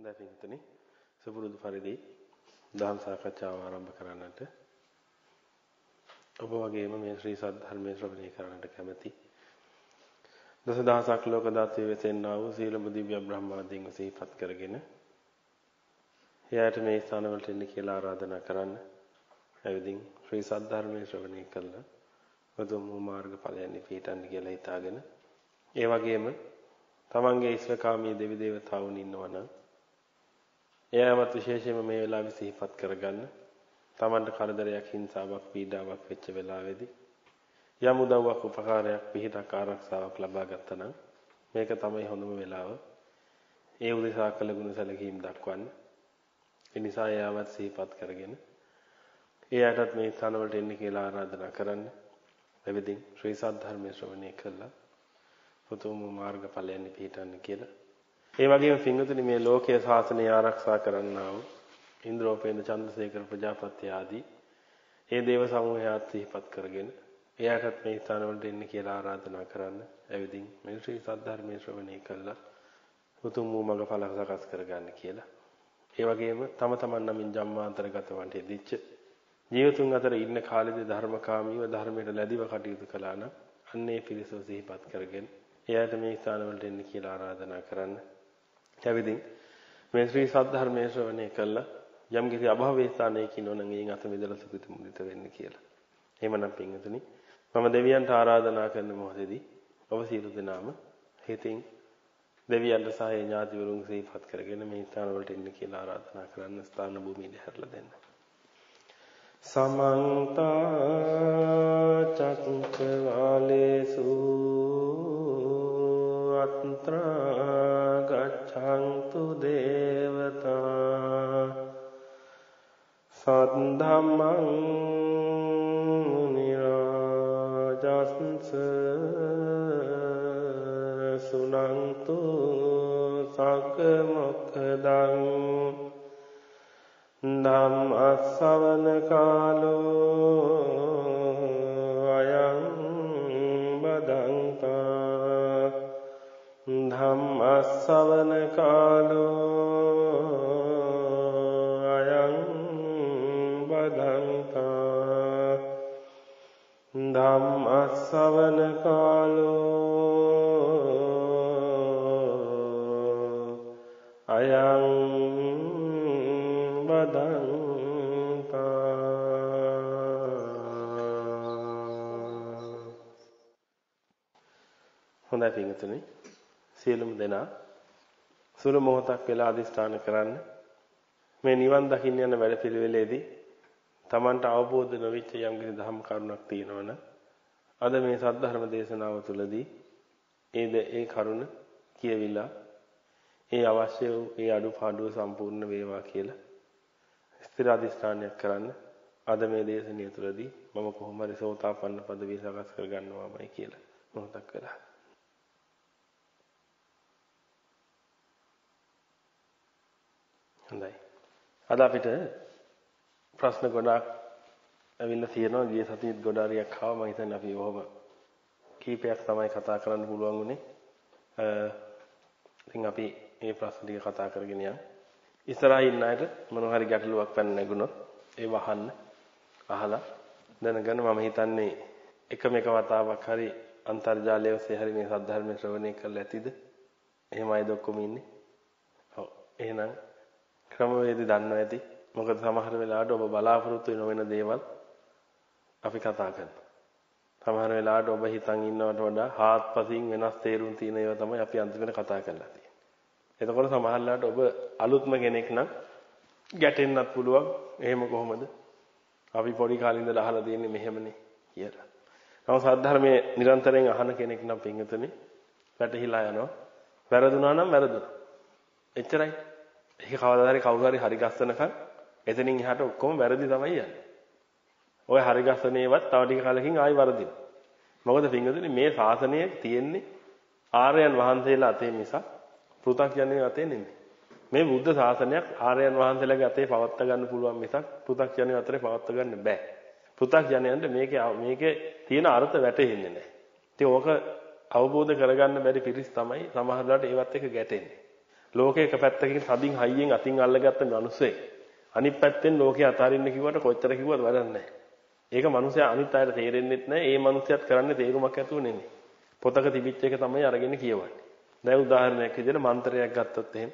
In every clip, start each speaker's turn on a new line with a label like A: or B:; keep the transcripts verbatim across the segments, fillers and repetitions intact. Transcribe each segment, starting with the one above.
A: හොඳයි පින්තුනි සුපුරුදු පරිදි දහම් සාකච්ඡාව ආරම්භ කරන්නට ඔබ වගේම මේ ශ්‍රී සද්ධර්මයේ ශ්‍රවණය කරන්නට කැමැති දසදහසක් ලෝක දාතේ වෙතෙන්නා වූ සීලම දිව්‍ය බ්‍රහ්මාදීන් සිහිපත් කරගෙන එයාට මේ ස්ථාන වලට එන්න කියලා ආරාධනා කරන්න. එවිදින් ශ්‍රී සද්ධර්මයේ ශ්‍රවණය කළා උතුම් මාර්ග ඵලයන් පිටන්න කියලා හිතාගෙන ඒ වගේම තමන්ගේ ඉස්ලාමී දෙවි දේවතාවුන් ඉන්නවා නම් එයාවත් විශේෂයෙන්ම මේ වෙලාවේ සිහිපත් කරගන්න. තමන්ට කරදරයක් හිංසාවක් පීඩාවක් වෙච්ච වෙලාවේදී යම් උදව්වක් උපකාරයක් පිහිටක් ආරක්ෂාවක් ලබා ගත්තා නම් මේක තමයි හොඳම වෙලාව. ඒ උදෙසා කළ ගුණ සැලකීම් දක්වන්න. ඒ නිසා එයාවත් සිහිපත් කරගෙන එයාටත් මේ ස්ථාන වලට එන්න කියලා ආරාධනා කරන්න. එවෙදින් ශ්‍රී සද්ධර්මයේ ශ්‍රවණය කළා උතුම් මාර්ග ඵලයන් පිහිටන්න කියලා. ඒ වගේම පින්වතුනි මේ ලෝකයේ ශාසනය ආරක්ෂා කරන්නා වූ ඉන්ද්‍රෝපේන්ද්‍ර චන්ද්‍රසේකර ප්‍රජාපති ආදී ඒ දේව සමූහයත් සිහිපත් කරගෙන එයාටත් මේ ස්ථාන වලට එන්න කියලා ආරාධනා කරන්න. එවෙදින් මේ ශ්‍රී සද්ධර්මයේ ශ්‍රවණය කළා උතුම් වූ මඟ ඵල සකස් කරගන්න කියලා. ඒ වගේම තම තමන් නමින් ජම්මාන්තරගත වන්ට යෙදිච්ච ජීවතුන් අතර ඉන්න කාලෙදී ධර්මකාමීව ධර්මයට ලැබිව කටයුතු කළා නම් අන්නේ පිරිසව සිහිපත් කරගෙන එයාට මේ ස්ථාන වලට එන්න කියලා ආරාධනා කරන්න. එවෙදින් මේ ශ්‍රී සද්ධර්මයේ ශ්‍රවණය කළා යම් කිසි අභාවයේ ස්ථානයක ඉන්නවනම් එයින් අත මිදලා සුඛිත මුදිත වෙන්න කියලා. එහෙමනම් පින්වතුනි මම දෙවියන්ට ආරාධනා කරන මොහොතේදී ඔබ සියලු දෙනාම හිතින් දෙවියන්ට සහ ඥාතිවරුන් සිහිපත් කරගෙන මේ ස්ථාන වලට එන්න කියලා ආරාධනා කරන්න. ස්ථාන භූමියට හැරලා දෙන්න. සමන්ත චක්කවාලේසු අත්‍රා ගච්ඡන්තු දේවතා සද්ධම්මං නිරාජස්ස සුනන්තු සග්ග මොක්ඛදං ධම්ම ශ්‍රවණ කාලෝ අයං බදන්තා ධම්ම ශ්‍රවණ කාලෝ අයං බදන්තා ධම්ම ශ්‍රවණ කාලෝ අයං හොඳයි පින්වතුනි සියලුම දෙනා සුළු මොහොතක් වෙලා අදිස්ථාන කරන්න. මේ නිවන් දකින්න යන වැඩපිළිවෙලේදී Tamanට අවබෝධ නොවිච්ච යම් කිසි ධර්ම කරුණක් තියෙනවනම් අද මේ සද්ධර්ම දේශනාව තුළදී ඒ ඒ කරුණ කියවිලා ඒ අවශ්‍ය වූ ඒ අඩුපාඩුව සම්පූර්ණ වේවා කියලා ස්ථිර අධිෂ්ඨානයක් කරන්න. අද මේ දේශනිය තුළදී මම කොහොම හරි සෝතාපන්න පදවිය සකස් කර ගන්නවාමයි කියලා මොහොතක් කරා. හොඳයි. අද අපිට ප්‍රශ්න ගොඩාක් ඇවිල්ලා තියෙනවා. ගිය සතියේත් ගොඩාරියක් ආවා. මම හිතන්නේ අපි ඔහොම කීපයක් තමයි කතා කරන්න පුළුවන් උනේ. ඉතින් අපි මේ ප්‍රශ්න ටික කතා කරගෙන යමු. ඉස්සරහින් ඉන්න අයට මොනවා හරි ගැටලුවක් පැන නැගුණොත් ඒ වහන්න අහලා දැනගන්න. මම හිතන්නේ එකම එක වතාවක් හරි අන්තර්ජාලය ඔස්සේ හරි මේ සද්ධර්ම ශ්‍රවණය කරලා ඇතිද? එහෙමයිද ඔක්කොම ඉන්නේ? ඔව්. එහෙනම් ක්‍රමවේදي දන්නවා ඇති. මොකද සමහර වෙලාවට ඔබ බලාපොරොත්තු වෙන දේවල් අපි කතා කරනවා. සමහර වෙලාවට ඔබ හිතන් ඉන්නවට වඩා හාත්පසින් වෙනස් තේරුම් තියෙන ඒවා තමයි අපි අන්තිමට කතා කරලා තියෙන්නේ. එතකොට සමහර වෙලාවට ඔබ අලුත්ම කෙනෙක් නම් ගැටෙන්නත් පුළුවන්. එහෙම කොහොමද? අපි පොඩි කාලේ ඉඳලා අහලා තියෙන්නේ මෙහෙමනේ කියලා. නමුත් සද්ධර්මයේ නිරන්තරයෙන් අහන කෙනෙක් නම් පින්වතුනි වැටහිලා යනවා. වැරදුනා නම් වැරදුනා. එච්චරයි. ඒක කවදාද හරි කවුරු හරි හරි ගස්සනකන් එතනින් එහාට ඔක්කොම වැරදි තමයි යන්නේ. ඔය හරි ගස්සනේවත් තව ටික කාලෙකින් ආයි වරදිනවා. මොකද පින්වතුනි මේ ශාසනය තියෙන්නේ ආර්යයන් වහන්සේලා අතේ මිසක් පෘථග්ජනයෝ අතේ නෙමෙයි. මේ බුද්ධ ශාසනයක් ආර්යයන් වහන්සේලාගේ අතේ පවත්වා ගන්න පුළුවන් මිසක් පෘථග්ජනයෝ අතරේ පවත්වා ගන්න බෑ. පෘථග්ජනයන්ට මේකේ මේකේ තියෙන අර්ථ වැටහෙන්නේ නැහැ. ඉතින් ඕක අවබෝධ කරගන්න බැරි පිරිස් තමයි සමහරවිට ඒවත් එක්ක ගැටෙන්නේ. ලෝකේ එක පැත්තකින් තදින් හයියෙන් අතින් අල්ලගත්ත මිනිස්සේ අනිත් පැත්තෙන් ලෝකේ අතාරින්න කිව්වට කොච්චර කිව්වත් වැඩක් නැහැ. ඒක මිනිස්සයා අනිත් අයට තේරෙන්නෙත් නැහැ. ඒ මිනිස්සයාත් කරන්නේ තේරුමක් ඇතුව නෙමෙයි. පොතක තිබිච්ච එක තමයි අරගෙන කියවන්නේ. දැන් උදාහරණයක් විදිහට මන්ත්‍රයක් ගත්තොත් එහෙම.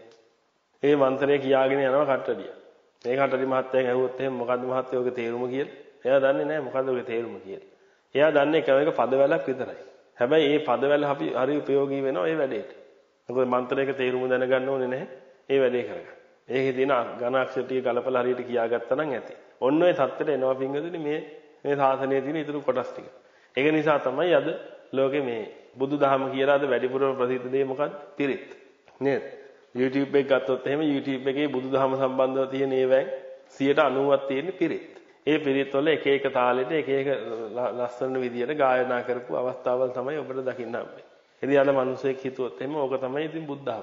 A: ඒ මන්ත්‍රය කියාගෙන යනවා කට්ටඩිය. මේ කට්ටඩි මහත්තයන් ඇහුවොත් එහෙම මොකද්ද මහත්තයෝ ඔගේ තේරුම කියලා? එයා දන්නේ නැහැ මොකද්ද ඔගේ තේරුම කියලා. එයා දන්නේ එක එක පදවැලක් විතරයි. හැබැයි මේ පදවැල අපි හරි ප්‍රයෝගී වෙනවා මේ වැඩේට. මොකද මන්ත්‍රයක තේරුම දැනගන්න ඕනේ නැහැ. ඒ වැඩේ කරගන්න. ඒකේ තියෙන ඝන අක්ෂර ටික ගලපලා හරියට කියාගත්තා නම් ඇති. ඔන්න ඔය தත්තට එනවා පිංගුතුනි මේ මේ සාසනයේ තියෙන ඊටු කොටස් ටික. ඒක නිසා තමයි අද ලෝකේ මේ බුදුදහම කියලා අද වැඩිපුරම ප්‍රසිද්ධ දේ මොකක්ද? පිරිත්. නේද? YouTube එක ගත්තොත් එහෙම YouTube එකේ බුදුදහම සම්බන්ධව තියෙන ඒවායින් සියයට අනූවක් තියෙන පිරිත්. ඒ පිරිත් වල එක එක තාලෙට එක එක ලස්සන විදියට ගායනා කරපු අවස්ථාවල් තමයි ඔබට දකින්න හම්බෙන්නේ. ඉතින් අද මිනිස්සෙක් හිතුවොත් එහෙම ඕක තමයි ඉතින් බුද්ධාව.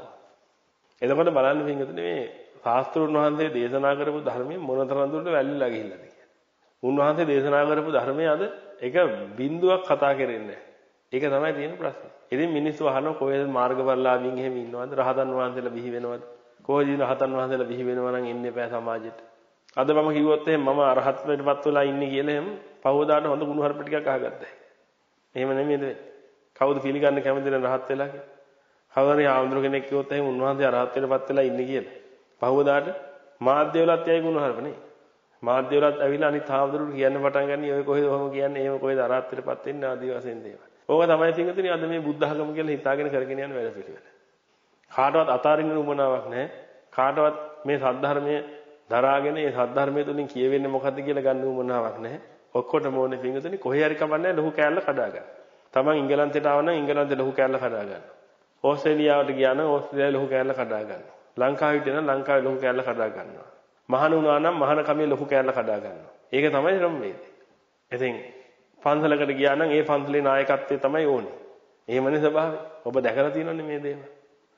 A: එතකොට බලන්න පිංගුතුනි මේ ශාස්ත්‍රඥ වහන්සේ දේශනා කරපු ධර්මයේ මොනතරම් දුරට වැල්ලිලා ගිහිල්ලාද කියලා. උන්වහන්සේ දේශනා කරපු ධර්මයේ අද එක බිඳුවක් කතා කරන්නේ නැහැ. ඒක තමයි තියෙන ප්‍රශ්නේ. ඉතින් මිනිස්සු අහනවා කොහෙද මාර්ගඵලලාභීන් එහෙම ඉන්නවද? රහතන් වහන්සේලා බිහි වෙනවද? කොහොමද රහතන් වහන්සේලා බිහි වෙනවා නම් එන්න එපා සමාජෙට. අද මම කිව්වොත් එහෙම මම අරහත්ත්වයටපත් වෙලා ඉන්නේ කියලා එහෙම පහවදාට හොඳ ගුණ හර්ප ටිකක් අහගත්තා. එහෙම නෙමෙයිද වෙන්නේ? කවුද පිළිගන්න කැමතිද රහත් වෙලා කියලා? කවුරුහරි ආන්දර කෙනෙක් කිව්වොත් එහෙම උන්වහන්සේ අරහත්ත්වයටපත් වෙලා ඉන්නේ කියලා. පහවදාට මාධ්‍ය වලත් යයි ගුණ හර්ප නේ. මාධ්‍ය වලත් ඇවිල්ලා අනිත් ආන්දරුට කියන්න පටන් ගන්නේ ඔය කොහෙද ඔහොම කියන්නේ එහෙම කොහෙද අරහත්ත්වයටපත් වෙන්නේ ආදී වශයෙන් දේවල්. ඕක තමයි පිංගුතුනි අද මේ බුද්ධ ධර්ම කියලා හිතාගෙන කරගෙන යන වැඩ පිළිවෙල. කාටවත් අතාරින්න උවමනාවක් නැහැ. කාටවත් මේ සද්ධර්මයේ දරාගෙන මේ සද්ධර්මයේ තුලින් කියවෙන්නේ මොකද්ද කියලා ගන්න උවමනාවක් නැහැ. ඔක්කොටම ඕනේ පිංගුතුනි කොහේ හරි කමන්නේ ලොකු කෑල්ල කඩා ගන්න. තමන් ඉංගලන්තයට ආව නම් ඉංගලන්තේ ලොකු කෑල්ල කඩා ගන්න. ඕස්ට්‍රේලියාවට ගියා නම් ඕස්ට්‍රේලියාවේ ලොකු කෑල්ල කඩා ගන්න. ලංකාවට ගියා නම් ලංකාවේ ලොකු කෑල්ල කඩා ගන්නවා. මහාන වුණා නම් මහාන කමේ ලොකු කෑල්ල කඩා ගන්නවා. ඒක තමයි ක්‍රමවේදය. ඉතින් පන්සලකට ගියා නම් ඒ පන්සලේ නායකත්වය තමයි ඕනේ. එහෙමනේ ස්වභාවය. ඔබ දැකලා තියෙනවනේ මේ දේවල්.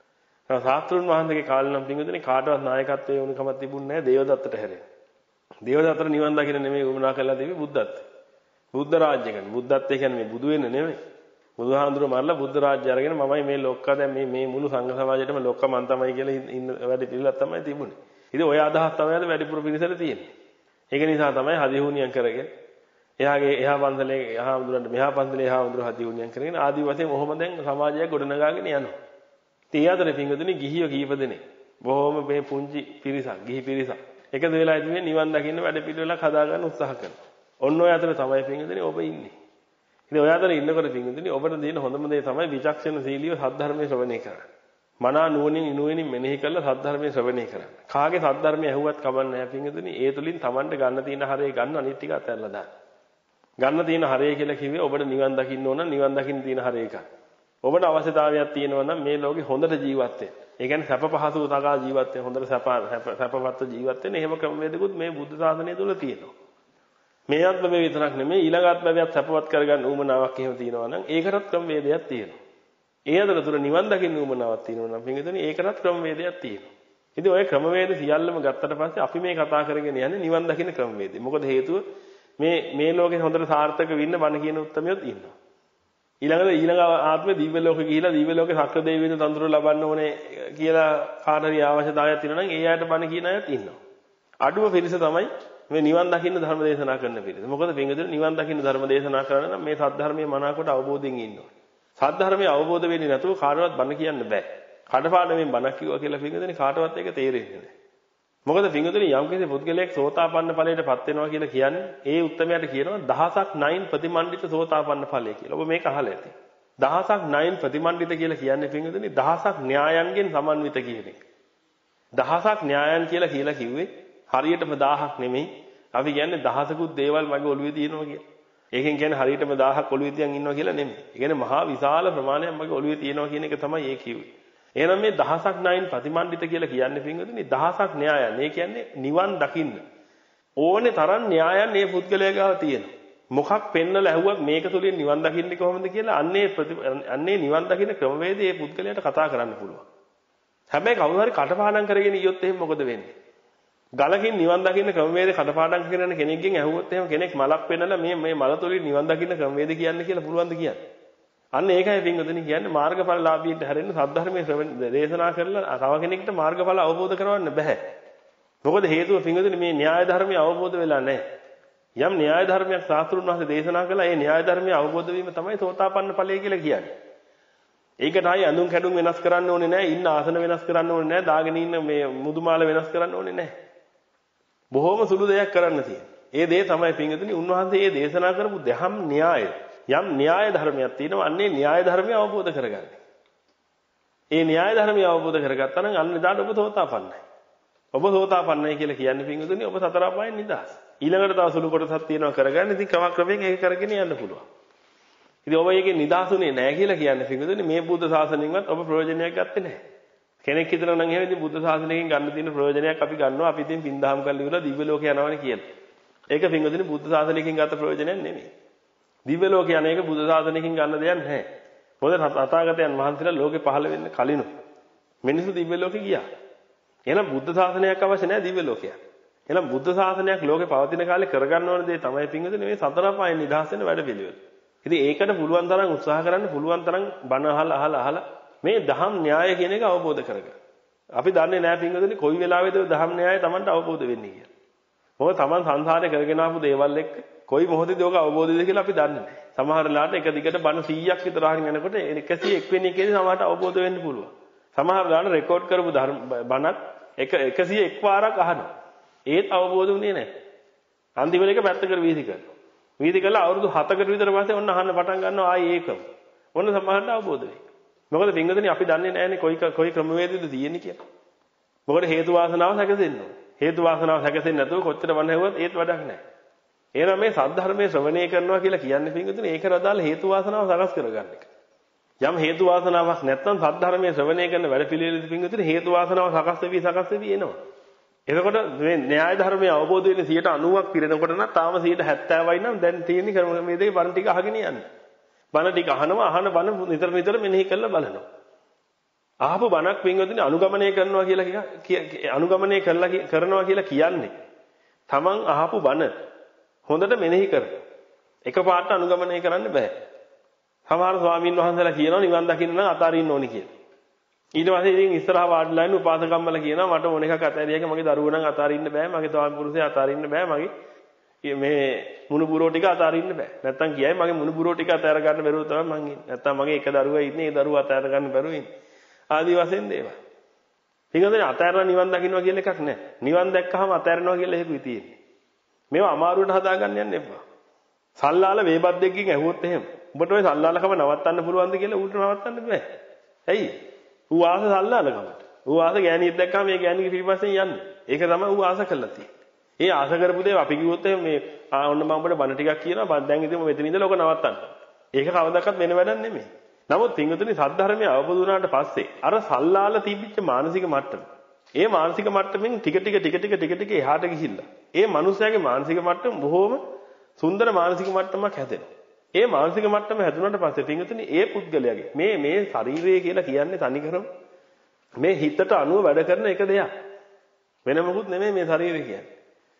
A: ඒ ශාස්ත්‍රුන් වහන්සේගේ කාලේ නම් පිටුදෙනේ කාටවත් නායකත්වයේ වුණ කමක් තිබුණේ නැහැ දේවදත්තට හැරෙන්න. දේවදත්තට නිවන් දකින්න නෙමෙයි උමනා කළා දෙවි බුද්ධත්වය. බුද්ධ රාජ්‍ය කියන්නේ බුද්ධත්වය කියන්නේ මේ බුදු වෙන්න නෙමෙයි. බුදුහාඳුර මරලා බුද්ධ රාජ්‍ය අරගෙන මමයි මේ ලෝක දැන් මේ මේ මුළු සංඝ සමාජයටම ලෝක මන් තමයි කියලා ඉන්න වැඩ පිළිලක් තමයි තිබුණේ. ඉතින් ඔය අදහස් තමයි අද වැඩිපුර පිළිසල තියෙන්නේ. ඒක නිසා තමයි හදිහුණියම් කරගෙන එයාගේ එහා පන්සලේ එහා වඳුරන්ට මෙහා පන්සලේ එහා වඳුර හදිහුණියම් කරගෙන ආදි වශයෙන් ඔහොම දැන් සමාජයක් ගොඩනගාගෙන යනවා. ඉතින් ඒ අතරේ පිංගුතුනි ගිහියෝ කීප දෙනෙක් බොහොම මේ පුංචි පිරිසක් ගිහි පිරිසක් එකතු වෙලා ඉතින් නිවන් දකින්න වැඩ පිළිවෙලක් හදාගන්න උත්සාහ කරනවා. ඔන්න ඔය අතර තමයි පිංගුතුනි ඔබ ඉන්නේ. ඉතින් ඔය අතර ඉන්නකොට පිංගුතුනි ඔබට තියෙන හොඳම දේ තමයි විචක්ෂණශීලීව සද්ධර්මයේ ශ්‍රවණය කරන්න. මනා නුවණින් ඉනුවෙනින් මෙනෙහි කරලා සද්ධර්මයේ ශ්‍රවණය කරන්න. කාගේ සද්ධර්මයේ ඇහුවත් කමක් නැහැ පිංගුතුනි. ඒ තුලින් Tamanට ගන්න තියෙන හරය ගන්න අනිත් ටික අතහැරලා දාන්න. ගන්න තියෙන හරය කියලා කිව්වේ ඔබට නිවන් දකින්න ඕන නම් නිවන් දකින්න තියෙන හරය එකක්. ඔබට අවශ්‍යතාවයක් තියෙනවා නම් මේ ලෝකේ හොඳට ජීවත් වෙන්න. ඒ කියන්නේ සැප පහසු තකා ජීවත් වෙන්න හොඳට සැප සැපවත් ජීවත් වෙන්න එහෙම ක්‍රමවේදකුත් මේ බුද්ධ ශාසනය තුල තියෙනවා. මේ ආත්මය විතරක් නෙමෙයි ඊළඟ ආත්මයත් සැපවත් කරගන්න උවමනාවක් එහෙම තියෙනවා නම් ඒකටත් ක්‍රමවේදයක් තියෙනවා. ඒ අතරතුර නිවන් දකින්න උවමනාවක් තියෙනවා නම් පින්විතනේ ඒකටත් ක්‍රමවේදයක් තියෙනවා. ඉතින් ওই ක්‍රමවේද සියල්ලම ගත්තට පස්සේ අපි මේ කතා කරගෙන යන්නේ නිවන් දකින්න ක්‍රමවේදේ. මොකද හේතුව මේ මේ ලෝකේ හොඳට සාර්ථක වෙන්න බණ කියන උත්තරමියොත් ඉන්නවා. ඊළඟට ඊළඟ ආත්මේ දිව්‍ය ලෝකෙ ගිහිලා දිව්‍ය ලෝකේ සක්‍ර දෙවියන් තඳුර ලබන්න ඕනේ කියලා කාටරි අවශ්‍යතාවයක් තියෙනවා නම් ඒ අයට බණ කියන අයත් ඉන්නවා. අඩුම පිරිස තමයි මේ නිවන් දකින්න ධර්ම දේශනා කරන පිරිස. මොකද පින්වතුනි නිවන් දකින්න ධර්ම දේශනා කරන නම් මේ සද්ධර්මයේ මනාකොට අවබෝධයෙන් ඉන්න ඕනේ. සද්ධර්මයේ අවබෝධ වෙන්නේ නැතුව කාටවත් බණ කියන්න බෑ. කඩපාඩමෙන් බණ කිව්වා කියලා පින්වතුනි කාටවත් ඒක තේරෙන්නේ නැහැ. මොකද පින්වතුනි යම්කිසි පුද්ගලයෙක් සෝතාපන්න ඵලයටපත් වෙනවා කියලා කියන්නේ ඒ උත්තරමයට කියනවා දහසක් නයින් ප්‍රතිමන්විත සෝතාපන්න ඵලය කියලා. ඔබ මේක අහලා ඇති. දහසක් නයින් ප්‍රතිමන්විත කියලා කියන්නේ පින්වතුනි දහසක් න්‍යායන්ගෙන් සමන්විත කියන එක. දහසක් න්‍යායන් කියලා කියලා කිව්වේ හරියටම දහයක් නෙමෙයි. අපි කියන්නේ දහසකුත් දේවල් මගේ ඔළුවේ තියෙනවා කියලා. ඒකෙන් කියන්නේ හරියටම දහයක් ඔළුවේ තියන් ඉන්නවා කියලා නෙමෙයි. ඒ කියන්නේ මහා විශාල ප්‍රමාණයක් මගේ ඔළුවේ තියෙනවා කියන එක තමයි ඒ කිව්වේ. එහෙනම් මේ දහසක් නයින් ප්‍රතිමන්විත කියලා කියන්නේ පින්වතුනි දහසක් න්‍යායන්. ඒ කියන්නේ නිවන් දකින්න ඕනේ තරම් න්‍යායන් මේ පුද්ගලයා ගාව තියෙනවා. මොකක් පෙන්නලා ඇහුවක් මේක තුලින් නිවන් දකින්නේ කොහොමද කියලා අන්නේ අන්නේ නිවන් දකින්න ක්‍රමවේදය මේ පුද්ගලයාට කතා කරන්න පුළුවන්. හැබැයි කවුරු හරි කටපාඩම් කරගෙන ඉයොත් එහෙනම් මොකද වෙන්නේ? ගලකින් නිවන් දකින්න ක්‍රමවේදය කටපාඩම් කරන කෙනෙක්ගෙන් ඇහුවොත් එහෙම කෙනෙක් මලක් පෙන්නලා මේ මේ මල තුලින් නිවන් දකින්න ක්‍රමවේද කියන්නේ කියලා පුළුවන්ද කියන්නේ? අන්න ඒකයි පින්වතුනි කියන්නේ මාර්ගඵලලාභීන්ට හැරෙන්න සද්ධර්මයේ දේශනා කරලා තව කෙනෙක්ට මාර්ගඵල අවබෝධ කරවන්න බෑ. මොකද හේතුව පින්වතුනි මේ න්‍යාය ධර්මය අවබෝධ වෙලා නැහැ. යම් න්‍යාය ධර්මයක් ශාස්ත්‍රුන් වහන්සේ දේශනා කළා ඒ න්‍යාය ධර්මය අවබෝධ වීම තමයි සෝතාපන්න ඵලය කියලා කියන්නේ. ඒකට ආයි අඳුන් කැඩුම් වෙනස් කරන්න ඕනේ නැහැ. ඉන්න ආසන වෙනස් කරන්න ඕනේ නැහැ. දාගෙන ඉන්න මේ මුදුමාල වෙනස් කරන්න ඕනේ නැහැ. බොහොම සුළු දෙයක් කරන්න තියෙනවා. ඒ දේ තමයි පින්වතුනි උන්වහන්සේ මේ දේශනා කරපු දහම් න්‍යාය. යම් න්‍යාය ධර්මයක් තියෙනවා. අන්නේ න්‍යාය ධර්මය අවබෝධ කරගන්න. ඒ න්‍යාය ධර්මය අවබෝධ කරගත්තා නම් අන්න එදාට ඔබ සෝතාපන්නයි. ඔබ සෝතාපන්නයි කියලා කියන්නේ පින්වතුනි ඔබ සතර අපායන් නිදහස්. ඊළඟට තව සුළු කොටසක් තියෙනවා කරගන්න. ඉතින් ක්‍රමක්‍රමයෙන් ඒක කරගෙන යන්න පුළුවන්. ඉතින් ඔබ ඒකේ නිදහසුනේ නැහැ කියලා කියන්නේ පින්වතුනි මේ බුද්ධ ශාසනයෙන්වත් ඔබ ප්‍රයෝජනයක් ගත්තේ නැහැ. කෙනෙක් හිතනවා නම් එහෙනම් ඉතින් බුද්ධ ශාසනයෙන් ගන්න තියෙන ප්‍රයෝජනයක් අපි ගන්නවා අපි ඉතින් පින්දහම් කරලා ඉවරලා දිව්‍ය ලෝක යනවානේ කියලා. ඒක පින්වතුනි බුද්ධ ශාසනයකින් ගත ප්‍රයෝජනයක් නෙමෙයි. දිව්‍ය ලෝක යන එක බුද්ධ ශාසනයකින් ගන්න දෙයක් නැහැ. මොකද තථාගතයන් වහන්සේලා ලෝකේ පහළ වෙන්න කලින් මිනිස්සු දිව්‍ය ලෝකේ ගියා. එහෙනම් බුද්ධ ශාසනයක් අවශ්‍ය නැහැ දිව්‍ය ලෝකයක්. එහෙනම් බුද්ධ ශාසනයක් ලෝකේ පවතින කාලේ කරගන්න ඕන දේ තමයි පින්වතුනි මේ සතර පායෙන් නිදහස් වෙන වැඩ පිළිවෙල. ඉතින් ඒකට පුළුවන් තරම් උත්සාහ කරන්න පුළුවන් තරම් බණ අහලා අහලා අහලා මේ දහම් න්‍යාය කියන එක අවබෝධ කරගන්න. අපි දන්නේ නැහැ පින්වතුනි කොයි වෙලාවෙද දහම් න්‍යාය Tamanට අවබෝධ වෙන්නේ කියලා. මොකද Taman සංසාරේ කරගෙන ආපු දේවල් එක්ක කොයි මොහොතේද ඔක අවබෝධ වෙද කියලා අපි දන්නේ නැහැ. සමහර වෙලාවට එක දිගට බණ සීයක් විතර අහගෙන යනකොට එකසිය එක් වෙනි එකේදී සමහරට අවබෝධ වෙන්න පුළුවන්. සමහර වෙලාවට රෙකෝඩ් කරපු බණක් එක එකසිය එක් වාරක් අහනවා. ඒත් අවබෝධ වුණේ නැහැ. අන්තිමට එක පැත්තකට වීසි කරනවා. වීදි කළා අවුරුදු හතකට විතර පස්සේ ඔන්න අහන්න පටන් ගන්නවා ආයේ ඒකම. ඔන්න සමහරට අවබෝධ වෙයි. මොකද පින්වතුනි අපි දන්නේ නැහැනේ කොයි කොයි ක්‍රමවේදෙද තියෙන්නේ කියලා. මොකද හේතු වාසනාව සැකසෙන්න ඕනේ. හේතු වාසනාව සැකසෙන්නේ නැතුව කොච්චර වණ හැවුවත් ඒත් වැඩක් නැහැ. එහෙනම් මේ සද්ධර්මයේ ශ්‍රවණය කරනවා කියලා කියන්නේ පින්වතුනි ඒකට අදාළ හේතු වාසනාව සකස් කරගන්න එක. යම් හේතු වාසනාවක් නැත්නම් සද්ධර්මයේ ශ්‍රවණය කරන වැඩ පිළිවෙලදී පින්වතුනි හේතු වාසනාව සකස් වෙවි සකස් වෙවි එනවා. එතකොට මේ න්‍යාය ධර්මයේ අවබෝධ වෙන්නේ සියයට අනූවක් පිරෙනකොට නම් තාම සියයට හැත්තෑවයි නම් දැන් තියෙන්නේ ක්‍රමවේදයේ බණ ටික අහගෙන යන්න. බණ ටික අහනවා අහන බණ නිතර නිතර මෙනෙහි කරලා බලනවා. අහපු බණක් පින්වතුනි අනුගමනය කරනවා කියලා අනුගමනය කරලා කරනවා කියලා කියන්නේ තමන් අහපු බණ හොඳට මෙනෙහි කරනවා. එකපාරට අනුගමනය කරන්න බෑ. සමහර ස්වාමීන් වහන්සේලා කියනවා නිවන් දකින්න නම් අතාරින්න ඕනි කියලා. ඊට පස්සේ ඉතින් ඉස්සරහා වාඩිලා ඉන්න උපාසකම්මල කියනවා මට ඕන එකක් අතෑරියක මගේ දරුවෝ නම් අතාරින්න බෑ මගේ ස්වාමි පුරුෂයා අතාරින්න බෑ මගේ මේ මුණුබුරෝ ටික අතාරින්න බෑ නැත්තම් කියයි මගේ මුණුබුරෝ ටික අතෑර ගන්න බැරුව තමයි මං ඉන්නේ නැත්තම් මගේ එක දරුවා ඉන්නේ ඒ දරුවා අතෑර ගන්න බැරුව ඉන්නේ ආදි වශයෙන් දේවල්. පිටුදෙන අතෑරලා නිවන් දකින්නවා කියලා එකක් නැහැ. නිවන් දැක්කහම අතෑරනවා කියලා එකකුයි තියෙන්නේ. මේවා අමාරුවට හදාගන්න යන්න එපා. සල්ලාල වේබද්දෙක්ගෙන් ඇහුවොත් එහෙම ඔබට ওই සල්ලාලකම නවත්තන්න පුළුවන්ද කියලා ඌට නවත්තන්න බෑ. ඇයි? ඌ ආස සල්ලාලකමට. ඌ ආස ගෑණියෙක් දැක්කම මේ ගෑණිගේ පිටිපස්සෙන් යන්නේ. ඒක තමයි ඌ ආස කළා තියෙන්නේ. ඒ ආස කරපු දේ අපි කිව්වොත් එහෙම මේ ආ ඔන්න මම ඔබට බණ ටිකක් කියනවා. දැන් ඉතින් මෙතන ඉඳලා ඔක නවත්තන්න. ඒක කවදාවත් වෙන වැඩක් නෙමෙයි. නමුත් පින්වතුනි සද්ධර්මයේ අවබෝධ වුණාට පස්සේ අර සල්ලාල තිබිච්ච මානසික මට්ටම. ඒ මානසික මට්ටමින් ටික ටික ටික ටික ටික ටික එහාට ගිහිල්ලා. ඒ මනුස්සයාගේ මානසික මට්ටම බොහොම සුන්දර මානසික මට්ටමක් හැදෙනවා. ඒ මානසික මට්ටම හැදුනට පස්සේ පින්වතුනි ඒ පුද්ගලයාගේ මේ මේ ශරීරය කියලා කියන්නේ තනිකරම මේ හිතට අනුව වැඩ කරන එක දෙයක්. වෙන මොකුත් නෙමෙයි මේ ශරීරය කියන්නේ.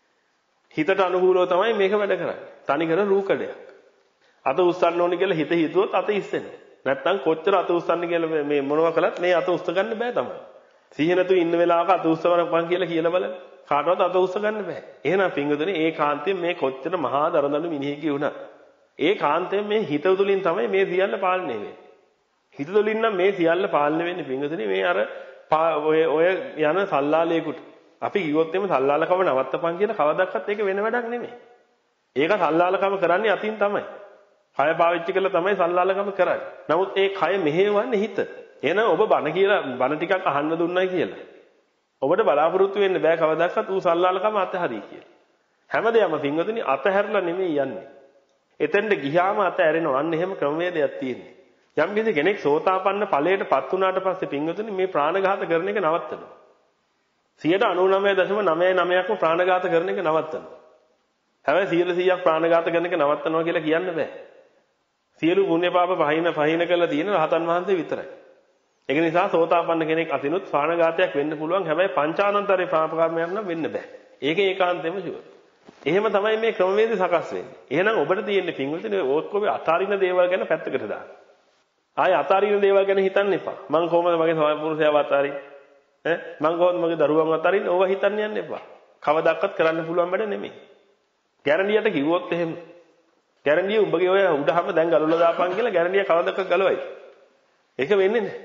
A: හිතට අනුකූලව තමයි මේක වැඩ කරන්නේ. තනිකර රූකඩයක්. අත උස්සන්න ඕනි කියලා හිත හිතුවොත් අත ඉස්සෙනවා. නැත්තම් කොච්චර අත උස්සන්න කියලා මේ මොනවා කළත් මේ අත උස්ස ගන්න බෑ තමයි. සිහිය නැතුව ඉන්න වෙලාවක අත උස්සවරපන් කියලා කියලා බලන්න. කාටවත් අත උස්ස ගන්න බෑ. එහෙනම් පින්වතුනි ඒ කාන්තයෙන් මේ කොච්චර මහා දරදඬු මිනිහෙක් වුණා. ඒ කාන්තයෙන් මේ හිත තුළින් තමයි මේ සියල්ල පාලනය වෙන්නේ. හිත තුළින් නම් මේ සියල්ල පාලනය වෙන්නේ පින්වතුනි මේ අර ඔය ඔය යන සල්ලාලයකට. අපි කිව්වොත් එimhe සල්ලාලකම නවත්තපන් කියලා කවදාවත් ඒක වෙන වැඩක් නෙමෙයි. ඒක සල්ලාලකම කරන්නේ අතින් තමයි. කය පාවිච්චි කරලා තමයි සල්ලාලකම කරන්නේ. නමුත් ඒ කය මෙහෙවන්නේ හිත. එහෙනම් ඔබ බණ කියලා බණ ටිකක් අහන්න දුන්නයි කියලා. ඔබට බලාපොරොත්තු වෙන්න බෑ කවදාවත් ඌ සල්ලාලකම අතහරියි කියලා. හැමදේම පින්වතුනි අතහැරලා නෙමෙයි යන්නේ. එතෙන්ට ගියාම අතහැරෙනවා. අන්න එහෙම ක්‍රමවේදයක් තියෙනවා. යම් කිසි කෙනෙක් සෝතාපන්න ඵලයටපත් වුණාට පස්සේ පින්වතුනි මේ ප්‍රාණඝාත කරන එක නවත්තනවා. සියයට අනූනවය දශම නවය නවයක්ම ප්‍රාණඝාත කරන එක නවත්තනවා. හැබැයි සියයට සීයක් ප්‍රාණඝාත කරන එක නවත්තනවා කියලා කියන්න බෑ. සියලු පුණ්‍ය පාප පහින පහින කරලා තියෙන රහතන් වහන්සේ විතරයි. ඒක නිසා සෝතාපන්න කෙනෙක් අතිනුත් ප්‍රාණඝාතයක් වෙන්න පුළුවන්. හැබැයි පංචානන්තරේ පාප කර්මයක් නම් වෙන්න බෑ. ඒක ඒකාන්තයෙන්ම ෂුවර්. එහෙම තමයි මේ ක්‍රමවේද සකස් වෙන්නේ. එහෙනම් ඔබට තියෙන්නේ පින්වතුනි ඔක්කොම අතාරින දේවල් ගැන පැත්තකට දාන්න. ආය අතාරින දේවල් ගැන හිතන්න එපා. මං කොහොමද මගේ ස්වාමි පුරුෂයාව අතාරින්නේ? ඈ මං කොහොමද මගේ දරුවන් අතාරින්නේ? ඕවා හිතන්න යන්න එපා. කවදාවත් කරන්න පුළුවන් වැඩ නෙමෙයි. ගැරන්ඩියට කිව්වොත් එහෙම. ගැරන්ඩිය උඹගේ ඔය උඩහම දැන් ගලවලා දාපන් කියලා ගැරන්ඩිය කවදාවත් ගලවයි. ඒක වෙන්නේ නැහැ.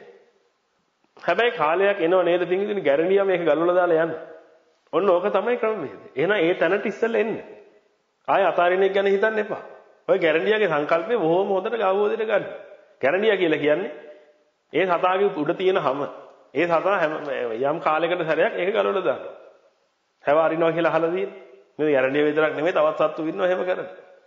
A: හැබැයි කාලයක් එනව නේද පිටින් ගැරන්ඩියා මේක ගලවලා දාලා යන්න. ඔන්න ඕක තමයි ක්‍රමවේදය. එහෙනම් ඒ තැනට ඉස්සෙල්ලා එන්න. ආය අතාරින එක ගැන හිතන්න එපා. ඔය ගැරන්ඩියාගේ සංකල්පය බොහොම හොඳට අවබෝධයට ගන්න. ගැරන්ඩියා කියලා කියන්නේ ඒ සතාගේ උඩ තියෙන හැම ඒ සතා යම් කාලයකට සැරයක් ඒක ගලවලා දානවා. හැව අරිනවා කියලා අහලා තියෙන්නේ. මේ ගැරන්ඩියා විතරක් නෙමෙයි තවත් සත්තු ඉන්නවා එහෙම කරන්නේ.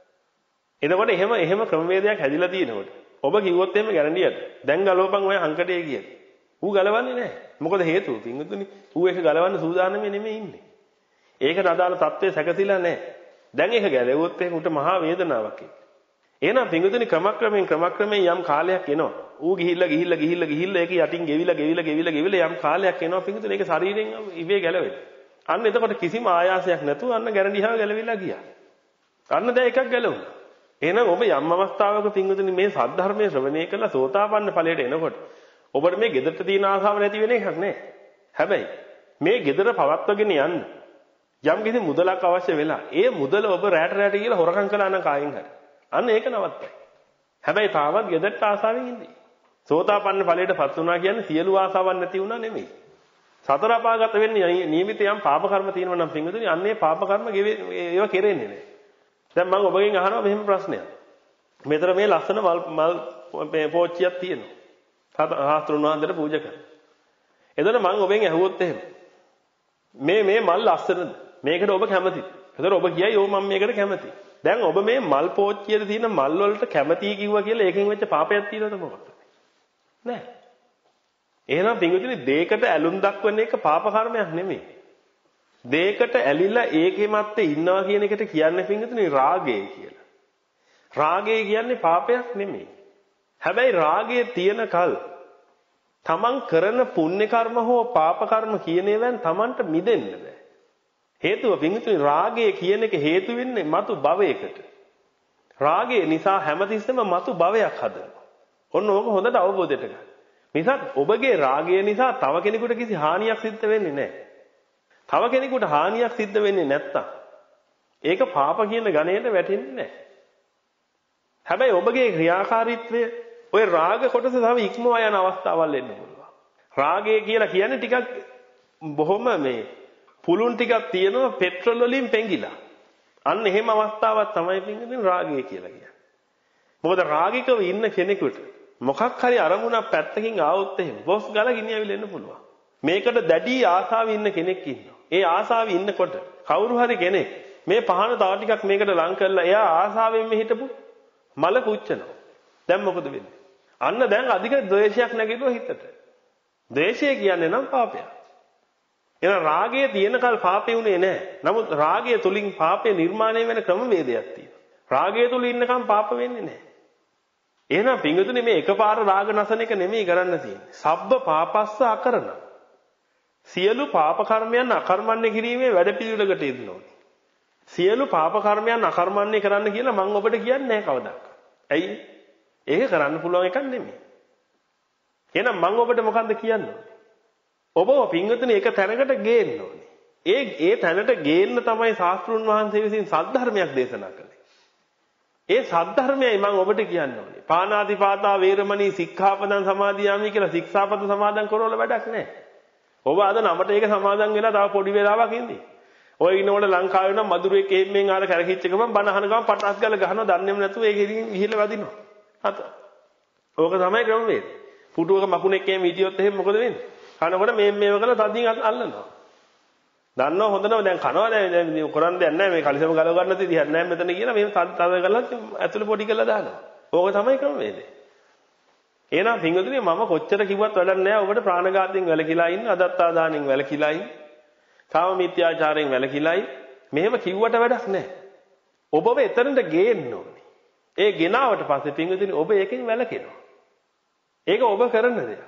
A: එතකොට එහෙම එහෙම ක්‍රමවේදයක් හැදිලා තියෙනකොට ඔබ කිව්වොත් එහෙම ගැරන්ඩියට දැන් ගලවපන් ඔය හංකටේ කියලා. ඌ ගලවන්නේ නැහැ. මොකද හේතුව? පින්වතුනි ඌ ඒක ගලවන්න සූදානම්ේ නෙමෙයි ඉන්නේ. ඒකට අදාළ தත්ත්වය සැකසিলা නැහැ. දැන් ඒක ගැලවුවොත් එහෙම උට මහා වේදනාවක් එයි. එහෙනම් පින්වතුනි ක්‍රමක්‍රමයෙන් ක්‍රමක්‍රමයෙන් යම් කාලයක් එනවා. ඌ ගිහිල්ලා ගිහිල්ලා ගිහිල්ලා ගිහිල්ලා ඒක යටින් ගෙවිලා ගෙවිලා ගෙවිලා ගෙවිලා යම් කාලයක් එනවා පින්වතුනි ඒක ශරීරයෙන් ඉබේ ගැලවෙනවා. අන්න එතකොට කිසිම ආයාසයක් නැතුව අන්න ගැරන්ඩිහාව ගැලවිලා ගියා. අන්න දැන් එකක් ගැලවුණා. එහෙනම් ඔබ යම් අවස්ථාවක පින්වතුනි මේ සද්ධර්මයේ ශ්‍රවණය කළා සෝතාපන්න ඵලයට එනකොට ඔබට මේ ගෙදරට තියෙන ආසාව නැති වෙන එකක් නෑ. හැබැයි මේ ගෙදර පවත්වගෙන යන්න යම් කිසි මුදලක් අවශ්‍ය වෙලා ඒ මුදල ඔබ රැට රැට කියලා හොරකම් කළා නම් කායින් හරි. අන්න ඒක නවත්තයි. හැබැයි තාවත් ගෙදරට ආසාවෙන් ඉඳී. සෝතාපන්න ඵලයටපත් වුණා කියන්නේ සියලු ආසාවන් නැති වුණා නෙමෙයි. සතර අපාගත වෙන්නේ නියමිත යම් පාප කර්ම තියෙනවා නම් පින්වතුනි අන්නේ පාප කර්ම ඒවා කෙරෙන්නේ නෑ. දැන් මම ඔබගෙන් අහනවා මෙහෙම ප්‍රශ්නයක්. මෙතන මේ ලස්සන මල් මල් පෝච්චියක් තියෙනවා. සාස්ත්‍රුන් වහන්සේට පූජා කරනවා. එතකොට මම ඔබෙන් ඇහුවොත් එහෙම මේ මේ මල් ලස්සනද? මේකට ඔබ කැමතිද? එතකොට ඔබ කියයි ඔව් මම මේකට කැමතියි. දැන් ඔබ මේ මල් පෝච්චියේ තියෙන මල් වලට කැමතියි කිව්වා කියලා ඒකෙන් වෙච්ච පාපයක් තියෙනවද මොකක්ද? නෑ. එහෙනම් පින්විතනේ දෙයකට ඇලුම් දක්වන එක පාප කර්මයක් නෙමෙයි. දෙයකට ඇලිලා ඒකේ මැත්තේ ඉන්නවා කියන එකට කියන්නේ පින්විතනේ රාගය කියලා. රාගය කියන්නේ පාපයක් නෙමෙයි. හැබැයි රාගයේ තියෙන කල් තමන් කරන පුණ්‍ය කර්ම හෝ පාප කර්ම කියන ඒවාන් තමන්ට මිදෙන්න බෑ. හේතුව පින්විතනේ රාගය කියන එක හේතු වෙන්නේ මතු භවයකට. රාගය නිසා හැමතිස්සෙම මතු භවයක් හදනවා. ඔන්න ඕක හොඳට අවබෝධයට ගන්න. නිසා ඔබගේ රාගය නිසා තව කෙනෙකුට කිසි හානියක් සිද්ධ වෙන්නේ නැහැ. තව කෙනෙකුට හානියක් සිද්ධ වෙන්නේ නැත්තම් ඒක පාප කියන ගණයට වැටෙන්නේ නැහැ. හැබැයි ඔබගේ ක්‍රියාකාරීත්වය ඔය රාග කොටස තව ඉක්මවා යන අවස්ථාවල් එන්න පුළුවන්. රාගය කියලා කියන්නේ ටිකක් බොහොම මේ පුළුන් ටිකක් තියෙනවා පෙට්‍රල් වලින් පෙඟිලා. අන්න එහෙම අවස්ථාවක් තමයි පින්වදින රාගය කියලා කියන්නේ. මොකද රාගිකව ඉන්න කෙනෙකුට මොකක් හරි අරමුණක් පැත්තකින් ආවොත් එහෙම බොස් ගාලා ගිනියවිල එන්න පුළුවන්. මේකට දැඩි ආසාවෙ ඉන්න කෙනෙක් ඉන්නවා. ඒ ආසාවෙ ඉන්නකොට කවුරු හරි කෙනෙක් මේ පහන තව ටිකක් මේකට ලං කරලා එයා ආසාවෙන් මේ හිටපු මල පුච්චනවා. දැන් මොකද වෙන්නේ? අන්න දැන් අධික ද්වේෂයක් නැගිටුවා හිතට. ද්වේෂය කියන්නේ නම් පාපයක්. එහෙනම් රාගයේ තියෙනකල් පාපේ උනේ නැහැ. නමුත් රාගය තුලින් පාපේ නිර්මාණය වෙන ක්‍රමවේදයක් තියෙනවා. රාගය තුල ඉන්නකම් පාප වෙන්නේ නැහැ. එහෙනම් පින්වතුනි මේ එකපාර රාග නැසන එක නෙමෙයි කරන්න තියෙන්නේ. සබ්බ පාපස්ස අකරණ. සියලු පාප කර්මයන් අකර්මණ්‍ය කිරීමේ වැඩපිළිවෙලකට යෙදෙන්න ඕනේ. සියලු පාප කර්මයන් අකර්මණ්‍ය කරන්න කියලා මම ඔබට කියන්නේ නැහැ කවදාවත්. ඇයි? ඒක කරන්න පුළුවන් එකක් නෙමෙයි. එහෙනම් මම ඔබට මොකන්ද කියන්නේ? ඔබ පින්වතුනි එක තැනකට ගේන්න ඕනේ. ඒ ඒ තැනට ගේන්න තමයි ශාස්ත්‍රුන් වහන්සේ විසින් සද්ධර්මයක් දේශනා කළේ. ඒ සද්ධර්මයයි මම ඔබට කියන්න ඕනේ. පාණාතිපාතා වේරමණී සික්ඛාපදං සමාදියාමි කියලා ශික්ෂාපද සමාදන් කරවල වැඩක් නැහැ. ඔබ අද නමට ඒක සමාදන් වෙලා තව පොඩි වෙලාවක් ඉඳී. ඔය ඉන්නකොට ලංකාවේ නම් මදුරුවෙක් එහෙම්ෙන් ආර කරකිච්ච ගමන් බණ අහන ගමන් පටස් ගාලා ගහනවා දන්නේම නැතුව ඒක ඉතින් ගිහිල්ලා වදිනවා. හත. ඕක තමයි ක්‍රමවේද. පුටුවක මකුණෙක් එහෙම හිටියොත් එහෙම මොකද වෙන්නේ? කනකොට මේ මේව කරලා තදින් අල්ලනවා. දන්නව හොඳනම දැන් කනවා දැන් දැන් කරන්න දෙයක් නැහැ මේ කලිසම ගලව ගන්න තියන්නේ නැහැ මෙතන කියලා මේ තද කරලා ඇතුළේ පොඩි කරලා දානවා. ඕක තමයි ක්‍රමවේදය. එහෙනම් පින්වතුනි මම කොච්චර කිව්වත් වැඩක් නැහැ ඔබට ප්‍රාණඝාතයෙන් වැළකීලා ඉන්න අදත්තා දානෙන් වැළකීලා ඉන්න කාම මිත්‍යාචාරයෙන් වැළකීලා ඉන්න මෙහෙම කිව්වට වැඩක් නැහැ. ඔබව එතනට ගේන්න ඕනේ. ඒ ගෙනාවට පස්සේ පින්වතුනි ඔබ ඒකෙන් වැළකෙනවා. ඒක ඔබ කරන දෙයක්.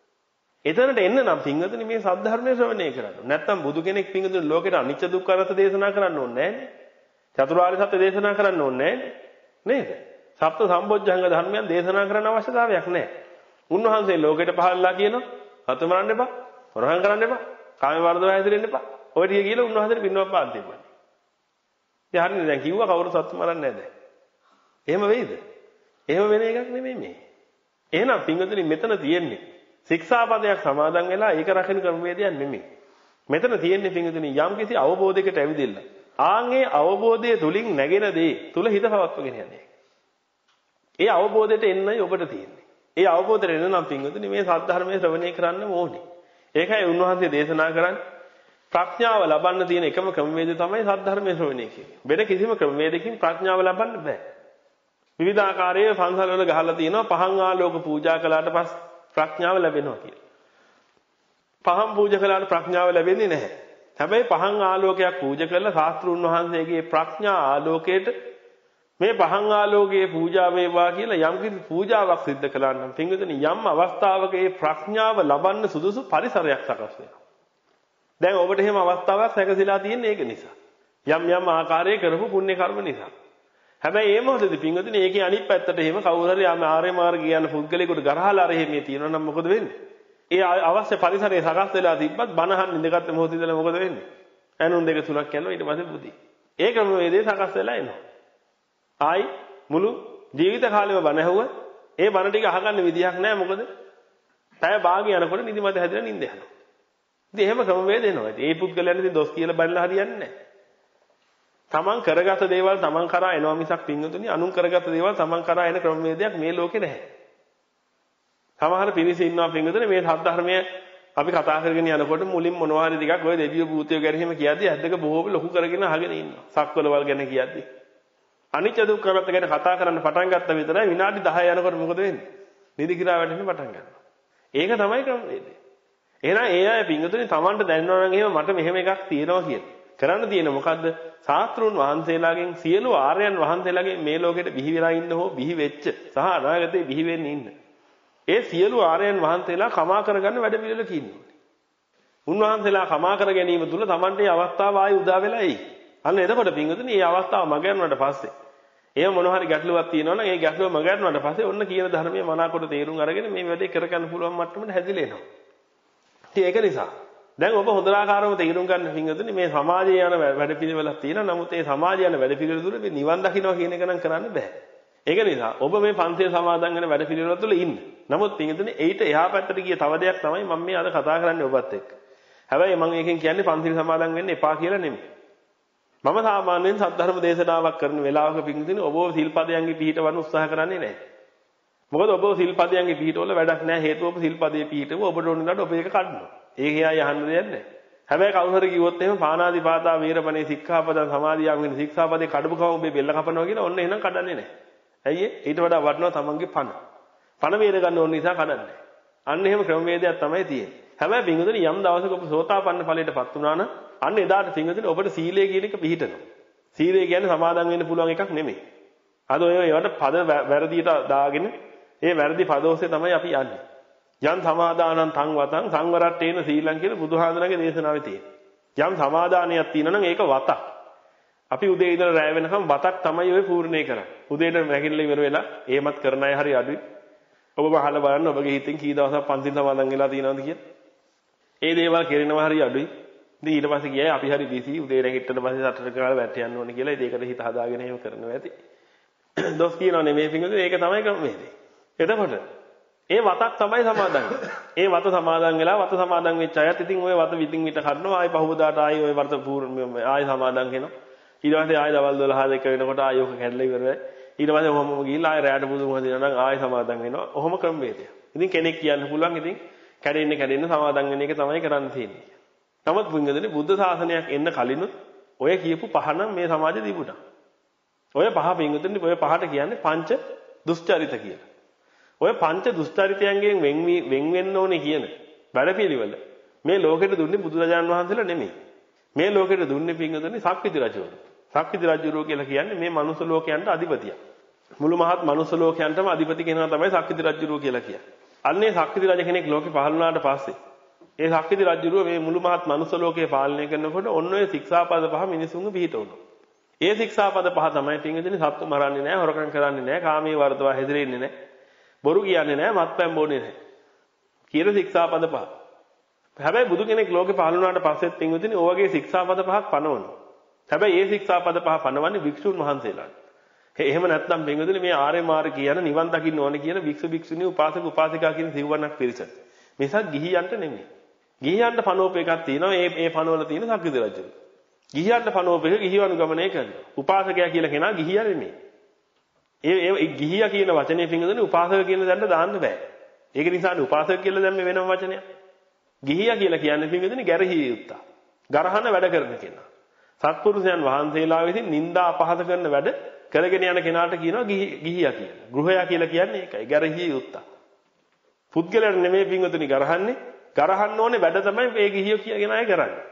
A: එතනට එන්න නම් පින්වතුනි මේ සද්ධර්මයේ ශ්‍රවණය කරන්න. නැත්තම් බුදු කෙනෙක් පින්වතුනි ලෝකෙට අනිච්ච දුක්ඛ අනාත්ම දේශනා කරන්න ඕනේ නැහැ. චතුරාර්ය සත්‍ය දේශනා කරන්න ඕනේ නැහැ. නේද? සප්ත සම්බොජ්ජංග ධර්මයන් දේශනා කරන්න අවශ්‍යතාවයක් නැහැ. උන්වහන්සේ ලෝකෙට පහළලා කියනවා හතු මරන්න එපා, හොරකම් කරන්න එපා, කාමයේ වර්ධව හැසිරෙන්න එපා. ඔය ටික කියලා උන්වහන්සේට පින්නවා පාත් දෙපා. ඉතින් හරිනේ දැන් කිව්වා කවුරු සතු මරන්නේ නැහැ දැන්. එහෙම වෙයිද? එහෙම වෙන එකක් නෙමෙයි මේ. එහෙනම් පින්වතුනි මෙතන තියෙන්නේ ශික්ෂාපදයක් සමාදන් වෙලා ඒක රකින්න ක්‍රමවේදයක් නෙමෙයි. මෙතන තියෙන්නේ පින්වතුනි යම්කිසි අවබෝධයකට ඇවිදින්න. ආන්ගේ අවබෝධය තුලින් නැගෙන දේ තුල හිත පවත්වගෙන යන්නේ. ඒ අවබෝධයට එන්නයි ඔබට තියෙන්නේ. ඒ අවබෝධයට එන්න නම් පින්වතුනි මේ සද්ධර්මයේ ශ්‍රවණය කරන්න ඕනේ. ඒකයි උන්වහන්සේ දේශනා කරන්නේ ප්‍රඥාව ලබන්න තියෙන එකම ක්‍රමවේදය තමයි සද්ධර්මයේ ශ්‍රවණය කියන්නේ. වෙන කිසිම ක්‍රමවේදකින් ප්‍රඥාව ලබන්න බෑ. විවිධ ආකාරයේ පන්සල් වල ගහලා තියෙනවා පහන් ආලෝක පූජා කළාට පස්සේ ප්‍රඥාව ලැබෙනවා කියලා. පහන් පූජා කළාට ප්‍රඥාව ලැබෙන්නේ නැහැ. හැබැයි පහන් ආලෝකයක් පූජා කරලා ශාස්ත්‍රුන් වහන්සේගේ ප්‍රඥා ආලෝකයට මේ පහන් ආලෝකයේ පූජා වේවා කියලා යම් කිසි පූජාවක් සිද්ධ කළා නම් පින්විතනි යම් අවස්ථාවක ඒ ප්‍රඥාව ලබන්න සුදුසු පරිසරයක් සකස් වෙනවා. දැන් ඔබට එහෙම අවස්ථාවක් සැකසීලා තියෙන්නේ ඒක නිසා. යම් යම් ආකාරයේ කරපු පුණ්‍ය කර්ම නිසා. හැබැයි ඒ මොහොතේදී පින්විතනි ඒකේ අනිත් පැත්තට එහෙම කවුරු හරි යම් ආර්ය මාර්ගය යන පුද්ගලයෙකුට ගරහලා අර එහෙම තියෙනවා නම් මොකද වෙන්නේ? ඒ අවශ්‍ය පරිසරයේ සකස් වෙලා තිබ්බත් බණහන් ඉඳගත්ත මොහොතේ ඉඳලා මොකද වෙන්නේ? ඇනුන් දෙක තුනක් යනවා ඊට පස්සේ බුදි. ඒ ක්‍රමවේදේ සකස් වෙලා එනවා. ආයි මුළු ජීවිත කාලෙම බණ ඇහුවා ඒ බණ ටික අහගන්න විදියක් නැහැ මොකද? පැය භාගය යනකොට නිදිමත හැදෙලා නිින්ද යනවා. ඉතින් එහෙම ක්‍රමවේද එනවා. ඉතින් ඒ පුද්ගලයන් ඉතින් දොස් කියලා බැලලා හරියන්නේ නැහැ. තමන් කරගත දේවල් තමන් කරා එනවා මිසක් පින්වතුනි අනුන් කරගත දේවල් තමන් කරා එන ක්‍රමවේදයක් මේ ලෝකේ නැහැ. සමහර පිරිස ඉන්නවා පින්වතුනි මේ සද්ධර්මය අපි කතා කරගෙන යනකොට මුලින් මොනවා හරි ටිකක් ඔය දෙවියෝ භූතයෝ ගැන එහෙම කියද්දි ඇද්දක බොහෝම ලොකු කරගෙන අහගෙන ඉන්නවා. සක්වලවල් ගැන කියද්දි. අනිත්‍ය දුක්ඛ අනාත්ම ගැන කතා කරන්න පටන් ගත්ත විතරයි විනාඩි දහය යනකොට මොකද වෙන්නේ? නිදි කිරා වැටෙන්න පටන් ගන්නවා. ඒක තමයි ක්‍රමවේදය. එහෙනම් ඒ අය පින්වතුනි තමන්ට දැනනවා නම් එහෙම මට මෙහෙම එකක් තියෙනවා කියලා. කරන්න තියෙන මොකද්ද? ශාස්ත්‍රුන් වහන්සේලාගෙන් සියලු ආර්යයන් වහන්සේලාගෙන් මේ ලෝකෙට බිහි වෙලා ඉන්න හෝ බිහි වෙච්ච සහ අනාගතේ බිහි වෙන්න ඉන්න. ඒ සියලු ආර්යයන් වහන්සේලා කමා කරගන්න වැඩ පිළිවෙලක ඉන්නවා. උන්වහන්සේලා කමා කර ගැනීම තුල තමන්ට මේ අවස්ථාව ආයි උදා වෙලා එයි. අන්න එතකොට පින්වතුනි මේ අවස්ථාව මග යනවාට පස්සේ එහෙම මොන හරි ගැටලුවක් තියෙනවා නම් ඒ ගැටලුව මග යනවාට පස්සේ ඔන්න කියන ධර්මයේ මනාකොට තේරුම් අරගෙන මේ වැඩේ කරගන්න පුළුවන් මට්ටමට හැදිලා එනවා. ඉතින් ඒක නිසා දැන් ඔබ හොඳ ආකාරව තේරුම් ගන්න පින්වතුනි මේ සමාජයේ යන වැඩ පිළිවෙලක් තියෙනවා. නමුත් ඒ සමාජයේ යන වැඩ පිළිවෙල තුල මේ නිවන් දකින්නවා කියන එක නම් කරන්න බෑ. ඒක නිසා ඔබ මේ පන්තිය සමාදන් වෙන වැඩ පිළිවෙල තුල ඉන්න. නමුත් පින්වතුනි ඊට එහා පැත්තට ගිය තව දෙයක් තමයි මම මේ අද කතා කරන්නේ ඔබත් එක්ක. හැබැයි මම එකෙන් කියන්නේ පන්තිල් සමාදන් වෙන්න එපා කියලා නෙමෙයි. මම සාමාන්‍යයෙන් සද්ධර්ම දේශනාවක් කරන වෙලාවක පින්වතුනි ඔබව සිල්පදයන්ගේ පිළිහිටවන්න උත්සාහ කරන්නේ නැහැ. මොකද ඔබව සිල්පදයන්ගේ පිළිහිටවල වැඩක් නැහැ. හේතුව ඔබ සිල්පදයේ පිළිහිටව ඔබට ඕන නඩ ඔබ ඒක කඩනවා. ඒක එයා යහන්න දෙයක් නැහැ. හැබැයි කවුරු හරි කිව්වොත් එහෙම පාණාතිපාතා වීරමණී සික්ඛාපදං සමාදියාම වෙන ශික්ෂාපදේ කඩපු කම ඔබේ බෙල්ල කපනවා කියලා ඔන්න එහෙනම් කඩන්නේ නැහැ. ඇයි ඒ? ඊට වඩා වටිනවා තමන්ගේ පණ. පණ වේර ගන්න ඕන නිසා කඩන්නේ. අන්න එහෙම ක්‍රමවේදයක් තමයි තියෙන්නේ. හැබැයි පින්වතුනි යම් දවසක ඔබ සෝතාපන්න ඵලයටපත් වුණා නම් අන්න එදාට පින්වතුනි ඔබට සීලය කියන එක පිළිහිටනවා. සීලය කියන්නේ සමාදන් වෙන්න පුළුවන් එකක් නෙමෙයි. අද ඔය ඒවට පද වැරදියට දාගෙන ඒ වැරදි පද ඔස්සේ තමයි අපි යන්නේ. යම් සමාදානං තං වතං සංවරට්ඨේන සීලං කියලා බුදුහාඳුනගේ දේශනාවේ තියෙනවා. යම් සමාදානයක් තියෙනවා නම් ඒක වතක්. අපි උදේ ඉඳලා රැය වෙනකම් වතක් තමයි ඔය පූර්ණේ කරන්නේ. උදේට නැගිටලා ඉවර වෙලා ඒමත් කරන අය හරි අඩුයි. ඔබ අහලා බලන්න ඔබගේ හිතෙන් කී දවසක් පන්සිල් සමාදන් වෙලා තියෙනවද කියලා. ඒ දේවල් කෙරෙනවා හරි අඩුයි. ඉතින් ඊට පස්සේ ගියයි අපි හරි බිසි උදේ නැගිට්ටට පස්සේ සටට කාලා වැට යන්න ඕනේ කියලා ඒකට හිත හදාගෙන එහෙම කරනවා ඇති. දොස් කියනවා නෙමෙයි පිංගුද ඒක තමයි ක්‍රමවේදය. එතකොට ඒ වතක් තමයි සමාදන්. ඒ වත සමාදන් වෙලා වත සමාදන් වෙච්ච අයත් ඉතින් ওই වත විтин විත කඩනවා ආයි පහුවදාට ආයි ওই වත පූර්ණ ආයි සමාදන් වෙනවා. ඊට පස්සේ ආයි දවල් දොළහ දෙක වෙනකොට ආයි ඔක කැඩලා ඉවරයි. ඊට පස්සේ ඔහොමම ගිහිල්ලා ආයි රැයට බුදුම හදිනවා නම් ආයි සමාදන් වෙනවා. ඔහොම ක්‍රමවේදය. ඉතින් කෙනෙක් කියන්න පුළුවන් ඉතින් කැඩෙන්න කැඩෙන්න සමාදන් වෙන එක තමයි කරන්න තියෙන්නේ. නමුත් පින්වතුනි බුද්ධ ශාසනයක් එන්න කලිනුත් ඔය කියපු පහ නම් මේ සමාජෙ තිබුණා. ඔය පහ පින්වතුනි ඔය පහට කියන්නේ පංච දුස්චරිත කියලා. ඔය පංච දුස්චරිතයන්ගෙන් වෙන් වෙන් වෙන්න ඕනේ කියන වැඩපිළිවෙල මේ ලෝකෙට දුන්නේ බුදුරජාණන් වහන්සේලා නෙමෙයි. මේ ලෝකෙට දුන්නේ පින්වතුනි සක්විති රජවරු. සක්විති රජුරෝ කියලා කියන්නේ මේ මනුස්ස ලෝකයන්ට අධිපතියක්. මුළු මහත් මනුස්ස ලෝකයන්ටම අධිපති කෙනා තමයි සක්විති රජුරෝ කියලා කියන්නේ. අන්නේ සක්විති රජ කෙනෙක් ලෝකෙ පහළ වුණාට පස්සේ ඒ සක්විති රජුරෝ මේ මුළු මහත් මනුස්ස ලෝකය පාලනය කරනකොට ඔන්න ඔය ශික්ෂාපද පහ මිනිසුන්ගේ පිහිටවනවා. ඒ ශික්ෂාපද පහ තමයි පින්වතුනි සත්තු මරන්නේ නැහැ, හොරකම් කරන්නේ නැහැ, කාමයේ වර්ධව හැදිරෙන්නේ නැහැ. බොරු කියන්නේ නැහැ, මත්පැන් බොන්නේ නැහැ. කියන ශික්ෂාපද පහ. හැබැයි බුදු කෙනෙක් ලෝකේ පහළ වුණාට පස්සෙත් පින්විතනි ඔය වගේ ශික්ෂාපද පහක් පනවනවා. හැබැයි මේ ශික්ෂාපද පහ පනවන්නේ භික්ෂුන් වහන්සේලාට. එහෙම නැත්නම් පින්විතනි මේ ආර්ය මාර්ගය කියන නිවන් දකින්න ඕනේ කියන භික්ෂු භික්ෂුණී උපාසක උපාසිකා කියන සිව්වණක් පිරිස. මේසත් ගිහියන්ට නෙමෙයි. ගිහියන්ට පනෝප එකක් තියෙනවා. ඒ ඒ පනවල තියෙන සක්විති රජු. ගිහියන්ට පනෝප එක ගිහිව අනුගමනය කරනවා. උපාසකයා කියලා කෙනා ගිහියා නෙමෙයි. ඒ ඒ ගිහියා කියන වචනේ පින්විතනි උපාසක කියන දැන්න දාන්න බෑ. ඒක නිසානේ උපාසක කියලා දැම්මේ වෙනම වචනයක්. ගිහියා කියලා කියන්නේ පින්විතනි ගැරහී යුත්තා. ගරහන වැඩ කරන කෙනා. සත්පුරුෂයන් වහන්සේලා විසින් නිନ୍ଦා අපහාස කරන වැඩ කරගෙන යන කෙනාට කියනවා ගිහියා කියලා. ගෘහයා කියලා කියන්නේ ඒකයි. ගැරහී යුත්තා. පුද්ගලයන් නෙමෙයි පින්විතනි ගරහන්නේ. ගරහන්න ඕනේ වැඩ තමයි මේ ගිහියෝ කියන අය කරන්නේ.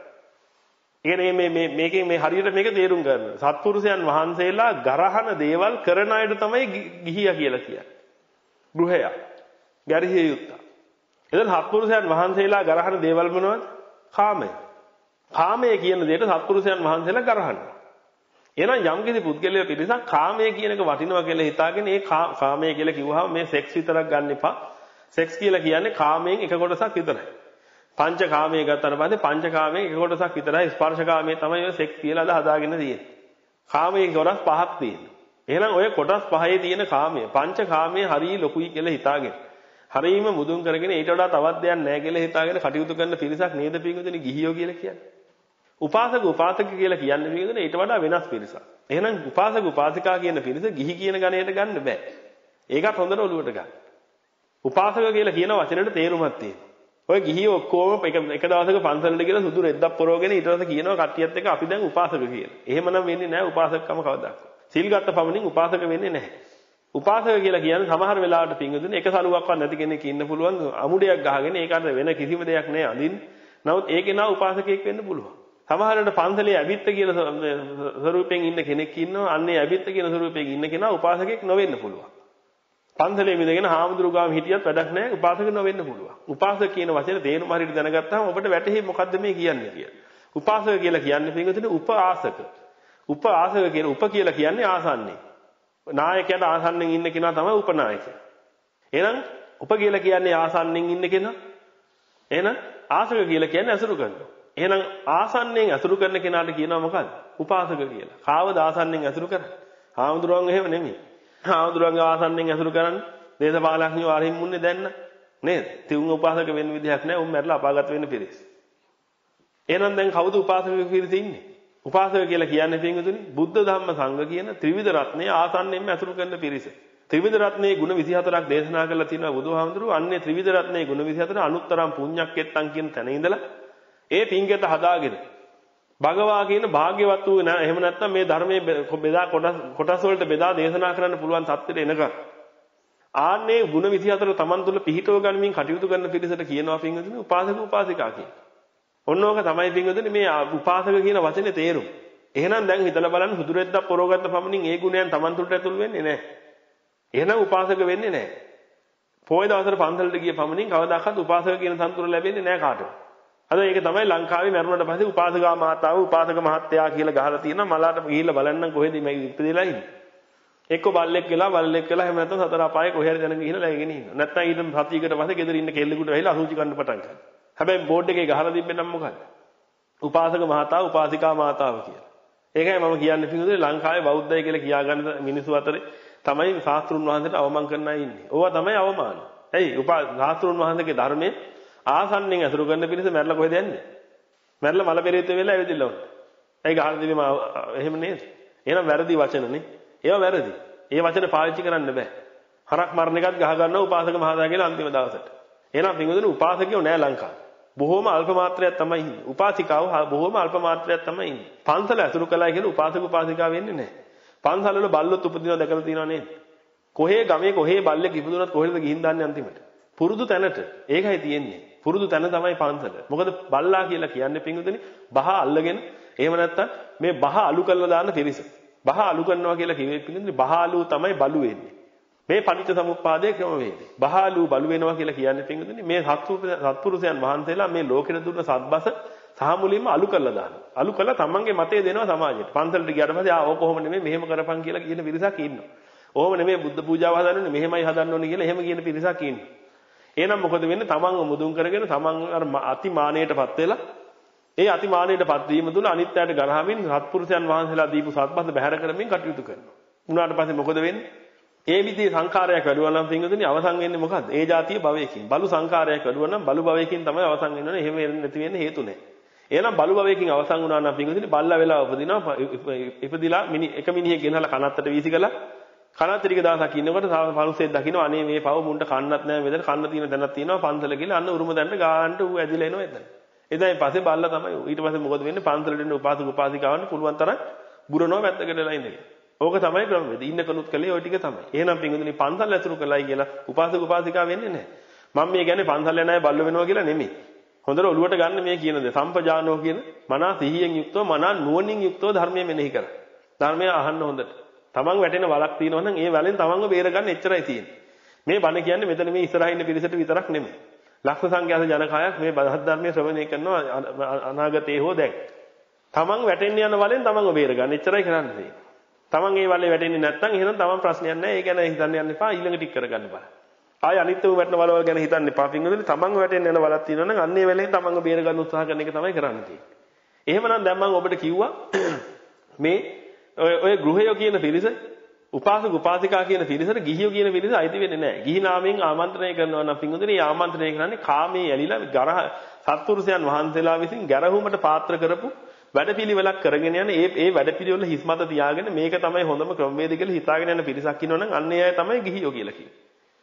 A: ඒ කියන්නේ මේ මේ මේකෙන් මේ හරියට මේක තේරුම් ගන්න. සත්පුරුෂයන් වහන්සේලා ගරහන දේවල් කරන අයට තමයි ගිහියා කියලා කියන්නේ. ගෘහයා. ගැරහී යුත්තා. එතන සත්පුරුෂයන් වහන්සේලා ගරහන දේවල් මොනවද? කාමය. කාමය කියන දෙයට සත්පුරුෂයන් වහන්සේලා ගරහනවා. එහෙනම් යම්කිසි පුද්ගලයෙක් පිළිසක් කාමය කියන එක වටිනවා කියලා හිතාගෙන ඒ කාමය කියලා කිව්වහම මේ සෙක්ස් විතරක් ගන්න එපා. සෙක්ස් කියලා කියන්නේ කාමයෙන් එක කොටසක් විතරයි. පංච කාමයේ ගත්තාට පස්සේ පංච කාමයෙන් එක කොටසක් විතරයි. ස්පර්ශ කාමයේ තමයි ඔය සෙක්ස් කියලා අද හදාගෙන තියෙන්නේ. කාමයේ කොටස් පහක් තියෙනවා. එහෙනම් ඔය කොටස් පහේ තියෙන කාමය පංච කාමයේ හරිය ලොකුයි කියලා හිතාගෙන හරීම මුදුන් කරගෙන ඊට වඩා තවත් දෙයක් නැහැ කියලා හිතාගෙන කටයුතු කරන පිරිසක් නේද පින්වතුනි ගිහියෝ කියලා කියන්නේ. උපාසක උපාසක කියලා කියන්නේ පින්වතුනි ඊට වඩා වෙනස් පිරිසක්. එහෙනම් උපාසක උපාසිකා කියන පිරිස ගිහි කියන ගණයට ගන්න බෑ. ඒකත් හොඳට ඔලුවට ගන්න. උපාසක කියලා කියන වචනෙට තේරුමක් තියෙනවා. ඔය ගිහියෝ ඔක්කොම එක එක දවසක පන්සලට ගිහලා සුදු රෙද්දක් පොරවගෙන ඊට පස්සේ කියනවා කට්ටියත් එක්ක අපි දැන් උපාසක කියලා. එහෙමනම් වෙන්නේ නැහැ උපාසකකම කවදාවත්. සිල් ගත්ත පමණින් උපාසක වෙන්නේ නැහැ. උපාසක කියලා කියන්නේ සමහර වෙලාවට පින්වතුනි එක සලුවක්වත් නැති කෙනෙක් ඉන්න පුළුවන් අමුඩයක් ගහගෙන ඒකට වෙන කිසිම දෙයක් නැහැ අඳින්න. නමුත් ඒකේ නා උපාසකයෙක් වෙන්න පුළුවන්. සමහරවිට පන්සලේ ඇවිත්ත කියන ස්වරූපයෙන් ඉන්න කෙනෙක් ඉන්නවා. අන්නේ ඇවිත්ත කියන ස්වරූපයෙන් ඉන්න කෙනා උපාසකෙක් නොවෙන්න පුළුවන්. පන්සලේ මිදගෙන හාමුදුරු ගාම හිටියත් වැඩක් නැහැ උපාසක නොවෙන්න පුළුවන්. උපාසක කියන වචනේ තේරුම හරියට දැනගත්තාම ඔබට වැටහෙයි මොකද්ද මේ කියන්නේ කියලා. උපාසක කියලා කියන්නේ පින්වතුනි උපාසක. උපාසක කියන උප කියලා කියන්නේ ආසන්නේ. නායකයාට ආසන්නෙන් ඉන්න කෙනා තමයි උපනායකයා. එහෙනම් උප කියලා කියන්නේ ආසන්නෙන් ඉන්න කෙනා. එහෙනම් ආසක කියලා කියන්නේ අසුරු කරනවා. එහෙනම් ආසන්නෙන් අසුරු කරන කෙනාට කියනවා මොකද්ද? උපාසක කියලා. කාවද ආසන්නෙන් අසුරු කරන්නේ? හාමුදුරුවන් එහෙම නෙමෙයි. හාමුදුරුවන්ගේ ආසන්නෙන් අසුරු කරන්නේ දේශපාලඥයෝ ආරින් මුන්නේ දැන්න නේද? තියුන් උපාසක වෙන්න විදිහක් නැහැ. උන් මැරලා අපාගත වෙන්න පිරිස. එහෙනම් දැන් කවුද උපාසක පිරිස ඉන්නේ? උපාසක කියලා කියන්නේ පින්වතුනි බුද්ධ ධම්ම සංඝ කියන ත්‍රිවිධ රත්නයේ ආසන්නෙන්ම අසුරු කරන පිරිස. ත්‍රිවිධ රත්නයේ ගුණ විසිහතරක් දේශනා කරලා තියෙනවා බුදුහාමුදුරුවෝ. අන්නේ ත්‍රිවිධ රත්නයේ ගුණ විසිහතර අනුත්තරම් පුඤ්ඤක්කෙත්තං කියන තැන ඉඳලා ඒ පින්කෙත හදාගෙන භගවා කියන භාග්‍යවත් වූ නෑ එහෙම නැත්නම් මේ ධර්මයේ බෙදා කොටස් කොටස් වලට බෙදා දේශනා කරන්න පුළුවන් තත්ත්වයට එනකම් ආන්නේ ගුණ විසිහතර තමන් තුළ පිහිටව ගනිමින් කටයුතු කරන පිරිසට කියනවා පින්වතුනි උපාසක උපාසිකා කියලා. ඔන්නෝක තමයි පින්වතුනි මේ උපාසක කියන වචනේ තේරුම. එහෙනම් දැන් හිතලා බලන්න හුදුරෙද්දක් පොරවගත්ත පමණින් ඒ ගුණයන් තමන් තුළට ඇතුල් වෙන්නේ නැහැ. එහෙනම් උපාසක වෙන්නේ නැහැ. පොය දවසට පන්සලට ගිය පමණින් කවදාකවත් උපාසක කියන සම්තුර ලැබෙන්නේ නැහැ කාටවත්. අද ඒක තමයි ලංකාවේ මරුණට පස්සේ උපාසකා මාතාව උපාසක මහත්තයා කියලා ගහලා තියෙනවා. මලාට ගිහිල්ලා බලන්නම් කොහෙද මේ ඉපදෙලා ඉන්නේ. එක්ක බල්ලෙක් වෙලා බල්ලෙක් වෙලා එහෙම නැත්නම් සතර අපායේ කොහේ හරි දැනගෙන ගිහිල්ලා läගෙන ඉන්නවා. නැත්නම් ඊට සතියකට පස්සේ ගෙදර ඉන්න කෙල්ලෙකුට වෙලා අසුචි කන්න පටන් ගන්නවා. හැබැයි බෝඩ් එකේ ගහලා තිබෙනම් මොකද? උපාසක මහතාව උපාසිකා මාතාව කියලා. ඒකයි මම කියන්නේ පිටුදේ ලංකාවේ බෞද්ධය කියලා කියාගන්න මිනිස්සු අතරේ තමයි ශාස්ත්‍රුන් වහන්සේට අවමන් කරන්න ඉන්නේ. ඕවා තමයි අවමාන. ඇයි? උපා ශාස්ත්‍රුන් වහන්සේගේ ධර්මයේ ආසන්නෙන් අසුරු කරන පිරිස මැරලා කොහෙද යන්නේ? මැරලා මල පෙරේත වෙලා ඇවිදින්න ඕනේ. ඒ ගහලා තිබීම එහෙම නේද? එහෙනම් වැරදි වචනනේ. ඒවා වැරදි. ඒ වචන පාවිච්චි කරන්න බෑ. හරක් මරණ එකත් ගහ ගන්නවා උපාසක මහතා කියලා අන්තිම දවසට. එහෙනම් පින්වතුනි උපාසකයෝ නෑ ලංකාවේ. බොහොම අල්ප මාත්‍රයක් තමයි ඉන්නේ. උපාසිකාව බොහොම අල්ප මාත්‍රයක් තමයි ඉන්නේ. පන්සල අසුරු කළා කියලා උපාසක උපාසිකා වෙන්නේ නෑ. පන්සල වල බල්ලොත් උපදිනවා දැකලා තියෙනව නේද? කොහේ ගමේ කොහේ බල්ලෙක් ඉපදුනත් කොහෙද ගිහින් දාන්නේ අන්තිමට? පුරුදු තැනට. ඒකයි තියෙන්නේ. පුරුදු තැන තමයි පන්සල. මොකද බල්ලා කියලා කියන්නේ පින්වතුනි බහ අල්ලගෙන එහෙම නැත්තම් මේ බහ අලු කරලා දාන්න පිරිස. බහ අලු කරනවා කියලා කිව්වේ පින්වතුනි බහ අලු තමයි බලු වෙන්නේ. මේ පටිච්ච සමුප්පාදයේ ක්‍රමවේදය. බහ අලු බලු වෙනවා කියලා කියන්නේ පින්වතුනි මේ සත්පුරුෂයන් වහන්සේලා මේ ලෝකෙට දුන්න සත්බස සහ මුලින්ම අලු කරලා දානවා. අලු කරලා තමන්ගේ මතය දෙනවා සමාජයට. පන්සලට ගියාට පස්සේ ආ ඕක කොහොම නෙමෙයි මෙහෙම කරපන් කියලා කියන පිරිසක් ඉන්නවා. ඕම නෙමෙයි බුද්ධ පූජාව හදන්න ඕනේ මෙහෙමයි හදන්න ඕනේ කියලා එහෙම කියන පිරිසක් ඉන්නේ. එහෙනම් මොකද වෙන්නේ? තමන්ව මුදුන් කරගෙන තමන් අර අතිමානයටපත් වෙලා ඒ අතිමානයටපත් වීම තුළ අනිත් අයට ගරහමින් සත්පුරුෂයන් වහන්සේලා දීපු සත්පත් බැහැර කරමින් කටයුතු කරනවා. උනාට පස්සේ මොකද වෙන්නේ? ඒ විදිහේ සංඛාරයක් වැඩුවා නම් පින්වතුනි අවසන් වෙන්නේ මොකද්ද? ඒ જાතිය භවයකින්. බලු සංඛාරයක් වැඩුවා නම් බලු භවයකින් තමයි අවසන් වෙන්නේ. එහෙම වෙන්නේ නැති වෙන්නේ හේතු නැහැ. එහෙනම් බලු භවයකින් අවසන් වුණා නම් පින්වතුනි බල්ලා වෙලා උපදිනවා. ඉපදිලා මිනි එක මිනිහෙක් ගෙනහලා කනත්තට වීසිකලා කනත් ටික දවසක් ඉන්නකොට පරුසෙක් දකින්න අනේ මේ පව මුන්ට කන්නත් නැහැ මෙතන කන්න තියෙන තැනක් තියෙනවා පන්සල කියලා අන්න උරුම දැන්න ගානට ඌ ඇදිලා එනවා එතන. එදායින් පස්සේ බල්ලා තමයි ඊට පස්සේ මොකද වෙන්නේ? පන්සලට එන්න උපාසක උපාසිකාවන් පුළුවන් තරම් බුරනවා වැත්තකටලා ඉඳගෙන. ඕක තමයි ක්‍රමවේද. ඉන්න කනුත් කලේ ওই ටික තමයි. එහෙනම් පින්වතුනි පන්සල් ඇසුරු කළයි කියලා උපාසක උපාසිකා වෙන්නේ නැහැ. මම මේ කියන්නේ පන්සල් යන අය බල්ල වෙනවා කියලා නෙමෙයි. හොඳට ඔළුවට ගන්න මේ කියන දේ. සම්පජානෝ කියන මනා සිහියෙන් යුක්තව මනා නුවණින් යුක්තව ධර්මයේ මෙනෙහි කර. ධර්මය අහන්න හොඳට. තමන් වැටෙන වලක් තියෙනවා නම් ඒ වලෙන් තමන්ව බේර ගන්න එච්චරයි තියෙන්නේ. මේ බණ කියන්නේ මෙතන මේ ඉස්සරහින් ඉන්න පිරිසට විතරක් නෙමෙයි. ලක්ෂ සංඛ්‍යාත ජනකායක් මේ බදහත් ධර්මයේ ශ්‍රවණය කරනවා අනාගතේ හෝ දැන්. තමන් වැටෙන්න යන වලෙන් තමන්ව බේර ගන්න එච්චරයි කරන්න තියෙන්නේ. තමන් ඒ වලේ වැටෙන්නේ නැත්නම් එහෙනම් තමන් ප්‍රශ්නයක් නැහැ. ඒ ගැන හිතන්න යන්න එපා. ඊළඟ ටික කරගන්න බෑ. ආය අනිත්‍යව වැටෙන වලවල් ගැන හිතන්න එපා. පින්වතුනි තමන්ව වැටෙන්න යන වලක් තියෙනවා නම් අන්නේ වෙලෙන් තමන්ව බේර ගන්න උත්සාහ කරන එක තමයි කරන්න තියෙන්නේ. එහෙමනම් දැන් මම ඔබට කිව්වා මේ ඔය ඔය ගෘහයෝ කියන පිරිස උපාසක උපාසිකා කියන පිරිසට ගිහියෝ කියන පිරිස අයිති වෙන්නේ නැහැ. ගිහි නාමයෙන් ආමන්ත්‍රණය කරනවා නම් පින්වතුනි මේ ආමන්ත්‍රණය කරන්නේ කාමයේ ඇලිලා ගරහ සත්පුරුෂයන් වහන්සේලා විසින් ගැරහුමට පාත්‍ර කරපු වැඩපිළිවෙලක් කරගෙන යන ඒ ඒ වැඩපිළිවෙල හිස්මත තියාගෙන මේක තමයි හොඳම ක්‍රමවේද කියලා හිතාගෙන යන පිරිසක් ඉන්නවනම් අන්න ඒ අය තමයි ගිහියෝ කියලා කියන්නේ.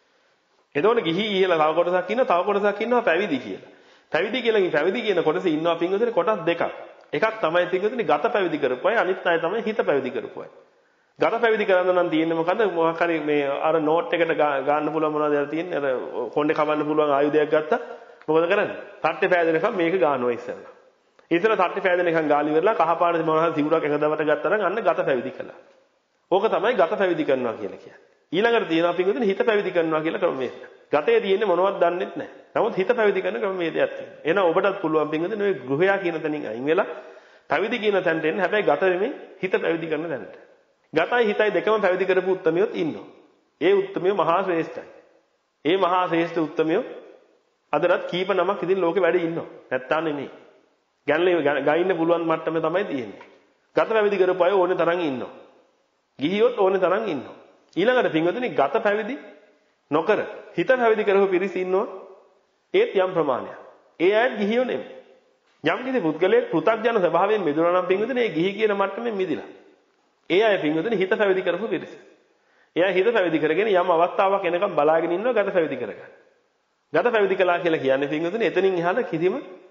A: එතකොට ගිහි කියලා තව කොටසක් ඉන්නවා තව කොටසක් ඉන්නවා පැවිදි කියලා. පැවිදි කියලා පැවිදි කියන කොටසේ ඉන්නවා පින්වතුනි කොටස් දෙකක්. එකක් තමයි පින්වතුනි ගත පැවිදි කරපු අය අනිත් අය තමයි හිත පැවිදි කරපු අය. ගත පැවිදි කරන්න නම් තියෙන්නේ මොකද? මොකක් හරි මේ අර නෝට් එකට ගන්න පුළුවන් මොනවද කියලා තියෙන්නේ? අර කොණ්ඩේ කවන්න පුළුවන් ආයුධයක් ගත්තා. මොකද කරන්නේ? තට්ටේ පෑදෙනකම් මේක ගන්නවා ඉස්සෙල්ලා. ඉතල තට්ටේ පෑදෙනකම් ගාලි වෙරලා කහපාට මොනවද සිවුරක් එකදවට ගත්තා නම් අන්න ගත පැවිදි කළා. ඕක තමයි ගත පැවිදි කරනවා කියලා කියන්නේ. ඊළඟට තියෙනවා පින්වතුනි හිත පැවිදි කරනවා කියලා ක්‍රමවේද. ගතේ තියෙන්නේ මොනවද දන්නෙත් නැහැ. නමුත් හිත පැවිදි කරන ක්‍රමවේදයක් තියෙනවා. එහෙනම් ඔබටත් පුළුවන් පින්වතුනි මේ ගෘහයා කියන තැනින් අයින් වෙලා පැවිදි කියන තැනට එන්න. හැබැයි ගත නෙමෙයි හිත පැවිදි කරන තැනට. ගතයි හිතයි දෙකම පැවිදි කරපු උත්තමියොත් ඉන්නවා. ඒ උත්තමියෝ මහා ශ්‍රේෂ්ඨයි. ඒ මහා ශ්‍රේෂ්ඨ උත්තමියෝ අදටත් කීප නමක් ඉතින් ලෝකෙ වැඩි ඉන්නවා. නැත්තම් නෙමෙයි. ගැන්ලේ ගයින්න පුළුවන් මට්ටමේ තමයි තියෙන්නේ. ගත පැවිදි කරපු අය ඕනේ තරම් ඉන්නවා. ගිහියොත් ඕනේ තරම් ඉන්නවා. ඊළඟට පින්වතුනි ගත පැවිදි නොකර හිත පැවිදි කරපු පිරිස ඉන්නවා. ඒත් යම් ප්‍රමාණයක්. ඒ අය ගිහියෝ නෙමෙයි. යම් කිසි පුද්ගලයෙක් පෘථග්ජන ස්වභාවයෙන් මිදුණා නම් පින්වතුනි ඒ ගිහි කියන මට්ටමෙන් මිදිලා. ඒ අය පින්වතුනි හිත පැවිදි කරපු පිරිස. එයා හිත පැවිදි කරගෙන යම් අවස්ථාවක් එනකම් බලාගෙන ඉන්නවා ගත පැවිදි කරගන්න. ගත පැවිදි කළා කියලා කියන්නේ පින්වතුනි එතනින් එහාට කිසිම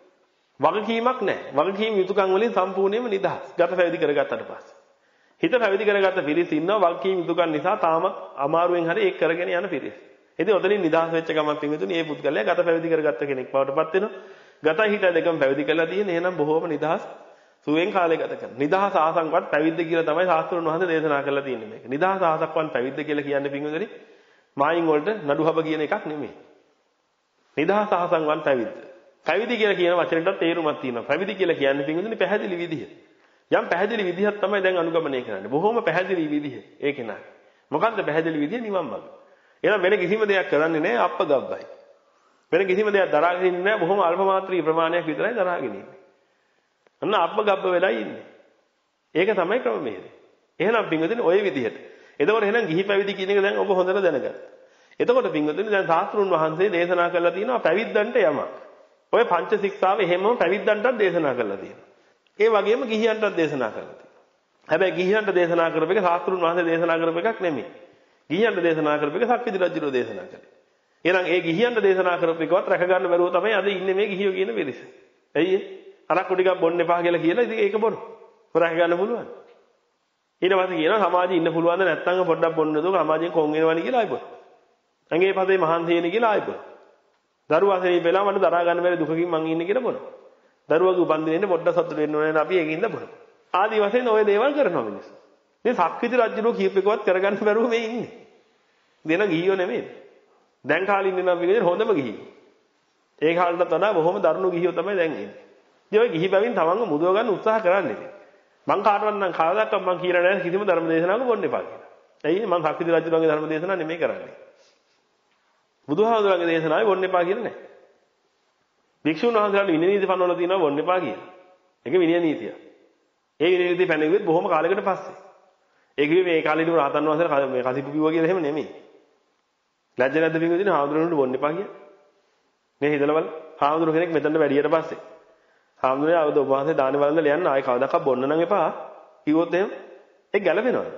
A: වගකීමක් නැහැ. වගකීම් යුතුයකම් වලින් සම්පූර්ණයෙන්ම නිදහස්. ගත පැවිදි කරගත්තට පස්සේ. හිත පැවිදි කරගත්ත පිරිස ඉන්නවා වගකීම් යුතුයකම් නිසා තාම අමාරුවෙන් හරි ඒක කරගෙන යන පිරිස. ඉතින් ඔතනින් නිදහස් වෙච්ච ගමන් පින්වතුනි මේ පුද්ගලයා ගත පැවිදි කරගත්ත කෙනෙක් බවට පත් වෙනවා. ගතයි හිතයි දෙකම පැවිදි කරලා තියෙන. එහෙනම් බොහෝම නිදහස් සුවෙන් කාලය ගත කරන. නිදහස ආසංකවත් පැවිද්ද කියලා තමයි ශාස්ත්‍රඥ වහන්සේ දේශනා කරලා තියෙන්නේ මේක. නිදහස ආසක්වත් පැවිද්ද කියලා කියන්නේ පින්වතුනි මායින් වලට නඩුහබ කියන එකක් නෙමෙයි. නිදහස ආසංකවත් පැවිද්ද. පැවිදි කියලා කියන වචනෙටත් තේරුමක් තියෙනවා. පැවිදි කියලා කියන්නේ පින්වතුනි පැහැදිලි විදිහ. යම් පැහැදිලි විදිහක් තමයි දැන් අනුගමනය කරන්නේ. බොහොම පැහැදිලි විදිහ. ඒක නෑ. මොකද්ද පැහැදිලි විදිහ? නිවන් මඟ. එහෙනම් වෙන කිසිම දෙයක් කරන්නේ නෑ අප්පගබ්බයි. වෙන කිසිම දෙයක් දරාගෙන ඉන්නේ නෑ. බොහොම අල්ප මාත්‍රී ප්‍රමාණයක් විතරයි දරාගෙන ඉන්නේ. අන්න අප්පගබ්බ වෙලා ඉන්නේ. ඒක තමයි ක්‍රමවේදය. එහෙනම් පින්වතුනි ওই විදිහට. එතකොට එහෙනම් ගිහි පැවිදි කියන එක දැන් ඔබ හොඳට දැනගන්න. එතකොට පින්වතුනි දැන් ශාස්ත්‍රුන් වහන්සේ දේශනා කරලා තියෙනවා පැවිද්දන්ට යමක්. ඔය පංච ශික්ෂාව එහෙමම පැවිද්දන්ටත් දේශනා කරලා තියෙනවා. ඒ වගේම ගිහියන්ටත් දේශනා කරලා තියෙනවා. හැබැයි ගිහියන්ට දේශනා කරපු එක ශාස්ත්‍රුන් වහන්සේ දේශනා කරපු එකක් නෙමෙයි. ගිහියන්ට දේශනා කරපු එක සක්විති රජුරෝ දේශනා කළේ. එහෙනම් ඒ ගිහියන්ට දේශනා කරපු එකවත් රැක ගන්න බැරුව තමයි අද ඉන්නේ මේ ගිහියෝ කියන පිරිස. ඇයි ඒ? අරක්කු ටිකක් බොන්න එපා කියලා කියලා ඉතින් ඒක බොන. රැක ගන්න පුළුවන්. ඊට පස්සේ කියනවා සමාජයේ ඉන්න පුළුවන්ද නැත්නම් පොඩ්ඩක් බොන්න දුක සමාජයෙන් කොන් වෙනවනි කියලා ආයිබොන. ඇඟේ පදේ මහන්සි වෙන කියලා ආයිබොන. දරුවා සෙනී වෙලා මට දරා ගන්න බැරි දුකකින් මං ඉන්නේ කියලා බොන. දරුවගේ උපන්දිනෙන්න පොඩ්ඩක් සතුට වෙන්න ඕනේ නේ අපි ඒකින්ද බොන. ආදි වශයෙන් ওই දේවල් කරනවා මිනිස්සු. මේ සක්විති රජුරෝ කීප එකවත් කරගන්න බැරුව මේ ඉන්නේ. දෙන ගිහියෝ නෙමෙයි. දැන් කාලේ ඉන්න නම් විදිහට හොඳම ගිහියෝ. ඒ කාලේටත් වඩා බොහොම දරුණු ගිහියෝ තමයි දැන් ඉන්නේ. ඉතින් ඔය ගිහි බැවින් තමන්ව මුදව ගන්න උත්සාහ කරන්නේ. මං කාටවත් නම් කවදාවත් මං කියලා නැහැ කිසිම ධර්ම දේශනාවක බොන්න එපා කියලා. ඇයි මම සක්විති රජුගේ ධර්ම දේශනා නෙමෙයි කරන්නේ. බුදුහාමුදුරන්ගේ දේශනාවේ වොන්න එපා කියලා නැහැ. භික්ෂුන් වහන්සේලාට විනය නීති පනවලා තියෙනවා වොන්න එපා කියලා. ඒක විනය නීතිය. ඒ විනය නීතිය පැනෙන්නේ බොහොම කාලයකට පස්සේ. ඒ කිව්වේ මේ කාලේදී රහතන් වහන්සේලා මේ කසිප්පු කිව්වා කියලා එහෙම නෙමෙයි. ලැජ්ජ නැද්ද පිටුදින හාමුදුරන්ට වොන්න එපා කියලා. මේ හිතලවල හාමුදුර කෙනෙක් මෙතනට වැඩියට පස්සේ හාමුදුරනේ අවද ඔබ වහන්සේ දානේ වළඳලා යන්න ආයෙ කවදාකවත් බොන්න නම් එපා කිව්වොත් එහෙම ඒක ගැළපෙනවද?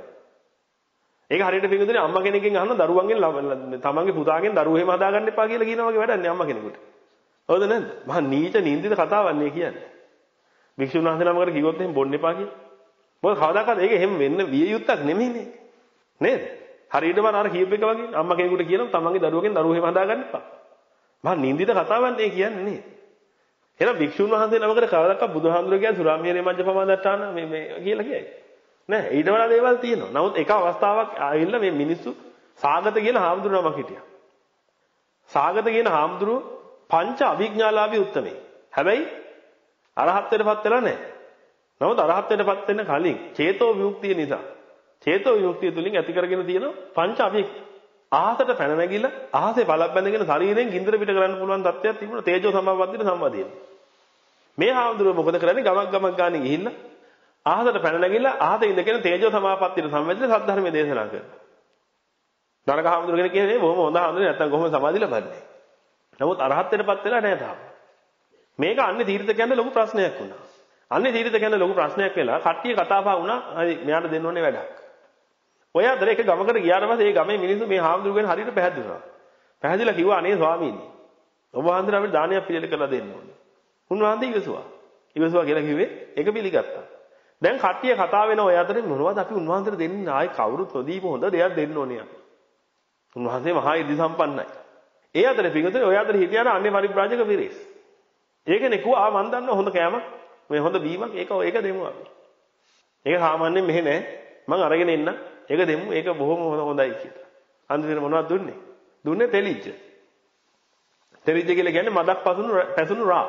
A: ඒක හරියට පිටුදින අම්මා කෙනෙක්ගෙන් අහන දරුවන්ගෙන් තමන්ගේ පුතාගෙන් දරුවෝ එහෙම හදාගන්න එපා කියලා කියනවා වගේ වැඩක් නේ අම්මා කෙනෙකුට. හවුද නැද්ද? මහා නීච නින්දිත කතාවක් නේ කියන්නේ. භික්ෂුන් වහන්සේලාමකට කිව්වොත් එහෙම බොන්න එපා කියලා. මොකද කවදාකවත් ඒක එහෙම වෙන්න විය යුත්තක් නෙමෙයිනේ. නේද? හරියටම අර කීප එක වගේ අම්මා කෙනෙකුට කියනවා තමන්ගේ දරුවගෙන් දරුවෝ එහෙම හදාගන්න එපා. මහා නින්දිත කතාවක් නේ කියන්නේ නේ. එහෙනම් භික්ෂුන් වහන්සේ නමකට කවදාකවත් බුදුහාමුදුරුවෝ කියන්නේ සුරාමේරේ මජ්ජපමාදට්ටාන මේ මේ කියලා කියයි. නෑ ඊට වඩා දේවල් තියෙනවා. නමුත් එක අවස්ථාවක් ආවිල්ලා මේ මිනිස්සු සාගත කියන හාමුදුරුවෝ නමක් හිටියා. සාගත කියන හාමුදුරුවෝ පංච අභිඥාලාභී උත්තමේ. හැබැයි අරහත්ත්වයටපත් වෙලා නැහැ. නමුත් අරහත්ත්වයටපත් වෙන්න කලින් චේතෝ විමුක්තිය නිසා චේතෝ විමුක්තිය තුලින් ඇති කරගෙන තියෙන පංච අභිඥා ආහසට පැන නැගිලා ආහසේ බලක් බැඳගෙන ශරීරයෙන් ගින්දර පිට කරන්න පුළුවන් තත්ත්වයක් තිබුණා තේජෝ සමාපත්තියට සම්බන්ධයෙන්. මේ හාමුදුරුවෝ මොකද කරන්නේ ගමක් ගමක් ගානේ ගිහිල්ලා ආහසට පැන නැගිලා ආහසේ ඉඳගෙන තේජෝ සමාපත්තියට සම්බන්ධව සද්ධර්මයේ දේශනා කරනවා. නරක හාමුදුරුවෝ කෙනෙක් කියන්නේ බොහොම හොඳ හාමුදුරුවෝ නැත්තම් කොහොමද සමාධි ලබන්නේ? නමුත් අරහත්ත්වයටපත් වෙලා නැහැ තාම. මේක අන්නේ තීර්ථකයන්ට ලොකු ප්‍රශ්නයක් වුණා. අන්නේ තීර්ථකයන්ට ලොකු ප්‍රශ්නයක් වෙලා කට්ටිය කතා බහ වුණා. හරි මෙයාට දෙන්න ඕනේ වැඩක්. ඔය අතර එක ගමකට ගියාට පස්සේ ඒ ගමේ මිනිස්සු මේ හාමුදුරුවෝ ගැන හරියට පැහැදුනා. පැහැදිලා කිව්වා අනේ ස්වාමීනි. ඔබ වහන්සේට අපිට දානයක් පිළියෙල කරලා දෙන්න ඕනේ. උන්වහන්සේ ඉවසුවා. ඉවසුවා කියලා කිව්වේ ඒක පිළිගත්තා. දැන් කට්ටිය කතා වෙන ඔය අතරේ මොනවද අපි උන්වහන්සේට දෙන්නේ ආයි කවුරුත් නොදීපු හොඳ දෙයක් දෙන්න ඕනේ අපි. උන්වහන්සේ මහා ඉදි සම්පන්නයි. ඒ අතරේ පිටුතේ ඔය අතරේ හිටියාන අන්නේ පරිබ්‍රාජක පිරිස්. ඒකනේ කිව්වා ආ මන් දන්නවා හොඳ කෑමක් මේ හොඳ බීමක් ඒක ඒක දෙමු අපි. ඒක සාමාන්‍යයෙන් මෙහෙ නෑ. මං අරගෙන එන්න. ඒක දෙමු. ඒක බොහොම හොඳයි කියලා. අන්තිමට මොනවද දුන්නේ? දුන්නේ තෙලිච්ච. තෙලිච්ච කියලා කියන්නේ මදක් පසුණු පැසුණු රා.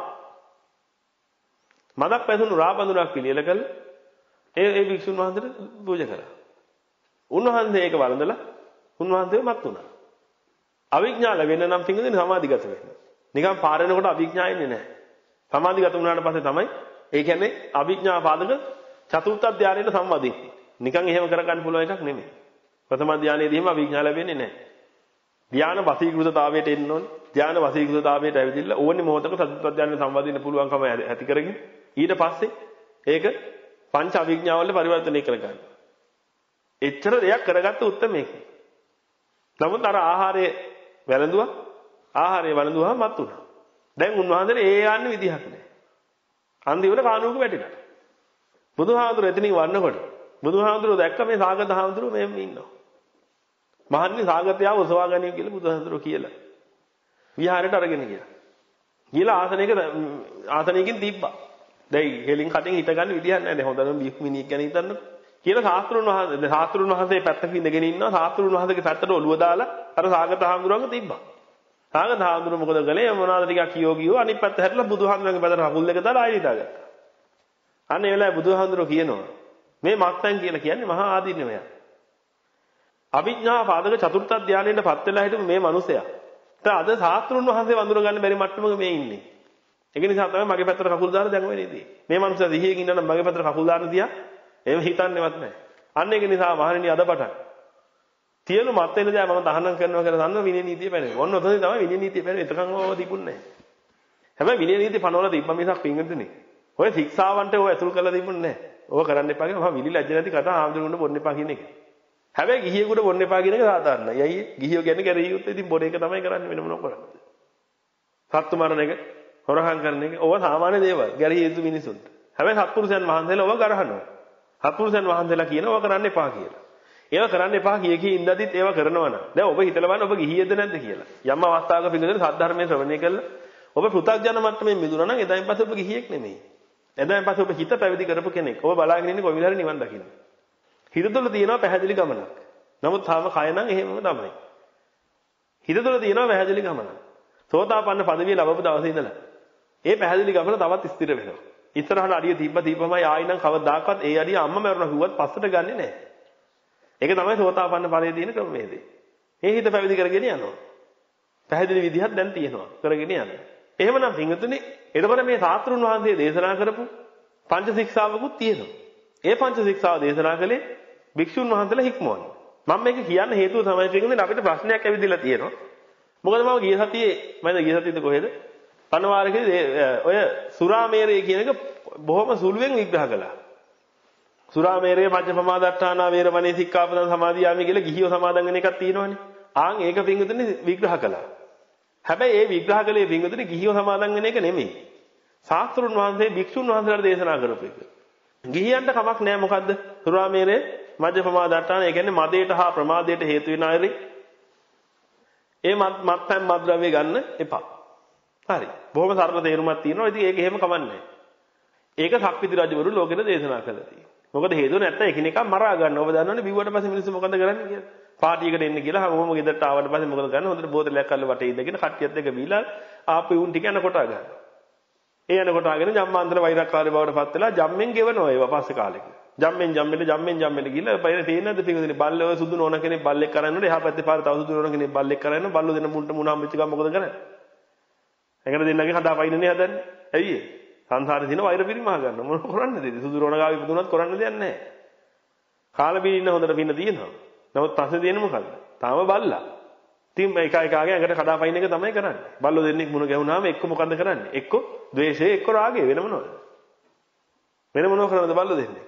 A: මදක් පැසුණු රා බඳුනක් පිළියෙල කළා. ඒ ඒ භික්ෂුන් වහන්සේට පූජා කළා. උන්වහන්සේ ඒක වළඳලා උන්වහන්සේ මත් වුණා. අවිඥා ලැබෙන්න නම් පිංගුදින සමාධිගත වෙන්න. නිකන් පාර යනකොට අවිඥා එන්නේ නැහැ. සමාධිගත වුණාට පස්සේ තමයි ඒ කියන්නේ අවිඥා පාදක චතුර්ථ ධානයට සම්බන්ධයි. නිකන් එහෙම කරගන්න පුළුවන් එකක් නෙමෙයි. ප්‍රථම ධානයේදීම අවිඥා ලැබෙන්නේ නැහැ. ධාන වසීකృతතාවයට එන්න ඕනේ. ධාන වසීකృతතාවයට ඇවිදilla ඕනේ මොහොතක චතුර්ථ ධානයට සම්බන්ධ පුළුවන්කම ඇති කරගෙන ඊට පස්සේ ඒක පංච අවිඥාවල පරිවර්තනය කරගන්න. එච්චර දෙයක් කරගත්ත උත්තරමේක. නමුත් අර ආහාරයේ වැළඳුවා ආහාරය වළඳුවා මත් උනා. දැන් උන්වහන්සේට ඒ යන්නේ විදිහක් නැහැ. අන්තිමට කානුවක වැටිලා. බුදුහාමුදුරුවෝ එතනින් වන්නකොට බුදුහාමුදුරුවෝ දැක්ක මේ සාගත හාමුදුරුවෝ මෙහෙම ඉන්නවා. මහන්නේ සාගතයාව ඔසවා ගනියු කියලා බුදුහාමුදුරුවෝ කියලා. විහාරයට අරගෙන ගියා. ගිහලා ආසනයක ආසනයකින් තිබ්බා. දැන් හෙලින් කටින් හිට ගන්න විදිහක් නැහැ. හොඳම බික්මිනියක් ගැන හිතන්න කියලා ශාස්ත්‍රුන් වහන්සේ ශාස්ත්‍රුන් වහන්සේ පැත්තක ඉඳගෙන ඉන්නවා. ශාස්ත්‍රුන් වහන්සේගේ පැත්තට ඔළුව දාලා අර සාගත හාමුදුරුවන්ව තිබ්බා. සාගත හාමුදුරුවෝ මොකද කළේ? මොනවාද ටිකක් කියෝ කියෝ අනිත් පැත්ත හැරිලා බුදුහාමුදුරන්ගේ පැත්තට කකුල් දෙක දාලා ආයෙ හිටාගත්තා. අන්න ඒ වෙලාවේ බුදුහාමුදුරුවෝ කියනවා මේ මක්තන් කියලා කියන්නේ මහා ආදීනවයක්. අවිඥා පාදක චතුර්ථ ධානයෙන්ද පත් වෙලා හිටපු මේ මිනිසයා. දැන් අද ශාස්ත්‍රුන් වහන්සේ වඳුර ගන්න බැරි මට්ටමක මේ ඉන්නේ. ඒක නිසා තමයි මගේ පැත්තට කකුල් දාලා දැන් ඔය නේදී. මේ මිනිසා දිහියෙන් ඉන්නවා නම් මගේ පැත්තට කකුල් දාන්න තියා එහෙම හිතන්නේවත් නැහැ. අන්න ඒක නිසා මහණෙනි අදපටන් තියලු මත් වෙන දේ මම තහනම් කරනවා කියලා දන්න විනය නීතිය පැනේ. ඔන්න ඔතනදී තමයි විනය නීතිය පැනේ. එතකන් ඕව තිබුණේ නැහැ. හැබැයි විනය නීතිය පනවලා තිබ්බ මිසක් පින්ගදුනේ. ඔය ශික්ෂාවන්ට ඔය ඇතුල් කරලා තිබුණේ නැහැ. ඕක කරන්න එපා කියලා මම විලි ලැජ්ජ නැති කතා ආම්දුරුන්ට බොන්න එපා කියන එක. හැබැයි ගිහියෙකුට බොන්න එපා කියන එක සාධාරණයි. අයියේ ගිහියෝ කියන්නේ කැරී යුත්තේ ඉතින් බොන එක තමයි කරන්නේ වෙන මොනව කරන්නේ. සත්තු මරණ එක, හොරහන් කරන එක ඕවා සාමාන්‍ය දේවල්. ගැරී යුතු මිනිසුන්ට. හැබැයි සත්පුරුෂයන් වහන්සේලා ඕවා ගරහනවා. සත්පුරුෂයන් වහන්සේලා කියනවා ඕවා කරන්න එපා කියලා. ඒවා කරන්න එපා කිය කී ඉඳදිත් ඒවා කරනවා නම් දැන් ඔබ හිතලා බලන්න ඔබ ගිහියද නැද්ද කියලා. යම් අවස්ථාවක පිළිදෙන සද්ධර්මයේ ශ්‍රවණය කළා. ඔබ පෘථග්ජන මට්ටමේ මිදුණා නම් එදායින් පස්සේ ඔබ ගිහියෙක් නෙමෙයි. එදායින් පස්සේ ඔබ හිත පැවිදි කරපු කෙනෙක්. ඔබ බලාගෙන ඉන්නේ කොවිලාරේ නිවන් දකින්න. හිත තුළ තියෙනවා පැහැදිලි ගමනක්. නමුත් තාම කය නම් එහෙමම තමයි. හිත තුළ තියෙනවා පැහැදිලි ගමනක්. සෝතාපන්න පදවිය ලැබපු දවසේ ඉඳලා ඒ පැහැදිලි ගමන තවත් ස්ථිර වෙනවා. ඉස්සරහට අඩිය තිබ්බ තිබ්බමයි ආයි නම් කවදාකවත් ඒ අඩිය අම්ම මරුණා කිව්වත් පස්සට ගන්නෙ නැහැ. ඒක තමයි සෝතාපන්න ඵලයේ තියෙන ක්‍රමවේදය. මේ හිත පැවිදි කරගෙන යනවා. පැහැදිලි විදිහක් දැන් තියෙනවා. කරගෙන යන්න. එහෙමනම් පින්වතුනි, එතකොට මේ සාස්ත්‍රුන් වහන්සේ දේශනා කරපු පංච ශික්ෂාවකුත් තියෙනවා. ඒ පංච ශික්ෂාව දේශනා කළේ භික්ෂුන් වහන්සේලා හික්මවන්න. මම මේක කියන්න හේතුව තමයි පින්වතුනි අපිට ප්‍රශ්නයක් ඇවිදලා තියෙනවා. මොකද මම ගිය සතියේ මම ගිය සතියේද කොහෙද? පණවාරකේ ඔය සුරාමේරය කියන එක බොහොම සුළුවෙන් විග්‍රහ කළා. සුරාමේරය මජ්ජපමාදට්ඨාන වේරමණී සික්ඛාපදං සමාදියාමි කියලා ගිහියෝ සමාදන් වෙන එකක් තියෙනවනේ. ආන් ඒක පින්වතුනි විග්‍රහ කළා. හැබැයි ඒ විග්‍රහ කළේ පින්වතුනි ගිහියෝ සමාදන් වෙන එක නෙමෙයි. ශාස්ත්‍රුන් වහන්සේ භික්ෂුන් වහන්සේලාට දේශනා කරපු එක. ගිහියන්ට කමක් නැහැ මොකද්ද? සුරාමේරය මජ්ජපමාදට්ඨාන ඒ කියන්නේ මදයට හා ප්‍රමාදයට හේතු වෙන අයරි. ඒ මත්පැන් මත්ද්‍රව්‍ය ගන්න එපා. හරි. බොහොම සරල තේරුමක් තියෙනවා. ඉතින් ඒක එහෙම කමන්නේ. ඒක සක්විති රජවරු ලෝකෙට දේශනා කළා තියෙනවා. මොකද හේතුව නැත්තම් එකිනෙකා මරා ගන්න. ඔබ දන්නවනේ බිව්වට පස්සේ මිනිස්සු මොකද කරන්නේ කියලා. පාටියකට එන්න කියලා හැමෝම ගෙදරට ආවට පස්සේ මොකද කරන්නේ? හොඳට බෝතලයක් අල්ල වටේ ඉඳගෙන කට්ටියත් එක්ක බීලා ආපු උන් ටික යන කොටා ගන්නවා. ඒ යන කොටාගෙන ජම්මාන්තර වෛරක්කාරී බවට පත් වෙලා ජම්මෙන් ගෙවනවා ඒවා පස්සේ කාලෙක. ජම්මෙන් ජම්මෙට ජම්මෙන් ජම්මෙට ගිහලා පයින් තේින්නද පිටුදිනේ බල්ලේ ඔය සුදු නෝන කෙනෙක් බල්ලෙක් කරන්නේ එහා පැත්තේ පාර තව සුදු නෝන කෙනෙක් බල්ලෙක් කරන්නේ බල්ලෝ දෙන මුන්ට මුණ හම්බෙච්ච ගමන් මොකද කරන්නේ? එකට දෙන්නගේ හදා පයින්නනේ හදන්නේ. ඇයි ඒ? සංසාරේ දින වෛර පිරිමහ ගන්න මොන කරන්නද ඉතින් සුදු රෝණ ගාව ඉපදුනත් කරන්න දෙයක් නැහැ. කාලා බීන ඉන්න හොඳට පින්න තියෙනවා. නමුත් ප්‍රශ්නේ තියෙන්නේ මොකද්ද? තාම බල්ලා. ඉතින් එක එකාගේ ඇඟට කඩා පයින්න එක තමයි කරන්නේ. බල්ලෝ දෙන්නෙක් මුණ ගැහුනාම එක්ක මොකද්ද කරන්නේ? එක්ක ද්වේෂය එක්ක රාගය වෙන මොනවද? වෙන මොනව කරනවද බල්ලෝ දෙන්නේ?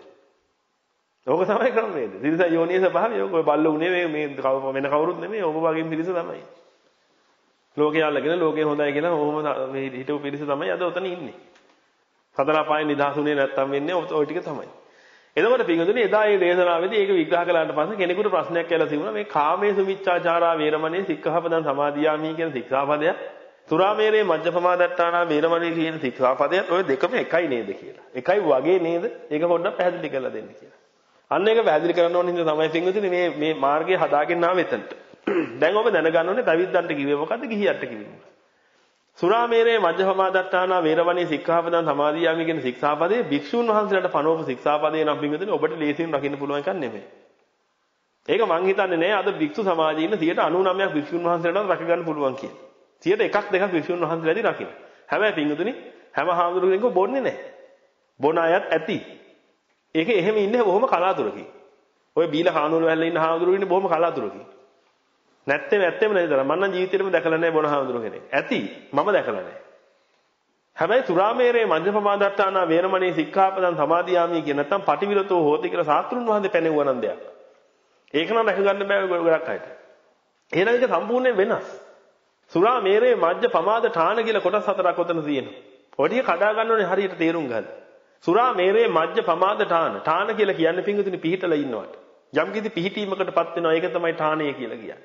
A: ඕක තමයි ක්‍රමවේද. තිරස යෝනිය ස්වභාවය. ඔය බල්ලෝ උනේ මේ මේ වෙන කවුරුත් නෙමෙයි. ඔබ වගේම පිරිස තමයි. ලෝකේ අල්ලගෙන ලෝකේ හොඳයි කියලා ඔහොම මේ හිටපු පිරිස තමයි අද ඔතන ඉන්නේ. සතර පායෙන් නිදහසුනේ නැත්තම් වෙන්නේ ඔය ටික තමයි. එතකොට පින්වතුනි එදා මේ දේශනාවේදී ඒක විග්‍රහ කළාට පස්සේ කෙනෙකුට ප්‍රශ්නයක් කියලා තිබුණා මේ කාමේසු මිච්ඡාචාරා වේරමණී සික්ඛාපදං සමාදියාමි කියන ශික්ෂාපදය සුරාමේරේ මජ්ජපමාදට්ඨාන වේරමණී කියන ශික්ෂාපදයත් ඔය දෙකම එකයි නේද කියලා. එකයි වගේ නේද? ඒක පොඩ්ඩක් පැහැදිලි කරලා දෙන්න කියලා. අන්න ඒක පැහැදිලි කරන්න ඕන හින්දා තමයි පින්වතුනි මේ මේ මාර්ගය හදාගෙන ආවෙ එතනට. දැන් ඔබ දැනගන්න ඕනේ පැවිද්දන්ට කිව්වේ මොකද්ද ගිහියන්ට කිව්වේ මොකද්ද? සුරාමේරේ මජ්ජපමාදට්ඨාන වේරමණී සික්ඛාපදං සමාදියාමි කියන ශික්ෂාපදයේ භික්ෂුන් වහන්සේලාට පනවපු ශික්ෂාපදේ නම් පින්වතුනි ඔබට ලේසියෙන් රකින්න පුළුවන් එකක් නෙමෙයි. ඒක මං හිතන්නේ නෑ අද භික්ෂු සමාජයේ ඉන්න සියයට අනූනවයක් භික්ෂුන් වහන්සේලාට රැක ගන්න පුළුවන් කියලා. සියයට එකක් දෙකක් භික්ෂුන් වහන්සේලාදී රකින්න. හැබැයි පින්වතුනි හැම හාමුදුරුවෙක්ම බොන්නේ නෑ. බොන අයත් ඇති. ඒක එහෙම ඉන්නේ බොහොම කලාතුරකින්. ඔය බීලා කානුවල වැල්ලා ඉන්න හාමුදුරුවෝ ඉන්නේ බොහොම කලාතුරකින්. නැත්තේ ඇත්තෙම නේද? මම නම් ජීවිතේටම දැකලා නැහැ බොන හාමුදුරුවෝ කෙනෙක්. ඇති මම දැකලා නැහැ. හැබැයි සුරාමේරේ මජ්ජපමාදට්ඨාන වේරමණී සික්ඛාපදං සමාදියාමි කියන නැත්තම් පටිවිරතෝ හෝති කියලා සාස්ත්‍රුන් වහන්සේ පැනෙවුවා නම් දෙයක්. ඒක නම් රැක ගන්න බෑ ගොඩක් අයට. එහෙනම් ඒක සම්පූර්ණයෙන් වෙනස්. සුරාමේරේ මජ්ජපමාදට්ඨාන කියලා කොටස් හතරක් ඔතන තියෙනවා. ඔය ටික කඩා ගන්න ඕනේ හරියට තේරුම් ගන්න. සුරාමේරේ මජ්ජපමාදට්ඨාන ඨාන කියලා කියන්නේ පිංගුතුනි පිහිටලා ඉන්නවට. යම් කිසි පිහිටීමකටපත් වෙනවා ඒක තමයි ඨානය කියලා කියන්නේ.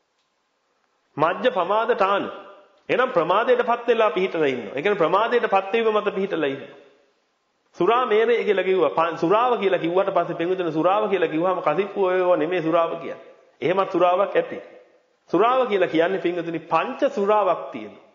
A: මජ්ජ ප්‍රමාද ඨාන. එහෙනම් ප්‍රමාදයටපත් වෙලා පිහිටලා ඉන්නවා. ඒ කියන්නේ ප්‍රමාදයටපත් වීම මත පිහිටලා ඉන්නවා. සුරාමේරය කියලා කිව්වා. සුරාව කියලා කිව්වට පස්සේ පෙඟුතුන සුරාව කියලා කිව්වම කසිප්පුව ඒව නෙමෙයි සුරාව කියන්නේ. එහෙමත් සුරාවක් ඇති. සුරාව කියලා කියන්නේ පෙඟුතුනි පංච සුරාවක් තියෙනවා.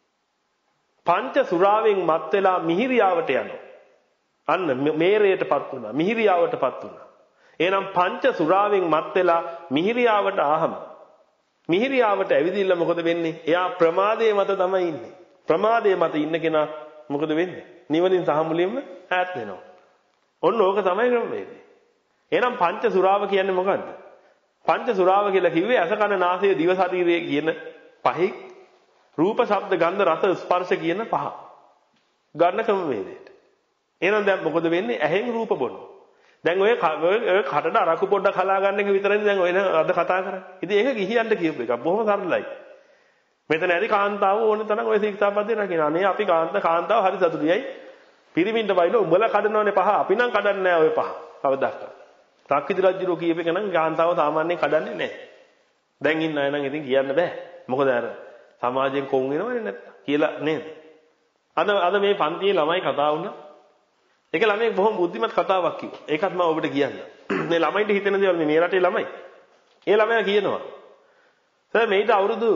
A: පංච සුරාවෙන් මත් වෙලා මිහිරියාවට යනවා. අන්න මේරයටපත් වුණා. මිහිරියාවටපත් වුණා. එහෙනම් පංච සුරාවෙන් මත් වෙලා මිහිරියාවට ආහම මිහිරියාවට ඇවිදින්න මොකද වෙන්නේ? එයා ප්‍රමාදයේ මත තමයි ඉන්නේ. ප්‍රමාදයේ මත ඉන්න කෙනා මොකද වෙන්නේ? නිවනින් සහ මුලින්ම ඈත් වෙනවා. ඔන්න ඕක තමයි ක්‍රමවේදය. එහෙනම් පංච සුරාව කියන්නේ මොකද්ද? පංච සුරාව කියලා කිව්වේ අස කන නාසය දිව ශරීරය කියන පහේ රූප ශබ්ද ගන්ධ රස ස්පර්ශ කියන පහ. ගන්න ක්‍රමවේදයට. එහෙනම් දැන් මොකද වෙන්නේ? ඇහෙන් රූප බොනවා. දැන් ඔය ඔය කටට අරකු පොඩ්ඩක් හලා ගන්න එක විතරනේ දැන් ඔය අද කතා කරන්නේ. ඉතින් ඒක ගිහියන්ට කියපු එකක්. බොහොම සරලයි. මෙතන ඇති කාන්තාව ඕන තරම් ඔය ශික්ෂාපදේ රකින්න. අනේ අපි කාන්ත කාන්තාව හරි සතුටුයි. පිරිමින්ට බයිල උඹලා කඩනවනේ පහ. අපි නම් කඩන්නේ නැහැ ඔය පහ. කවදාවත්. තාක්කිද රජුරෝ කියප එක නම් කාන්තාව සාමාන්‍යයෙන් කඩන්නේ නැහැ. දැන් ඉන්න අය නම් ඉතින් කියන්න බෑ. මොකද අර සමාජයෙන් කොන් වෙනවනේ නැත්තම් කියලා නේද? අද අද මේ පන්තියේ ළමයි කතා වුණා. ඒක ළමයි බොහොම බුද්ධිමත් කතාවක් කිව්වා. ඒකත් මම ඔබට කියන්න. මේ ළමයින්ට හිතෙන දේවල් මේ රටේ ළමයි. ඒ ළමයා කියනවා. සර් මේට අවුරුදු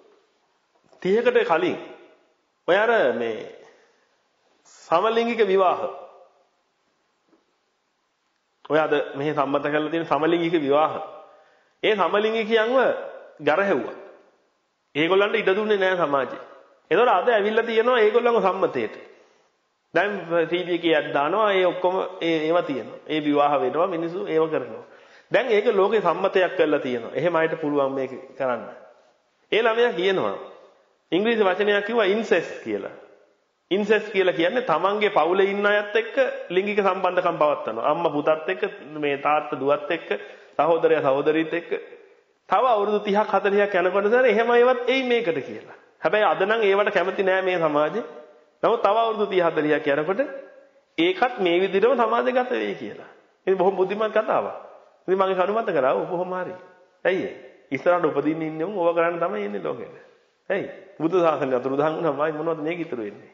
A: තිහකට කලින් ඔය අර මේ සමලිංගික විවාහ ඔය අද මෙහි සම්මත කරලා තියෙන සමලිංගික විවාහ. ඒ සමලිංගිකයන්ව ගරහැව්වා. ඒගොල්ලන්ට ඉඩ දුන්නේ නැහැ සමාජයේ. ඒතකොට අද ඇවිල්ලා තියෙනවා ඒගොල්ලන්ව සම්මතයට. දැන් ටීවී එකේ ඇඩ් දානවා ඒ ඔක්කොම ඒ ඒවා තියෙනවා. ඒ විවාහ වෙනවා මිනිස්සු ඒව කරනවා. දැන් ඒක ලෝකේ සම්මතයක් කරලා තියෙනවා. එහෙම අයට පුළුවන් මේක කරන්න. ඒ ළමයා කියනවා ඉංග්‍රීසි වචනයක් කිව්වා ඉන්සෙස්ට් කියලා. ඉන්සෙස්ට් කියලා කියන්නේ තමන්ගේ පවුලේ ඉන්න අයත් එක්ක ලිංගික සම්බන්ධකම් පවත්වනවා. අම්මා පුතත් එක්ක මේ තාත්තා දුවත් එක්ක සහෝදරයා සහෝදරියත් එක්ක තව අවුරුදු තිහක් හතලිහක් යනකොට සර එහෙම ඒවත් එයි මේකට කියලා. හැබැයි අද නම් ඒවට කැමති නෑ මේ සමාජේ. නමුත් තව අවුරුදු තිහ හතලිහක් යනකොට ඒකත් මේ විදිහටම සමාජගත වෙයි කියලා. ඉතින් බොහොම බුද්ධිමත් කතාවක්. ඉතින් මගේ කනුමත කරා ඔබ කොහොම හරි. ඇයි ඒ? ඉස්සරහට උපදින්න ඉන්නේ උන් ඕවා කරන්න තමයි එන්නේ ලෝකෙට. ඇයි? බුදු සාසනය අතුරුදහන් වුණාමයි මොනවද මේක ඉතුරු වෙන්නේ?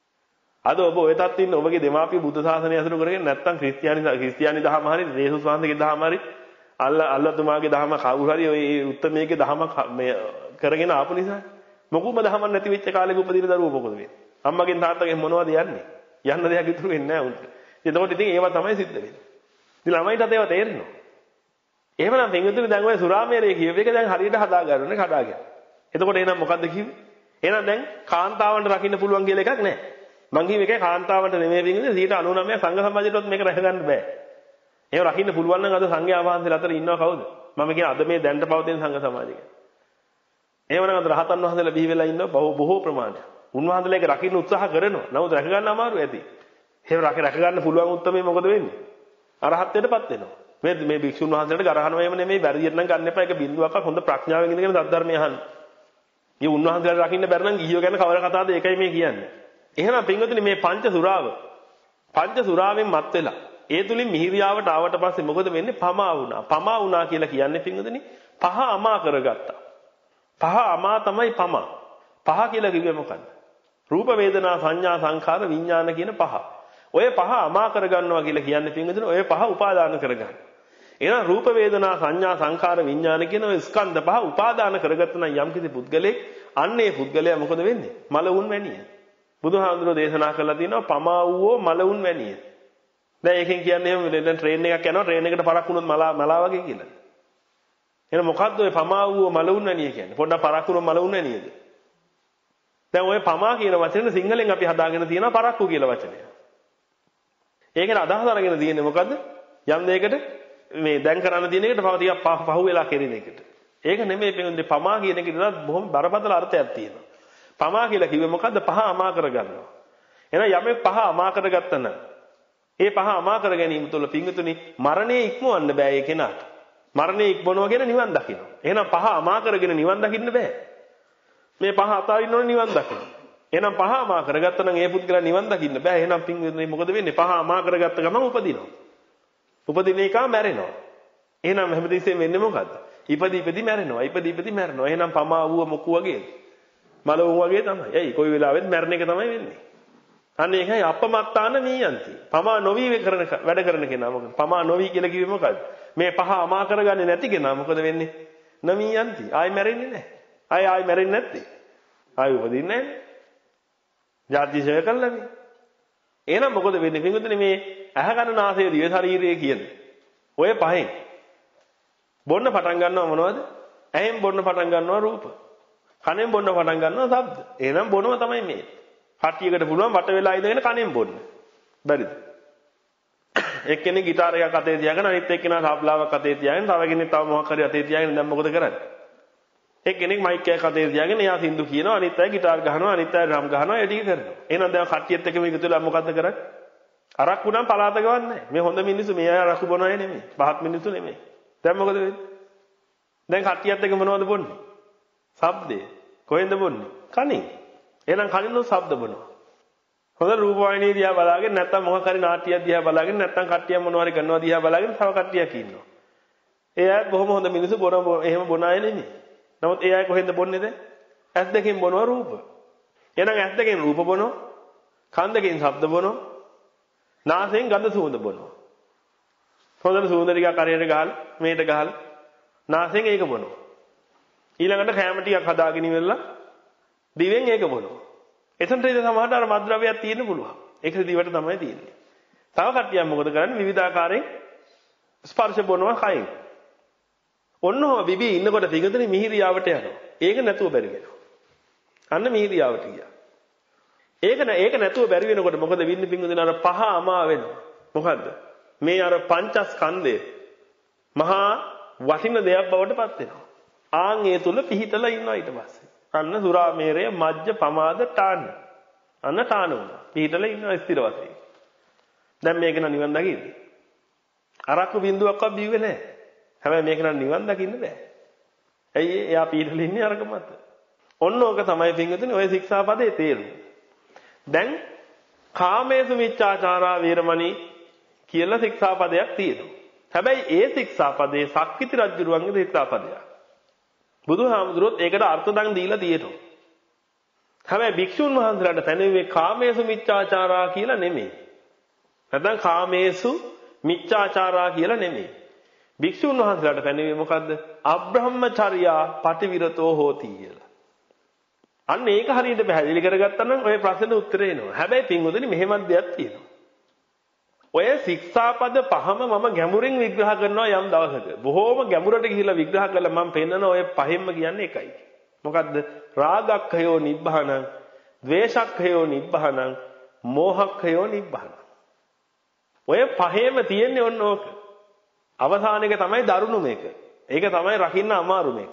A: අද ඔබ ඔය තත් ඉන්න ඔබගේ දෙමාපිය බුදු සාසනය අසුරු කරගෙන නැත්තම් ක්‍රිස්තියානි ක්‍රිස්තියානි දහම හරි යේසුස් වහන්සේගේ දහම හරි අල්ලා අල්ලාහ්තුමාගේ දහම කවුරු හරි ඔය උත්තමයේ දහම මේ කරගෙන ආපු නිසා මොකුම දහමක් නැති වෙච්ච කාලෙක උපදින දරුවෝ මොකද වෙන්නේ? අම්මගෙන් තාත්තගෙන් මොනවද යන්නේ? යන්න දෙයක් ඉතුරු වෙන්නේ නැහැ උන්ට. එතකොට ඉතින් ඒවා තමයි සිද්ධ වෙන්නේ. ඉතින් ළමයිටත් ඒවා තේරෙනවා. එහෙමනම් පින්විතුනි දැන් ඔය සුරාමේරය කියව එක දැන් හරියට හදා ගන්නනේ කඩාගෙන. එතකොට එහෙනම් මොකද්ද කිව්වේ? එහෙනම් දැන් කාන්තාවන්ට රකින්න පුළුවන් කියලා එකක් නැහැ. මං කියව එකේ කාන්තාවන්ට නෙමෙයි පින්විතුනි නූනය නවය සංඝ සමාජයටවත් මේක රැක ගන්න බෑ. ඒව රකින්න පුළුවන් නම් අද සංඝයා වහන්සේලා අතර ඉන්නව කවුද? මම කියන අද මේ දැන්ට පවතින සංඝ සමාජයක. එහෙමනම් අද රහතන් වහන්සේලා බිහි වෙලා ඉන්නව බොහෝ ප්‍රමාණයක්. උන්වහන්සේලා ඒක රකින්න උත්සාහ කරනවා. නමුත් රැක ගන්න අමාරු ඇති. එහෙම රැක රැක ගන්න පුළුවන් උත්තරේ මොකද වෙන්නේ? අරහත්ත්වයටපත් වෙනවා. මේ මේ භික්ෂුන් වහන්සේලාට ගරහනව එහෙම නෙමෙයි බැරියට නම් ගන්න එපා. ඒක බින්දුවක්වත් හොඳ ප්‍රඥාවෙන් ඉඳගෙන සද්ධර්මය අහන්න. මේ උන්වහන්සේලාට රකින්න බැරි නම් ගිහියෝ ගැන කවර කතාවද ඒකයි මේ කියන්නේ. එහෙනම් පින්වතුනි මේ පංච සුරාව පංච සුරාවෙන් මත් වෙලා ඒ තුලින් මිහිරියාවට ආවට පස්සේ මොකද වෙන්නේ? පමා වුණා. පමා වුණා කියලා කියන්නේ පින්වතුනි පහ අමා කරගත්තා. පහ අමා තමයි පමා. පහ කියලා කිව්වේ මොකද්ද? රූප වේදනා සංඥා සංඛාර විඥාන කියන පහ. ඔය පහ අමා කරගන්නවා කියලා කියන්නේ පින්වතුනි ඔය පහ උපාදාන කරගන්න. එහෙනම් රූප වේදනා සංඥා සංඛාර විඥාන කියන ඔය ස්කන්ධ පහ උපාදාන කරගත්ත නම් යම්කිසි පුද්ගලෙක් අන්නේ පුද්ගලයා මොකද වෙන්නේ? මලවුන් වැනිය. බුදුහාමුදුරෝ දේශනා කළා තියෙනවා පමා වූ මලවුන් වැනිය. දැන් ඒකෙන් කියන්නේ එහෙම දැන් ට්‍රේන් එකක් යනවා ට්‍රේන් එකට පරක් වුණොත් මලා මලා වගේ කියලා. එහෙනම් මොකද්ද ඔය පමා වූ මලවුන් වැනිය කියන්නේ? පොඩ්ඩක් පරක් වුණොත් මලවුන් වැනියද? දැන් ඔය පමා කියන වචනේ සිංහලෙන් අපි හදාගෙන තියෙනවා පරක්කු කියලා වචනය. ඒකේ අදහස අරගෙන තියෙන්නේ මොකද්ද? යම් දෙයකට මේ දැන් කරන්න තියෙන එකට තව ටිකක් පහු වෙලා කෙරෙන එකට. ඒක නෙමෙයි පින්වතුනි පමා කියන එකේ නේද බොහොම බරපතල අර්ථයක් තියෙනවා. පමා කියලා කිව්වේ මොකද්ද? පහ අමා කරගන්නවා. එහෙනම් යමෙක් පහ අමා කරගත්තා නම් ඒ පහ අමා කර ගැනීම තුළ පින්වතුනි මරණය ඉක්මවන්න බෑ ඒ කෙනාට. මරණය ඉක්මවනවා කියන නිවන් දකින්න. එහෙනම් පහ අමා කරගෙන නිවන් දකින්න බෑ. මේ පහ අතාරින්න ඕනේ නිවන් දකින්න. එහෙනම් පහ අමා කරගත්තා නම් ඒ පුද්ගලයා නිවන් දකින්න බෑ. එහෙනම් පින්වතුනි මොකද වෙන්නේ? පහ අමා කරගත්ත ගමන් උපදිනවා. උපදින එක මැරෙනවා. එහෙනම් හැමදෙස්සෙම වෙන්නේ මොකද්ද? ඉපදි ඉපදි මැරෙනවා. ඉපදි ඉපදි මැරෙනවා. එහෙනම් පමා වූ මොකු වගේද? මලවුන් වගේ තමයි. එයි කොයි වෙලාවෙත් මැරෙන එක තමයි වෙන්නේ. අන්න ඒකයි අපමත්තාන නීයන්ති. පමා නොවි කරන වැඩ කරන කෙනා මොකද? පමා නොවි කියලා කිව්වේ මොකද්ද? මේ පහ අමා කරගන්නේ නැති කෙනා මොකද වෙන්නේ? නමීයන්ති. ආයි මැරෙන්නේ නැහැ. ආයි ආයි මැරෙන්නේ නැත්තේ. ආයි උපදින්නේ නැහැ. ජාතිශය කළා මේ. එහෙනම් මොකද වෙන්නේ? පින්වතුනි මේ ඇහ කන නාසය දිව ශරීරය කියන ඔය පහෙන් බොන්න පටන් ගන්නවා මොනවද? ඇහෙන් බොන්න පටන් ගන්නවා රූප. කනෙන් බොන්න පටන් ගන්නවා ශබ්ද. එහෙනම් බොනවා තමයි මේ. කට්ටියකට පුළුවන් වට වෙලා ඉඳගෙන කනෙන් බොන්න. බැරිද? එක්කෙනෙක් গিitar එකක් අතේ තියාගෙන අනිත් එක්කෙනා තාප්ලාවක් අතේ තියාගෙන තව කෙනෙක් තව මොකක් හරි අතේ තියාගෙන දැන් මොකද කරන්නේ? එක්කෙනෙක් මයික් එකක් අතේ තියාගෙන එයා සින්දු කියනවා අනිත් අය গিitar ගහනවා අනිත් අය ඩ්‍රම් ගහනවා ඒ ටික කරනවා. එහෙනම් දැන් කට්ටියත් එක්ක මේක තුල මොකද්ද කරන්නේ? අරක්කු නම් පලාත ගවන්නේ නැහැ. මේ හොඳ මිනිස්සු මේ අය අරක්කු බොන අය නෙමෙයි. පහත් මිනිස්සු නෙමෙයි. දැන් මොකද වෙන්නේ? දැන් කට්ටියත් එක්ක මොනවද බොන්නේ? ශබ්දේ. කොහෙන්ද බොන්නේ? කනින්. එහෙනම් කනින්ම ශබ්ද බොනවා. හොඳ රූපවාහිනිය දිහා බලාගෙන නැත්නම් මොකක් හරි නාට්‍යයක් දිහා බලාගෙන නැත්නම් කට්ටියක් මොනවා හරි කරනවා දිහා බලාගෙන තව කට්ටියක් ඉන්නවා. ඒ අය බොහොම හොඳ මිනිස්සු බොන එහෙම බොන අය නෙමෙයි. නමුත් ඒ අය කොහෙන්ද බොන්නේ දැන්? ඇස් දෙකෙන් බොනවා රූප. එහෙනම් ඇස් දෙකෙන් රූප බොනවා. කන් දෙකෙන් ශබ්ද බොනවා. නාසයෙන් ගඳ සුවඳ බොනවා. හොඳට සුවඳ ටිකක් කරේට ගහලා මේට ගහලා නාසයෙන් ඒක බොනවා. ඊළඟට කැම ටිකක් හදාගෙන ඉවරලා දිවෙන් ඒක බොනවා. එතනට ඉතින් සමහරට අර මත්ද්‍රව්‍යයක් තියෙන්න පුළුවන්. ඒක දිවට තමයි තියෙන්නේ. තව කට්ටියක් මොකද කරන්නේ? විවිධාකාරයෙන් ස්පර්ශ බොනවා කයින්. ඔන්නෝ බිබී ඉන්නකොට පිඟුතුනේ මිහිරියාවට යනවා. ඒක නැතුව බැරි වෙනවා. අන්න මිහිරියාවට ගියා. ඒක නෑ ඒක නැතුව බැරි වෙනකොට මොකද වෙන්නේ පිඟුතුනේ අර පහ අමා වෙනවා. මොකද්ද? මේ අර පංචස්කන්ධය මහා වටින දෙයක් බවට පත් වෙනවා. ආන් ඒ තුල පිහිටලා ඉන්නවා ඊට පස්සේ. අන්න සුරාමේරය මජ්ජ පමාද ටාන. අන්න ටාන වුණා. පිහිටලා ඉන්නවා ස්ථිර වශයෙන්. දැන් මේක න නිවන් දකින්නේ. අරක්කු බින්දුවක්වත් බිව්වේ නැහැ. හැබැයි මේක නම් නිවන් දකින්න බෑ. ඇයි එයා පිළිදෙල ඉන්නේ අරක මත. ඔන්න ඕක තමයි පින්වතුනි ඔය ශික්ෂාපදේ තේරුම. දැන් කාමේසු මිච්ඡාචාරා වේරමණී කියලා ශික්ෂාපදයක් තියෙනවා. හැබැයි ඒ ශික්ෂාපදේ සක්විති රජුරුවන්ගේ ශික්ෂාපදයක්. බුදුහාමුදුරුවෝත් ඒකට අර්ථ දන් දීලා තියෙනවා. හැබැයි භික්ෂුන් වහන්සේලාට පැනෙන්නේ කාමේසු මිච්ඡාචාරා කියලා නෙමෙයි. නැත්නම් කාමේසු මිච්ඡාචාරා කියලා නෙමෙයි. භික්ෂුන් වහන්සේලාට පැනෙන්නේ මොකද්ද? අබ්‍රහ්මචර්යා පටිවිරතෝ හෝති කියලා. අන්න ඒක හරියට පැහැදිලි කරගත්තා නම් ඔය ප්‍රශ්නෙට උත්තරේ එනවා. හැබැයි පින්වතුනි මෙහෙමත් දෙයක් තියෙනවා. ඔය ශික්ෂාපද පහම මම ගැඹුරින් විග්‍රහ කරනවා යම් දවසක. බොහෝම ගැඹුරට ගිහිල්ලා විග්‍රහ කළා මම පෙන්නන ඔය පහෙන්ම කියන්නේ එකයි. මොකද්ද? රාගක්ඛයෝ නිබ්බහනං, ද්වේෂක්ඛයෝ නිබ්බහනං, මෝහක්ඛයෝ නිබ්බහනං. ඔය පහේම තියෙන්නේ ඔන්න ඕක. අවසාන එක තමයි දරුණු මේක. ඒක තමයි රකින්න අමාරු මේක.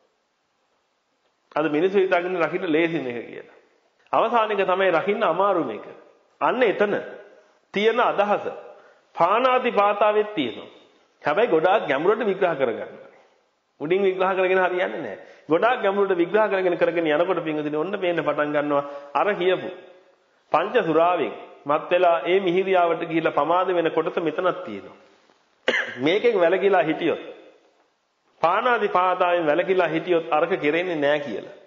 A: අද මිනිස්සු හිතාගෙන රකින්න ලේසි මේක කියලා. අවසාන එක තමයි රකින්න අමාරු මේක. අන්න එතන තියෙන අදහස පාණාති පාතාවෙත් තියෙනවා. හැබැයි ගොඩාක් ගැඹුරට විග්‍රහ කරගන්න. උඩින් විග්‍රහ කරගෙන හරියන්නේ නැහැ. ගොඩාක් ගැඹුරට විග්‍රහ කරගෙන කරගෙන යනකොට පින්වදින ඔන්න පේන්න පටන් ගන්නවා අර කියපු පංච සුරාවෙන් මත් වෙලා ඒ මිහිරියාවට ගිහිල්ලා පමාද වෙන කොටස මෙතනක් තියෙනවා. මේකෙන් වැලකිලා හිටියොත් පාණාති පාතාවෙන් වැලකිලා හිටියොත් අරක කෙරෙන්නේ නැහැ කියලා.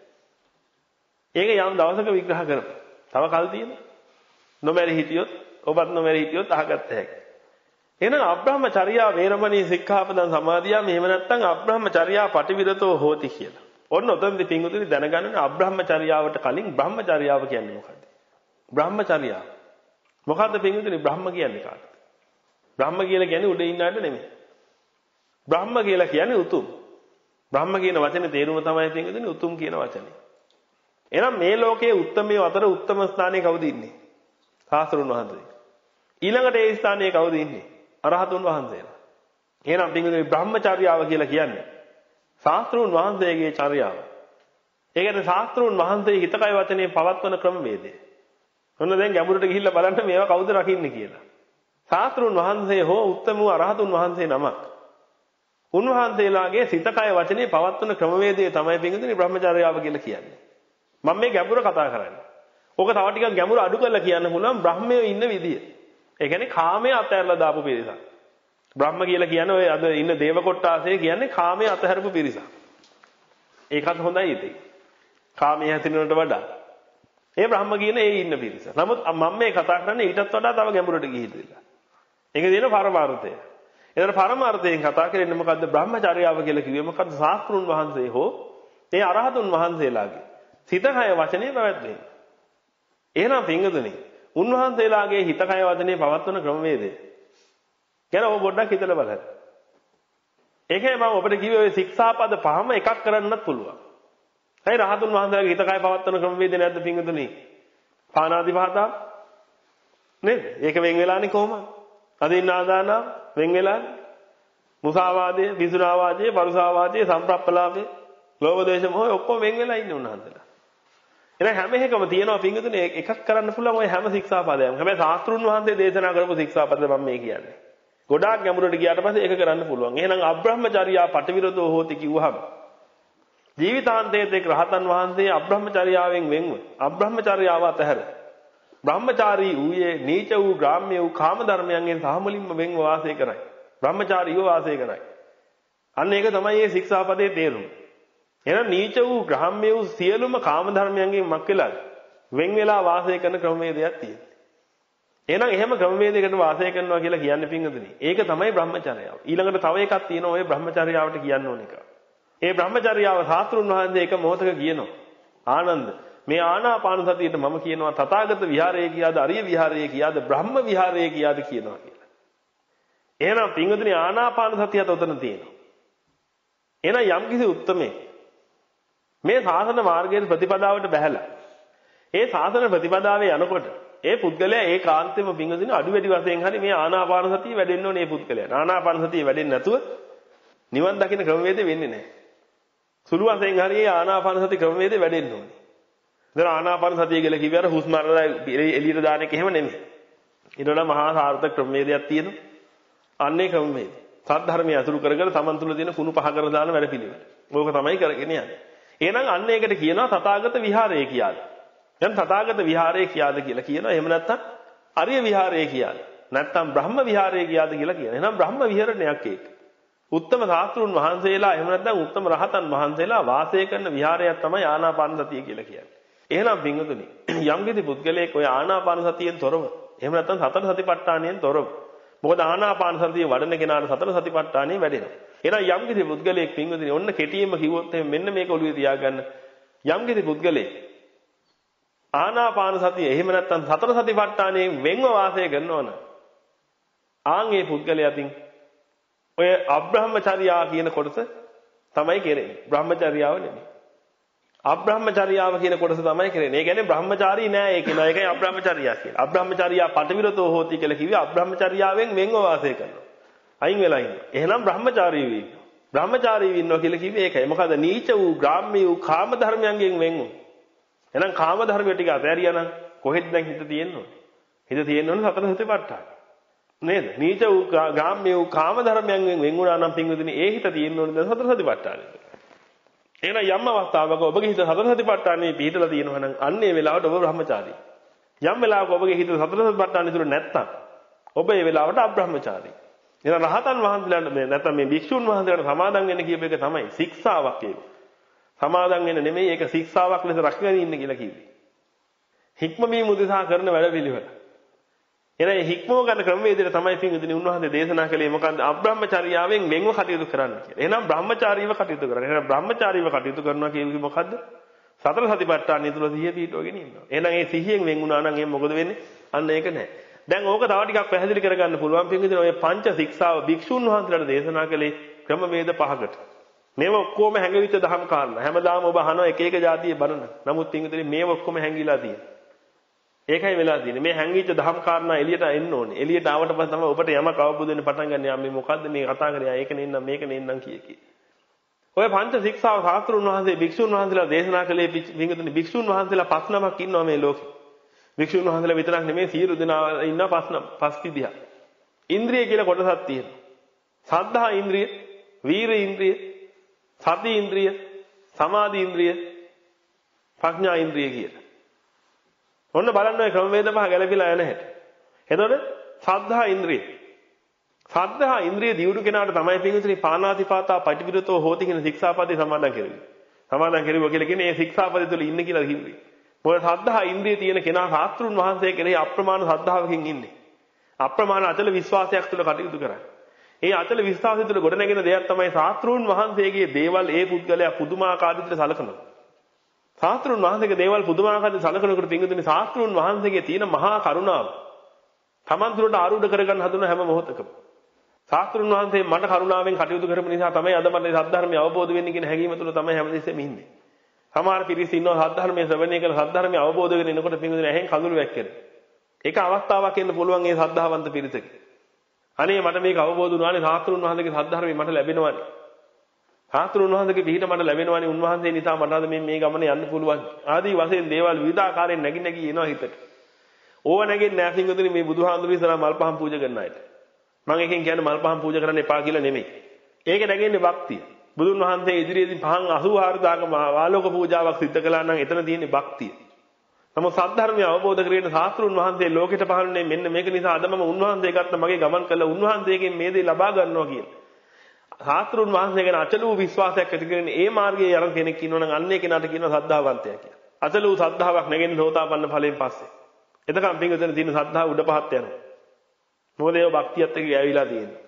A: ඒක යම් දවසක විග්‍රහ කරමු. තව කල් තියෙනවා. නොමැරි හිටියොත් ඔබත් නොමැරි හිටියොත් අහගත්ත හැකි. එහෙනම් අබ්‍රහ්මචර්යා වේරමණී සික්ඛාපදං සමාදියා මෙහෙම නැත්නම් අබ්‍රහ්මචර්යා පටිවිරතෝ හෝති කියලා. ඔන්න ඔතනදී පින්වතුනි දැනගන්න අබ්‍රහ්මචර්යාවට කලින් බ්‍රහ්මචර්යාව කියන්නේ මොකද්ද? බ්‍රහ්මචර්යාව. මොකද්ද පින්වතුනි බ්‍රහ්ම කියන්නේ කාටද? බ්‍රහ්ම කියලා කියන්නේ උඩ ඉන්න අයට නෙමෙයි. බ්‍රහ්ම කියලා කියන්නේ උතුම්. බ්‍රහ්ම කියන වචනේ තේරුම තමයි පින්වතුනි උතුම් කියන වචනේ. එහෙනම් මේ ලෝකයේ උත්තමයේ අතර උත්තම ස්ථානයේ කවුද ඉන්නේ? සාස්ත්‍රුන් වහන්සේ. ඊළඟට ඒ ස්ථානයේ කවුද ඉන්නේ? අරහතුන් වහන්සේලා. එහෙනම් පින්වතුනි බ්‍රහ්මචර්යාව කියලා කියන්නේ සාස්ත්‍රුන් වහන්සේගේ චර්යාව. ඒ කියන්නේ සාස්ත්‍රුන් වහන්සේ හිතකය වචනේ පවත්වන ක්‍රමවේදය. ඔන්න දැන් ගැඹුරට ගිහිල්ලා බලන්න මේවා කවුද රකින්නේ කියලා. සාස්ත්‍රුන් වහන්සේ හෝ උත්තම වූ අරහතුන් වහන්සේ නමක්. උන්වහන්සේලාගේ සිතකය වචනේ පවත්වන ක්‍රමවේදය තමයි පින්වතුනි බ්‍රහ්මචර්යාව කියලා කියන්නේ. මම මේ ගැඹුර කතා කරන්නේ. ඕක තව ටිකක් ගැඹුර අඩු කරලා කියන්න පුළුවන් බ්‍රහ්මයේ ඉන්න විදිය. ඒ කියන්නේ කාමයේ අතහැරලා දාපු පිරිසක්. බ්‍රහ්ම කියලා කියන්නේ ඔය අද ඉන්න දේව කොට්ටාසේ කියන්නේ කාමයේ අතහැරපු පිරිසක්. ඒකත් හොඳයි ඉතින්. කාමයේ හැසිරෙනවට වඩා. ඒ බ්‍රහ්ම කියන ඒ ඉන්න පිරිස. නමුත් මම මේ කතා කරන්නේ ඊටත් වඩා තව ගැඹුරට ගිහිල්ලා. ඒක තියෙන පරමාර්ථය. ඒතර පරමාර්ථයෙන් කතා කරන්නේ මොකද්ද? බ්‍රහ්මචර්යාව කියලා කිව්වේ මොකද්ද? ශාස්ත්‍රුන් වහන්සේ හෝ ඒ අරහතුන් වහන්සේලාගේ සිතකය වචනේ පැවැත්වෙන්නේ. එහෙනම් පින්වතුනි උන්වහන්සේලාගේ හිතකය වචනේ පවත්වන ක්‍රමවේදය ගැන ඔබ පොඩ්ඩක් හිතලා බලන්න. ඒකේ මම ඔබට කිව්වේ ඔය ශික්ෂාපද පහම එකක් කරන්නත් පුළුවන්. හරි රහතුන් වහන්සේලාගේ හිතකය පවත්වන ක්‍රමවේදය නැද්ද පින්වතුනි? පාණාති පාතා නේද? ඒක වෙන් වෙලානේ කොහොමද? අදින්නාදාන වෙන් වෙලානේ. මුසාවාදයේ, විසුනාවාදයේ, පරුසාවාදයේ, සම්ප්‍රප්පලාපේ, ලෝභ දේශ මොහ ඔක්කොම වෙන් වෙලා ඉන්නේ උන්වහන්සේලා. එහෙනම් හැම එකම තියෙනවා පින්වතුනි එකක් කරන්න පුළුවන් ඔය හැම ශික්ෂාපදයක්ම. හැබැයි ශාස්ත්‍රුන් වහන්සේ දේශනා කරපු ශික්ෂාපද මම මේ කියන්නේ. ගොඩාක් ගැඹුරට ගියාට පස්සේ ඒක කරන්න පුළුවන්. එහෙනම් අබ්‍රහ්මචර්යා පටිවිරතෝ හෝති කිව්වහම ජීවිතාන්තයේදී රහතන් වහන්සේ අබ්‍රහ්මචර්යාවෙන් වෙන්ව අබ්‍රහ්මචර්යාව අතහැර බ්‍රහ්මචාරී ඌයේ නීච වූ ග්‍රාම්‍ය වූ කාම ධර්මයන්ගෙන් සාමුලින්ම වෙන්ව වාසය කරයි. බ්‍රහ්මචාරීව වාසය කරයි. අන්න ඒක තමයි මේ ශික්ෂාපදයේ තේරුම. එහෙනම් නීච වූ ග්‍රාම්‍ය වූ සියලුම කාම ධර්මයන්ගෙන් මක් වෙලා වෙන් වෙලා වාසය කරන ක්‍රමවේදයක් තියෙනවා. එහෙනම් එහෙම ක්‍රමවේදයකට වාසය කරනවා කියලා කියන්නේ පින්වතුනි. ඒක තමයි බ්‍රහ්මචර්යාව. ඊළඟට තව එකක් තියෙනවා ඔය බ්‍රහ්මචර්යාවට කියන්න ඕන එක. ඒ බ්‍රහ්මචර්යාව සාස්ත්‍රුන් වහන්සේ එක මොහොතක කියනවා. ආනන්ද මේ ආනාපාන සතියට මම කියනවා තථාගත විහාරය කියාද අරිය විහාරය කියාද බ්‍රහ්ම විහාරය කියාද කියනවා කියලා. එහෙනම් පින්වතුනි ආනාපාන සතියත් උතන තියෙනවා. එහෙනම් යම්කිසි උත්මේ මේ සාසන මාර්ගයේ ප්‍රතිපදාවට බැහැලා ඒ සාසන ප්‍රතිපදාවේ යනකොට ඒ පුද්ගලයා ඒකාන්තයෙන්ම පින්වතුනි අඩු වැඩි වශයෙන් හරි මේ ආනාපාන සතිය වැඩෙන්න ඕනේ මේ පුද්ගලයා. ආනාපාන සතිය වැඩෙන්නේ නැතුව නිවන් දකින්න ක්‍රමවේදෙ වෙන්නේ නැහැ. සුළු වශයෙන් හරි ඒ ආනාපාන සති ක්‍රමවේදෙ වැඩෙන්න ඕනේ. දැන් ආනාපාන සතිය කියලා කිව්වේ අර හුස්ම අරලා එළියට දාන එක එහෙම නෙමෙයි. ඊට වඩා මහා සාර්ථක ක්‍රමවේදයක් තියෙනවා. අන්නේ ක්‍රමවේදය. සද්ධර්මය අතුරු කරගෙන තමන් තුළ තියෙන කුණු පහ කර දාන වැඩ පිළිවෙල. ඕක තමයි කරගෙන යන්නේ. එහෙනම් අන්න ඒකට කියනවා තථාගත විහාරය කියලා. දැන් තථාගත විහාරය කියාද කියලා කියනවා. එහෙම නැත්නම් අරිය විහාරය කියාද? නැත්නම් බ්‍රහ්ම විහාරය කියාද කියලා කියනවා. එහෙනම් බ්‍රහ්ම විහරණයක් ඒක. උත්තම ශාස්ත්‍රුන් වහන්සේලා එහෙම නැත්නම් උත්තම රහතන් වහන්සේලා වාසය කරන විහාරයක් තමයි ආනාපාන සතිය කියලා කියන්නේ. එහෙනම් පින්වතුනි යම් කිසි පුද්ගලයෙක් ඔය ආනාපාන සතියෙන් තොරව එහෙම නැත්නම් සතර සතිපට්ඨානයෙන් තොරව මොකද ආනාපාන සතිය වඩන කෙනාට සතර සතිපට්ඨානෙ වැඩෙනවා. එහෙනම් යම් කිසි පුද්ගලයෙක් පින්වතුනි ඔන්න කෙටියෙන්ම කිව්වොත් මෙන්න මේක ඔළුවේ තියාගන්න. යම් කිසි පුද්ගලයෙක් ආනාපාන සතිය එහෙම නැත්නම් සතර සතිපට්ඨානයෙන් වෙන්ව වාසය කරනවා නම් ආන් ඒ පුද්ගලයාටින් ඔය අබ්‍රහ්මචර්යා කියන කොටස තමයි කෙරෙන්නේ. බ්‍රහ්මචර්යාව නෙමෙයි. අබ්‍රහ්මචර්යාව කියන කොටස තමයි කරන්නේ. ඒ කියන්නේ බ්‍රහ්මචාරී නෑ ඒක නෑ. ඒකයි අබ්‍රහ්මචර්යා කියන්නේ. අබ්‍රහ්මචර්යා පටිවිරතෝ හෝති කියලා කිව්වේ අබ්‍රහ්මචර්යාවෙන් වෙන්ව වාසය කරනවා. අයින් වෙලා ඉන්නවා. එහෙනම් බ්‍රහ්මචාරී වෙයි. බ්‍රහ්මචාරී වෙන්නවා කියලා කිව්වේ ඒකයි. මොකද නීච වූ ග්‍රාම්‍ය වූ කාම ධර්මයන්ගෙන් වෙන් වුණා. එහෙනම් කාම ධර්ම ටික අතහැරියා නම් කොහෙද දැන් හිත තියෙන්නේ? හිත තියෙන්නේ සතර සතිපට්ඨාන. නේද? නීච වූ ග්‍රාම්‍ය වූ කාම ධර්මයන්ගෙන් වෙන් වුණා නම් පින්විතනේ ඒ හිත තියෙන්නේ දැන් සතර සතිපට්ඨානෙ. එහෙනම් යම් අවස්ථාවක ඔබගේ හිත සතර සතිපට්ඨානෙ පිහිටලා තියෙනවා නම් අන්න ඒ වෙලාවට ඔබ බ්‍රහ්මචාරී. යම් වෙලාවක ඔබගේ හිත සතර සතිපට්ඨානෙ තුල නැත්තම් ඔබ ඒ වෙලාවට අබ්‍රහ්මචාරී. එහෙනම් රහතන් වහන්සේලාට මේ නැත්තම් මේ භික්ෂුන් වහන්සේලාට සමාදන් වෙන්න කියප එක තමයි ශික්ෂාවක් ඒක. සමාදන් වෙන්න නෙමෙයි ඒක ශික්ෂාවක් ලෙස රැකගෙන ඉන්න කියලා කිව්වේ. හික්මීම උදෙසා කරන වැඩ පිළිවෙල. එහෙනම් හික්මව ගන්න ක්‍රමවේදයට තමයි පින්විතනි උන්වහන්සේ දේශනා කළේ මොකන්ද අබ්‍රහ්මචර්යාවෙන් වෙන්ව කටයුතු කරන්න කියලා. එහෙනම් බ්‍රහ්මචාරීව කටයුතු කරන්න. එහෙනම් බ්‍රහ්මචාරීව කටයුතු කරනවා කියන්නේ මොකද්ද? සතර සතිපට්ඨානය තුල සිහිය පිහිටවගෙන ඉන්නවා. එහෙනම් ඒ සිහියෙන් වෙන් වුණා නම් එහෙනම් මොකද වෙන්නේ? අන්න ඒක නෑ. දැන් ඕක තව ටිකක් පැහැදිලි කරගන්න පුළුවන් පින්විතනි ඔය පංච ශික්ෂාව භික්ෂුන් වහන්සේලාට දේශනා කළේ ක්‍රමවේද පහකට. මේව ඔක්කොම හැඟවිච්ච දහම් කාරණා. හැමදාම ඔබ අහනවා එක එක જાතියේ බණන. නමුත් පින්විතනි මේව ඔක්කොම හැංගිලා තියෙනවා. ඒකයි වෙලා තියෙන්නේ. මේ හැංගිච්ච දහම් කාරණා එළියට එන්න ඕනේ. එළියට ආවට පස්සේ තමයි ඔබට යමක් අවබෝධ වෙන්න පටන් ගන්න. යා මේ මොකද්ද මේ කතා කරේ? ඒක නෙන්නම් මේක නෙන්නම් කිය කී. ඔය පංච ශික්ෂාව සාස්ත්‍රුන් වහන්සේ භික්ෂුන් වහන්සේලා දේශනා කළේ පින්විතනි භික්ෂුන් වහන්සේලා පස් නමක් ඉන්නවා මේ ලෝකේ. භික්ෂුන් වහන්සේලා විතරක් නෙමෙයි සියලු දෙනා ඉන්නවා පස් නම. පස් විදිහක්. ඉන්ද්‍රිය කියලා කොටසක් තියෙනවා. සද්ධා ඉන්ද්‍රිය, වීර ඉන්ද්‍රිය, සති ඉන්ද්‍රිය, සමාධි ඉන්ද්‍රිය, ප්‍රඥා ඉන්ද්‍රිය කියලා. ඔන්න බලන්න ඔය ක්‍රමවේද පහ ගැලපිලා යන හැටි. එතකොට සද්ධා ඉන්ද්‍රිය. සද්ධා ඉන්ද්‍රිය දියුණු කෙනාට තමයි පින්විතනි පාණාතිපාතා පටිවිරතෝ හෝති කියන ශික්ෂාපදේ සමාදන් කෙරෙන්නේ. සමාදන් කෙරුවා කියලා කියන්නේ මේ ශික්ෂාපදේ තුල ඉන්න කියලා කිව්වේ. මොකද සද්ධා ඉන්ද්‍රිය තියෙන කෙනා ශාස්ත්‍රුන් වහන්සේ කෙරෙහි අප්‍රමාණ ශ්‍රද්ධාවකින් ඉන්නේ. අප්‍රමාණ අචල විශ්වාසයක් තුල කටයුතු කරන්නේ. ඒ අචල විශ්වාසය තුළ ගොඩනැගෙන දෙයක් තමයි ශාස්ත්‍රූන් වහන්සේගේ දේවල් ඒ පුද්ගලයා පුදුමාකාර විදිහට සලකනවා. ශාස්ත්‍රූන් වහන්සේගේ දේවල් පුදුමාකාර විදිහට සලකනකොට පින්විතනි ශාස්ත්‍රූන් වහන්සේගේ තියෙන මහා කරුණාව තමන් තුළට ආරූඪ කරගන්න හදන හැම මොහොතකම ශාස්ත්‍රූන් වහන්සේ මට කරුණාවෙන් කටයුතු කරපු නිසා තමයි අද මට සද්ධර්මය අවබෝධ වෙන්නේ කියන හැඟීම තුළ තමයි හැමදෙස්සෙම ඉන්නේ. සමහර පිරිස ඉන්නවා සද්ධර්මයේ ශ්‍රවණය කරලා සද්ධර්මය අවබෝධ වෙගෙන එනකොට පින්විතනි ඇහෙන් කඳුළු වැක්කෙන. ඒක අවස්ථාවක් එන්න පුළුවන් ඒ සද්ධාවන්ත පිරිසක. අනේ මට මේක අවබෝධ වුණානේ ශාස්ත්‍රුන් වහන්සේගේ සද්ධර්මය මට ලැබෙනවානේ. ශාස්ත්‍රුන් වහන්සේගේ පිහිට මට ලැබෙනවානේ උන්වහන්සේ නිසා මට අද මේ මේ ගමනේ යන්න පුළුවන්. ආදී වශයෙන් දේවල් විවිධාකාරයෙන් නැగి නැగి එනවා හිතට. ඕව නැගෙන්නේ නැහැ කිංගුතුනි මේ බුදුහාඳුරු ඉස්සරහා මල් පහන් පූජා කරන අයට. මම එකෙන් කියන්නේ මල් පහන් පූජා කරන්න එපා කියලා නෙමෙයි. ඒක නැගෙන්නේ භක්තිය. බුදුන් වහන්සේ ඉදිරියේදී පහන් අසූහාර දාක ආලෝක පූජාවක් සිද්ධ කළා නම් එතන තියෙන්නේ භක්තිය. නමුත් සද්ධර්මය අවබෝධ කරගෙන ශාස්ත්‍රුන් වහන්සේ ලෝකෙට පහළනේ මෙන්න මේක නිසා අද මම උන්වහන්සේ ගත්ත මගේ ගමන් කළ උන්වහන්සේගෙන් මේ දේ ලබා ගන්නවා කියන. ශාස්ත්‍රුන් වහන්සේ ගැන අචල වූ විශ්වාසයක් ඇති කරගෙන ඒ මාර්ගයේ යන කෙනෙක් ඉන්නවා නම් අන්නේ කෙනාට කියනවා සද්ධාවන්තයා කියලා. අචල වූ සද්ධාාවක් නැගෙන සෝතාපන්න ඵලයෙන් පස්සේ. එතකම් පින්වතුන් තියෙන සද්ධාව උඩ පහත් යනවා. මොකද ඒක භක්තියත් එක්ක ඇවිලා තියෙන්නේ.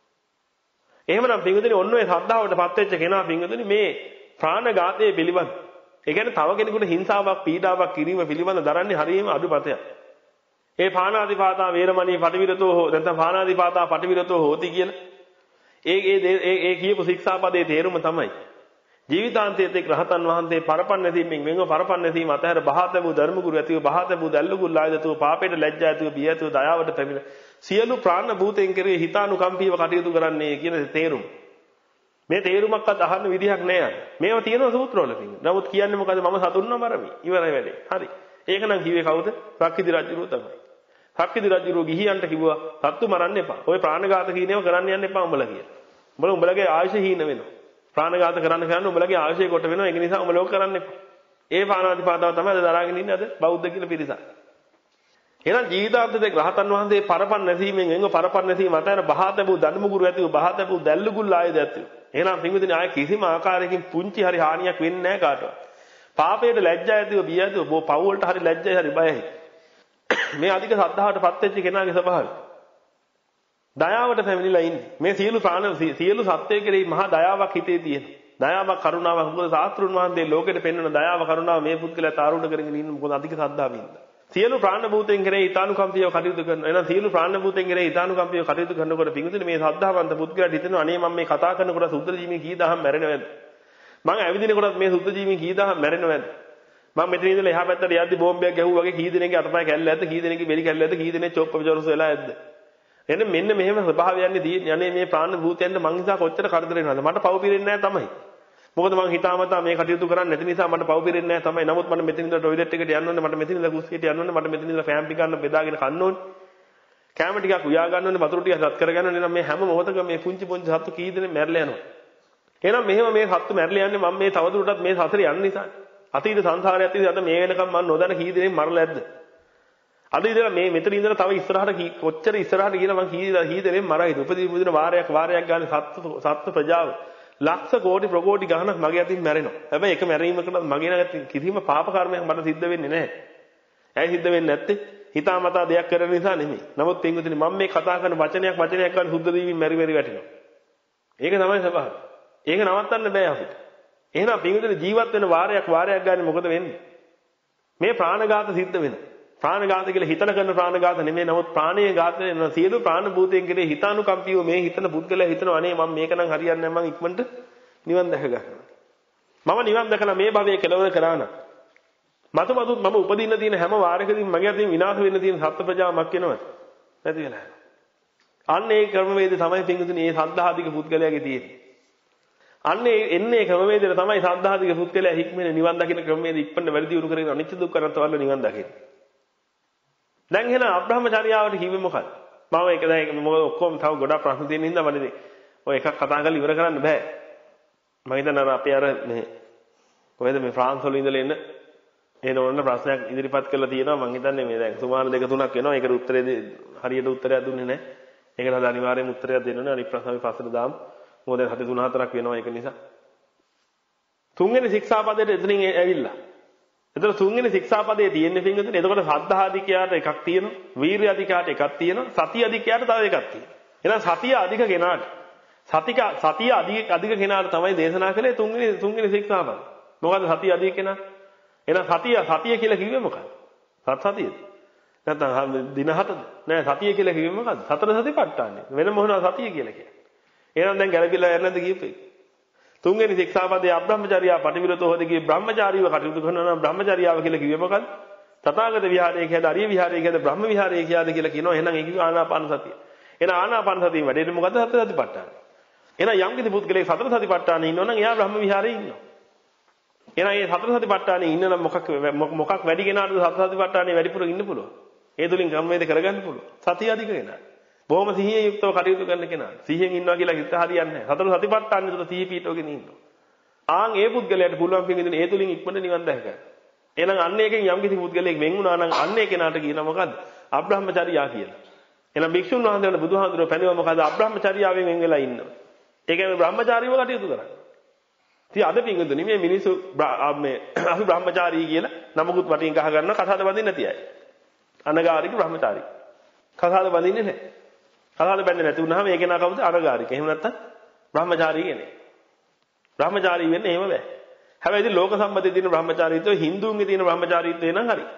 A: එහෙමනම් පින්වතුනි ඔන්න ඔය සද්ධාවටපත් වෙච්ච කෙනා පින්වතුනි මේ ප්‍රාණඝාතයේ පිළිබඳ ඒ කියන්නේ තව කෙනෙකුට හිංසාවක් පීඩාවක් කිරීම පිළිබඳ දරන්නේ හරියම අඩුපතයක්. ඒ පාණාතිපාතා වේරමණී පටිවිරතෝ හෝ නැත්නම් පාණාතිපාතා පටිවිරතෝ හෝති කියන ඒ ඒ ඒ කියපු ශික්ෂාපදයේ තේරුම තමයි ජීවිතාන්තයේදී රහතන් වහන්සේ පරපන්න නැතිවීමෙන් මෙන්ව පරපන්න නැතිවීම අතහැර බහතබු ධර්මගුරු ඇතිව බහතබු දැල්ලුගුල් ආයදතුව පාපයට ලැජ්ජා ඇතිව බිය ඇතිව දයාවට පැමිණ සියලු ප්‍රාණ භූතෙන් කෙරෙහි හිතානුකම්පීව කටයුතු කරන්නේ කියන තේරුම. මේ තේරුමක්වත් අහන්න විදිහක් නෑ. මේවා තියෙනවා සූත්‍රවල තියෙනවා. නමුත් කියන්නේ මොකද මම සතුන්ව මරමි. ඉවරයි වැඩේ. හරි. ඒක නම් කිව්වේ කවුද? සක්විති රජුරෝ තමයි. සක්විති රජුරෝ ගිහියන්ට කිව්වා සත්තු මරන්න එපා. ඔය ප්‍රාණඝාත කියනේව කරන්න යන්න එපා උඹලා කියලා. උඹලා උඹලගේ ආයුෂ හීන වෙනවා. ප්‍රාණඝාත කරන්න කරන්න උඹලගේ ආයුෂය කොට වෙනවා. ඒක නිසා උඹලා ඕක කරන්න එපා. ඒ පාණාතිපාතාව තමයි අද දරාගෙන ඉන්නේ අද බෞද්ධ කියලා පිරිසක්. එහෙනම් ජීවිතාන්තයේ රහතන් වහන්සේ පරපන් නැසීමෙන් එංග පරපන් නැසීම අතර බහතබු දඬුමුගුරු ඇතිව බහතබු දැල්ලුගුල් ආයද ඇතිව. එහෙනම් පින්විතනි ආයේ කිසිම ආකාරයකින් පුංචි හරි හානියක් වෙන්නේ නැහැ කාටවත්. පාපයට ලැජ්ජා ඇතිව බිය ඇතිව බෝ පව් වලට හරි ලැජ්ජයි හරි බයයි. මේ අධික සද්ධාවටපත් වෙච්ච කෙනාගේ ස්වභාවය. දයාවට පැමිණිලා ඉන්නේ. මේ සියලු ප්‍රාණ සියලු සත්ත්වය කෙරෙහි මහා දයාවක් හිතේ තියෙනවා. දයාවක් කරුණාවක් මොකද සාස්ත්‍රුන් වහන්සේ ලෝකෙට පෙන්වන දයාව කරුණාව මේ පුද්ගලයා තාරුණ කරගෙන ඉන්න මොකද අධික සද්ධාවෙන් ඉන්න. සියලු ප්‍රාණ භූතෙන් කෙරෙහි ඊතානුකම්පියව කටයුතු කරනවා. එහෙනම් සියලු ප්‍රාණ භූතෙන් කෙරෙහි ඊතානුකම්පියව කටයුතු කරනකොට පිංගුතුනි මේ සද්ධාවන්ත පුද්ගලයාට හිතෙනවා අනේ මම මේ කතා කරනකොට සුද්ධ ජීවී කී දහම් මැරෙනවද? මම ඇවිදිනකොට මේ සුද්ධ ජීවී කී දහම් මැරෙනවද? මම මෙතන ඉඳලා එහා පැත්තට යද්දි බෝම්බයක් ගැහුවා වගේ කී දෙනෙක්ගේ අතපය කැල්ල ඇද්ද? කී දෙනෙක්ගේ බෙලි කැල්ල ඇද්ද? කී දෙනෙක් චොප්ප විචරස වෙලා ඇද්ද? එන්න මෙන්න මෙහෙම ස්වභාවයන්නේ තියෙන්නේ. අනේ මේ ප්‍රාණ භූතයන්ට මං නිසා කොච්චර කරදර වෙනවද? මට පව පිරෙන්නේ නැහැ තමයි. මොකද මං හිතාමතා මේ කටයුතු කරන්නේ නැති නිසා මට පව පිරෙන්නේ නැහැ තමයි. නමුත් මට මෙතන ඉඳලා ටොයිලට් එකට යන්න ඕනේ. මට මෙතන ඉඳලා කුස්සියට යන්න ඕනේ. මට මෙතන ඉඳලා ෆෑම් ටික ගන්න බෙදාගෙන කන්න ඕනේ. කැම ටිකක් උයා ගන්න ඕනේ. වතුර ටික සත් කරගන්න ඕනේ. මේ හැම මොහොතකම මේ කුංචි පුංචි සත්තු කී දෙනෙක් මැරලා යනවා. එහෙනම් මෙහෙම මේ සත්තු මැරලා යන්නේ මම මේ තවදුරටත් මේ සසරේ යන්න නිසා. අතීත සංසාරයත් ඉතින් අද මේ වෙනකම් මම නොදැන කී දෙනෙක් මරලා ඇද්ද? අද ඉඳලා මේ මෙතන ඉඳලා තව ඉස්සරහට කොච්චර ඉස්සරහට ගිහලා මං කී කී දෙනෙක් මරයිද? උපදී මුදින වාරයක් වාරයක් ගන්න සත්තු සත්තු ප්‍රජාව ලක්ෂ කෝටි ප්‍රකෝටි ගණනක් මගේ අතින් මැරෙනවා. හැබැයි එක මැරීමකට මගේ නැගත් කිසිම පාප කර්මයක් මට සිද්ධ වෙන්නේ නැහැ. ඇයි සිද්ධ වෙන්නේ නැත්තේ? හිතාමතා දෙයක් කරන නිසා නෙමෙයි. නමුත් පින්විතනි මම මේ කතා කරන වචනයක් වචනයක් ගන්න සුද්ධ දීවින් මෙරි මෙරි වැටෙනවා. ඒක තමයි ස්වභාවය. ඒක නවත්තන්න බෑ අපිට. එහෙනම් පින්විතනි ජීවත් වෙන වාරයක් වාරයක් ගන්න මොකද වෙන්නේ? මේ ප්‍රාණඝාත සිද්ධ වෙනවා. ප්‍රාණඝාත කියලා හිතන කරන ප්‍රාණඝාත නෙමෙයි. නමුත් ප්‍රාණයේ ඝාතන වෙන සියලු ප්‍රාණ භූතයන් කෙරේ හිතානුකම්පීව මේ හිතන පුද්ගලයා හිතනවා අනේ මම මේක නම් හරියන්නේ නැහැ මම ඉක්මනට නිවන් දැක ගන්නවා. මම නිවන් දැකලා මේ භවයේ කෙලවර කරා නම් මතු මතුත් මම උපදින්න තියෙන හැම වාරයකදීම මගේ අතින් විනාශ වෙන්න තියෙන සත්ත්ව ප්‍රජාවක් වෙනවද? නැති වෙලා යනවා. අන්න ඒ ක්‍රමවේදය තමයි පින්විතනි මේ සද්ධාධික පුද්ගලයාගේ තියෙන්නේ. අන්න ඒ එන්නේ ක්‍රමවේදයට තමයි සද්ධාධික පුද්ගලයා හික්මනේ නිවන් දකින්න ක්‍රමවේද ඉක්මනට වැඩි දියුණු කරගෙන අනිච්ච දුක්ඛ අනාත්ම වල නිවන් දකින්න. දැන් එහෙනම් අබ්‍රහ්මචර්යාවට කිව්වේ මොකක්ද? මම ඒක දැන් මොකද ඔක්කොම තව ගොඩක් ප්‍රශ්න තියෙන හින්දා මට ඉතින් ඔය එකක් කතා කරලා ඉවර කරන්න බෑ. මම හිතන්නේ අර අපේ අර මේ කොහෙද මේ ෆ්‍රාන්ස් වල ඉඳලා එන්න එන ඕන ප්‍රශ්නයක් ඉදිරිපත් කරලා තියෙනවා. මම හිතන්නේ මේ දැන් සුමාන දෙක තුනක් වෙනවා. ඒකට උත්තරේ හරියට උත්තරයක් දුන්නේ නැහැ. ඒකට අද අනිවාර්යයෙන්ම උත්තරයක් දෙන්න ඕනේ. අනිත් ප්‍රශ්න අපි පස්සට දාමු. මොකද හත තුන හතරක් වෙනවා ඒක නිසා. තුන්වෙනි ශික්ෂාපදයට එතනින් ඇවිල්ලා. එතන තුන්වෙනි ශික්ෂාපදයේ තියෙන්නේ පින්වතුනි. එතකොට සද්ධාධිකයාට එකක් තියෙනවා. වීර්ය අධිකයාට එකක් තියෙනවා. සතිය අධිකයාට තව එකක් තියෙනවා. එහෙනම් සතිය අධික කෙනාට සතික සතිය අධික අධික කෙනාට තමයි දේශනා කළේ තුන්වෙනි තුන්වෙනි ශික්ෂාපද. මොකද්ද සතිය අධික කෙනා? එහෙනම් සතිය සතිය කියලා කිව්වේ මොකක්ද? සත් සතියද? නැත්නම් දින හතද? නෑ සතිය කියලා කිව්වේ මොකද්ද? සතර සතිපට්ඨානෙ. වෙන මොනවා සතිය කියලා කියන්නේ? එහෙනම් දැන් ගැළපිලා යන්නේ නැද්ද කියපේ? තුන්වෙනි ශික්ෂාපදයේ අබ්‍රහ්මචර්යා පටිවිරතෝ හොදගේ බ්‍රහ්මචාරීව කටයුතු කරනවා නම් බ්‍රහ්මචර්යාව කියලා කිව්වේ මොකද්ද? තථාගත විහාරය කියද අරිය විහාරය කියද බ්‍රහ්ම විහාරය කියද කියලා කියනවා. එහෙනම් ඒක ආනාපාන සතිය. එහෙනම් ආනාපාන සතිය වැඩේට මොකද්ද? සතර සතිපට්ඨාන. එහෙනම් යම් කිසි පුද්ගලෙක් සතර සතිපට්ඨානේ ඉන්නවා නම් එයා බ්‍රහ්ම විහාරයේ ඉන්නවා. එහෙනම් මේ සතර සතිපට්ඨානේ ඉන්න නම් මොකක් මොකක් වැඩි කෙනාටද සතර සතිපට්ඨානේ වැඩිපුර ඉන්න පුළුවන්. ඒ තුලින් ක්‍රමවේද කරගන්න පුළුවන්. සතිය අධික කෙනා. බොහොම සිහියෙන් යුක්තව කටයුතු කරන කෙනා. සිහියෙන් ඉන්නවා කියලා හිත හරියන්නේ නැහැ. සතර සතිපට්ඨානේ තුල සිහි පීඨවගෙන ඉන්නවා. ආන් ඒ පුද්ගලයාට පුළුවන් පිටින් ඒ තුලින් ඉක්මනට නිවන් දැක ගන්න. එහෙනම් අන්න එකෙන් යම් කිසි පුද්ගලයෙක් වෙන් වුණා නම් අන්න ඒ කෙනාට කියනවා මොකද්ද? අබ්‍රහ්මචර්යා කියලා. එහෙනම් භික්ෂුන් වහන්සේලා බුදුහාඳුරෝ පැනව මොකද්ද? අබ්‍රහ්මචර්යාවෙන් වෙන් වෙලා ඉන්නවා. ඒ කියන්නේ බ්‍රහ්මචාරීව කටයුතු කරන්නේ. ඉතින් අද පින්වතුනි මේ මිනිස්සු මේ අපි බ්‍රහ්මචාරී කියලා නමකුත් වටින් ගහ ගන්න කතාද බඳින්න නැති අය. අනගාരിക බ්‍රහ්මචාරී. කතාද බඳින්නේ නැහැ. කතාද බඳින්නේ නැති වුනහම ඒක නා කවුද? අනගාരിക. එහෙම නැත්තම් බ්‍රහ්මචාරී කියන්නේ. බ්‍රහ්මචාරී වෙන්නේ එහෙම බෑ. හැබැයි ඉතින් ලෝක සම්මතයේ තියෙන බ්‍රහ්මචාරීත්වය හින්දුන්ගේ තියෙන බ්‍රහ්මචාරීත්වය නම් හරි.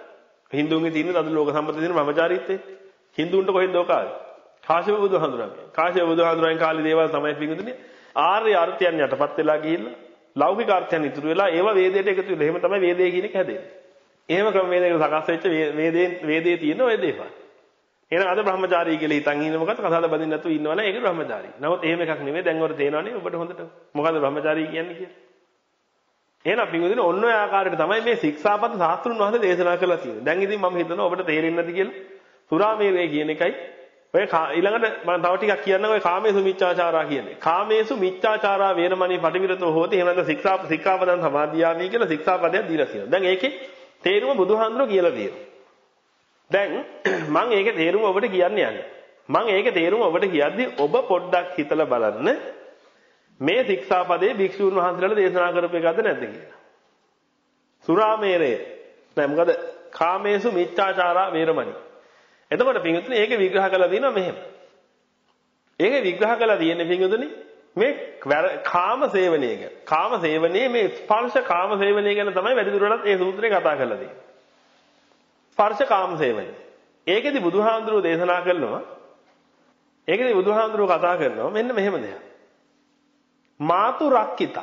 A: හින්දුන්ගේ තියෙන අද ලෝක සම්පතේ තියෙන බ්‍රහ්මචාරීත්වය. හින්දුන්ට කොහෙන්ද ඔක ආවේ? කාශ්‍යප බුදුහාඳුරන්ගේ. කාශ්‍යප බුදුහාඳුරන්ගේ කාලේ දේවල් තමයි පිඟුතුනේ ආර්ය අර්ථයන් යටපත් වෙලා ගිහිල්ලා ලෞකික අර්ථයන් ඉතුරු වෙලා ඒවා වේදයට එකතු වෙලා. එහෙම තමයි වේදය කියන එක හැදෙන්නේ. එහෙම ක්‍රමවේදයකට සකස් වෙච්ච වේදේ වේදේ තියෙන ඔය දේවල්. එහෙනම් අද බ්‍රහ්මචාරී කියලා හිතන් ඉන්න මොකද කතාවද බඳින්න නැතුව ඉන්නවනේ ඒක බ්‍රහ්මචාරී. නමුත් එහෙම එකක් නෙමෙයි දැන් වර තේනවනේ ඔබට හොඳට. මොකද්ද බ්‍රහ්මචාරී කියන්නේ කියලා? එහෙනම් පින්වදින ඔන්න ඔය ආකාරයට තමයි මේ ශික්ෂාපද ශාස්ත්‍රුන් වහන්සේ දේශනා කරලා තියෙන්නේ. දැන් ඉතින් මම හිතනවා ඔබට තේරෙන්නේ නැති කියලා. සුරාමේරය කියන එකයි ඔය ඊළඟට මම තව ටිකක් කියන්නම් ඔය කාමේසු මිච්ඡාචාරා කියන්නේ. කාමේසු මිච්ඡාචාරා වේරමණී පටිවිරතෝ හෝති. එහෙම නැත්නම් ශික්ෂා ශික්ෂාපදං සමාදියාමි කියලා ශික්ෂාපදයක් දීලා තියෙනවා. දැන් ඒකේ තේරුම බුදුහාඳුරෝ කියලා තියෙනවා. දැන් මම ඒකේ තේරුම ඔබට කියන්න යන්නේ. මම ඒකේ තේරුම ඔබට කියද්දි ඔබ පොඩ්ඩක් හිතලා බලන්න මේ ශික්ෂාපදයේ භික්ෂුන් වහන්සේලාට දේශනා කරපු එකක්ද නැද්ද කියලා. සුරාමේරය. දැන් මොකද කාමේසු මිච්ඡාචාරා වේරමණී. එතකොට පින්වතුනි ඒකේ විග්‍රහ කරලා තියෙනවා මෙහෙම. ඒකේ විග්‍රහ කරලා තියෙන්නේ පින්වතුනි මේ කාම සේවනය ගැන. කාම සේවනයේ මේ ස්පර්ශ කාම සේවනය ගැන තමයි වැඩිදුරටත් මේ සූත්‍රේ කතා කරලා තියෙන්නේ. ස්පර්ශ කාම සේවනය. ඒකෙදි බුදුහාඳුරෝ දේශනා කරනවා ඒකෙදි බුදුහාඳුරෝ කතා කරනවා මෙන්න මෙහෙම දෙයක්. මාතු රක්කිතා.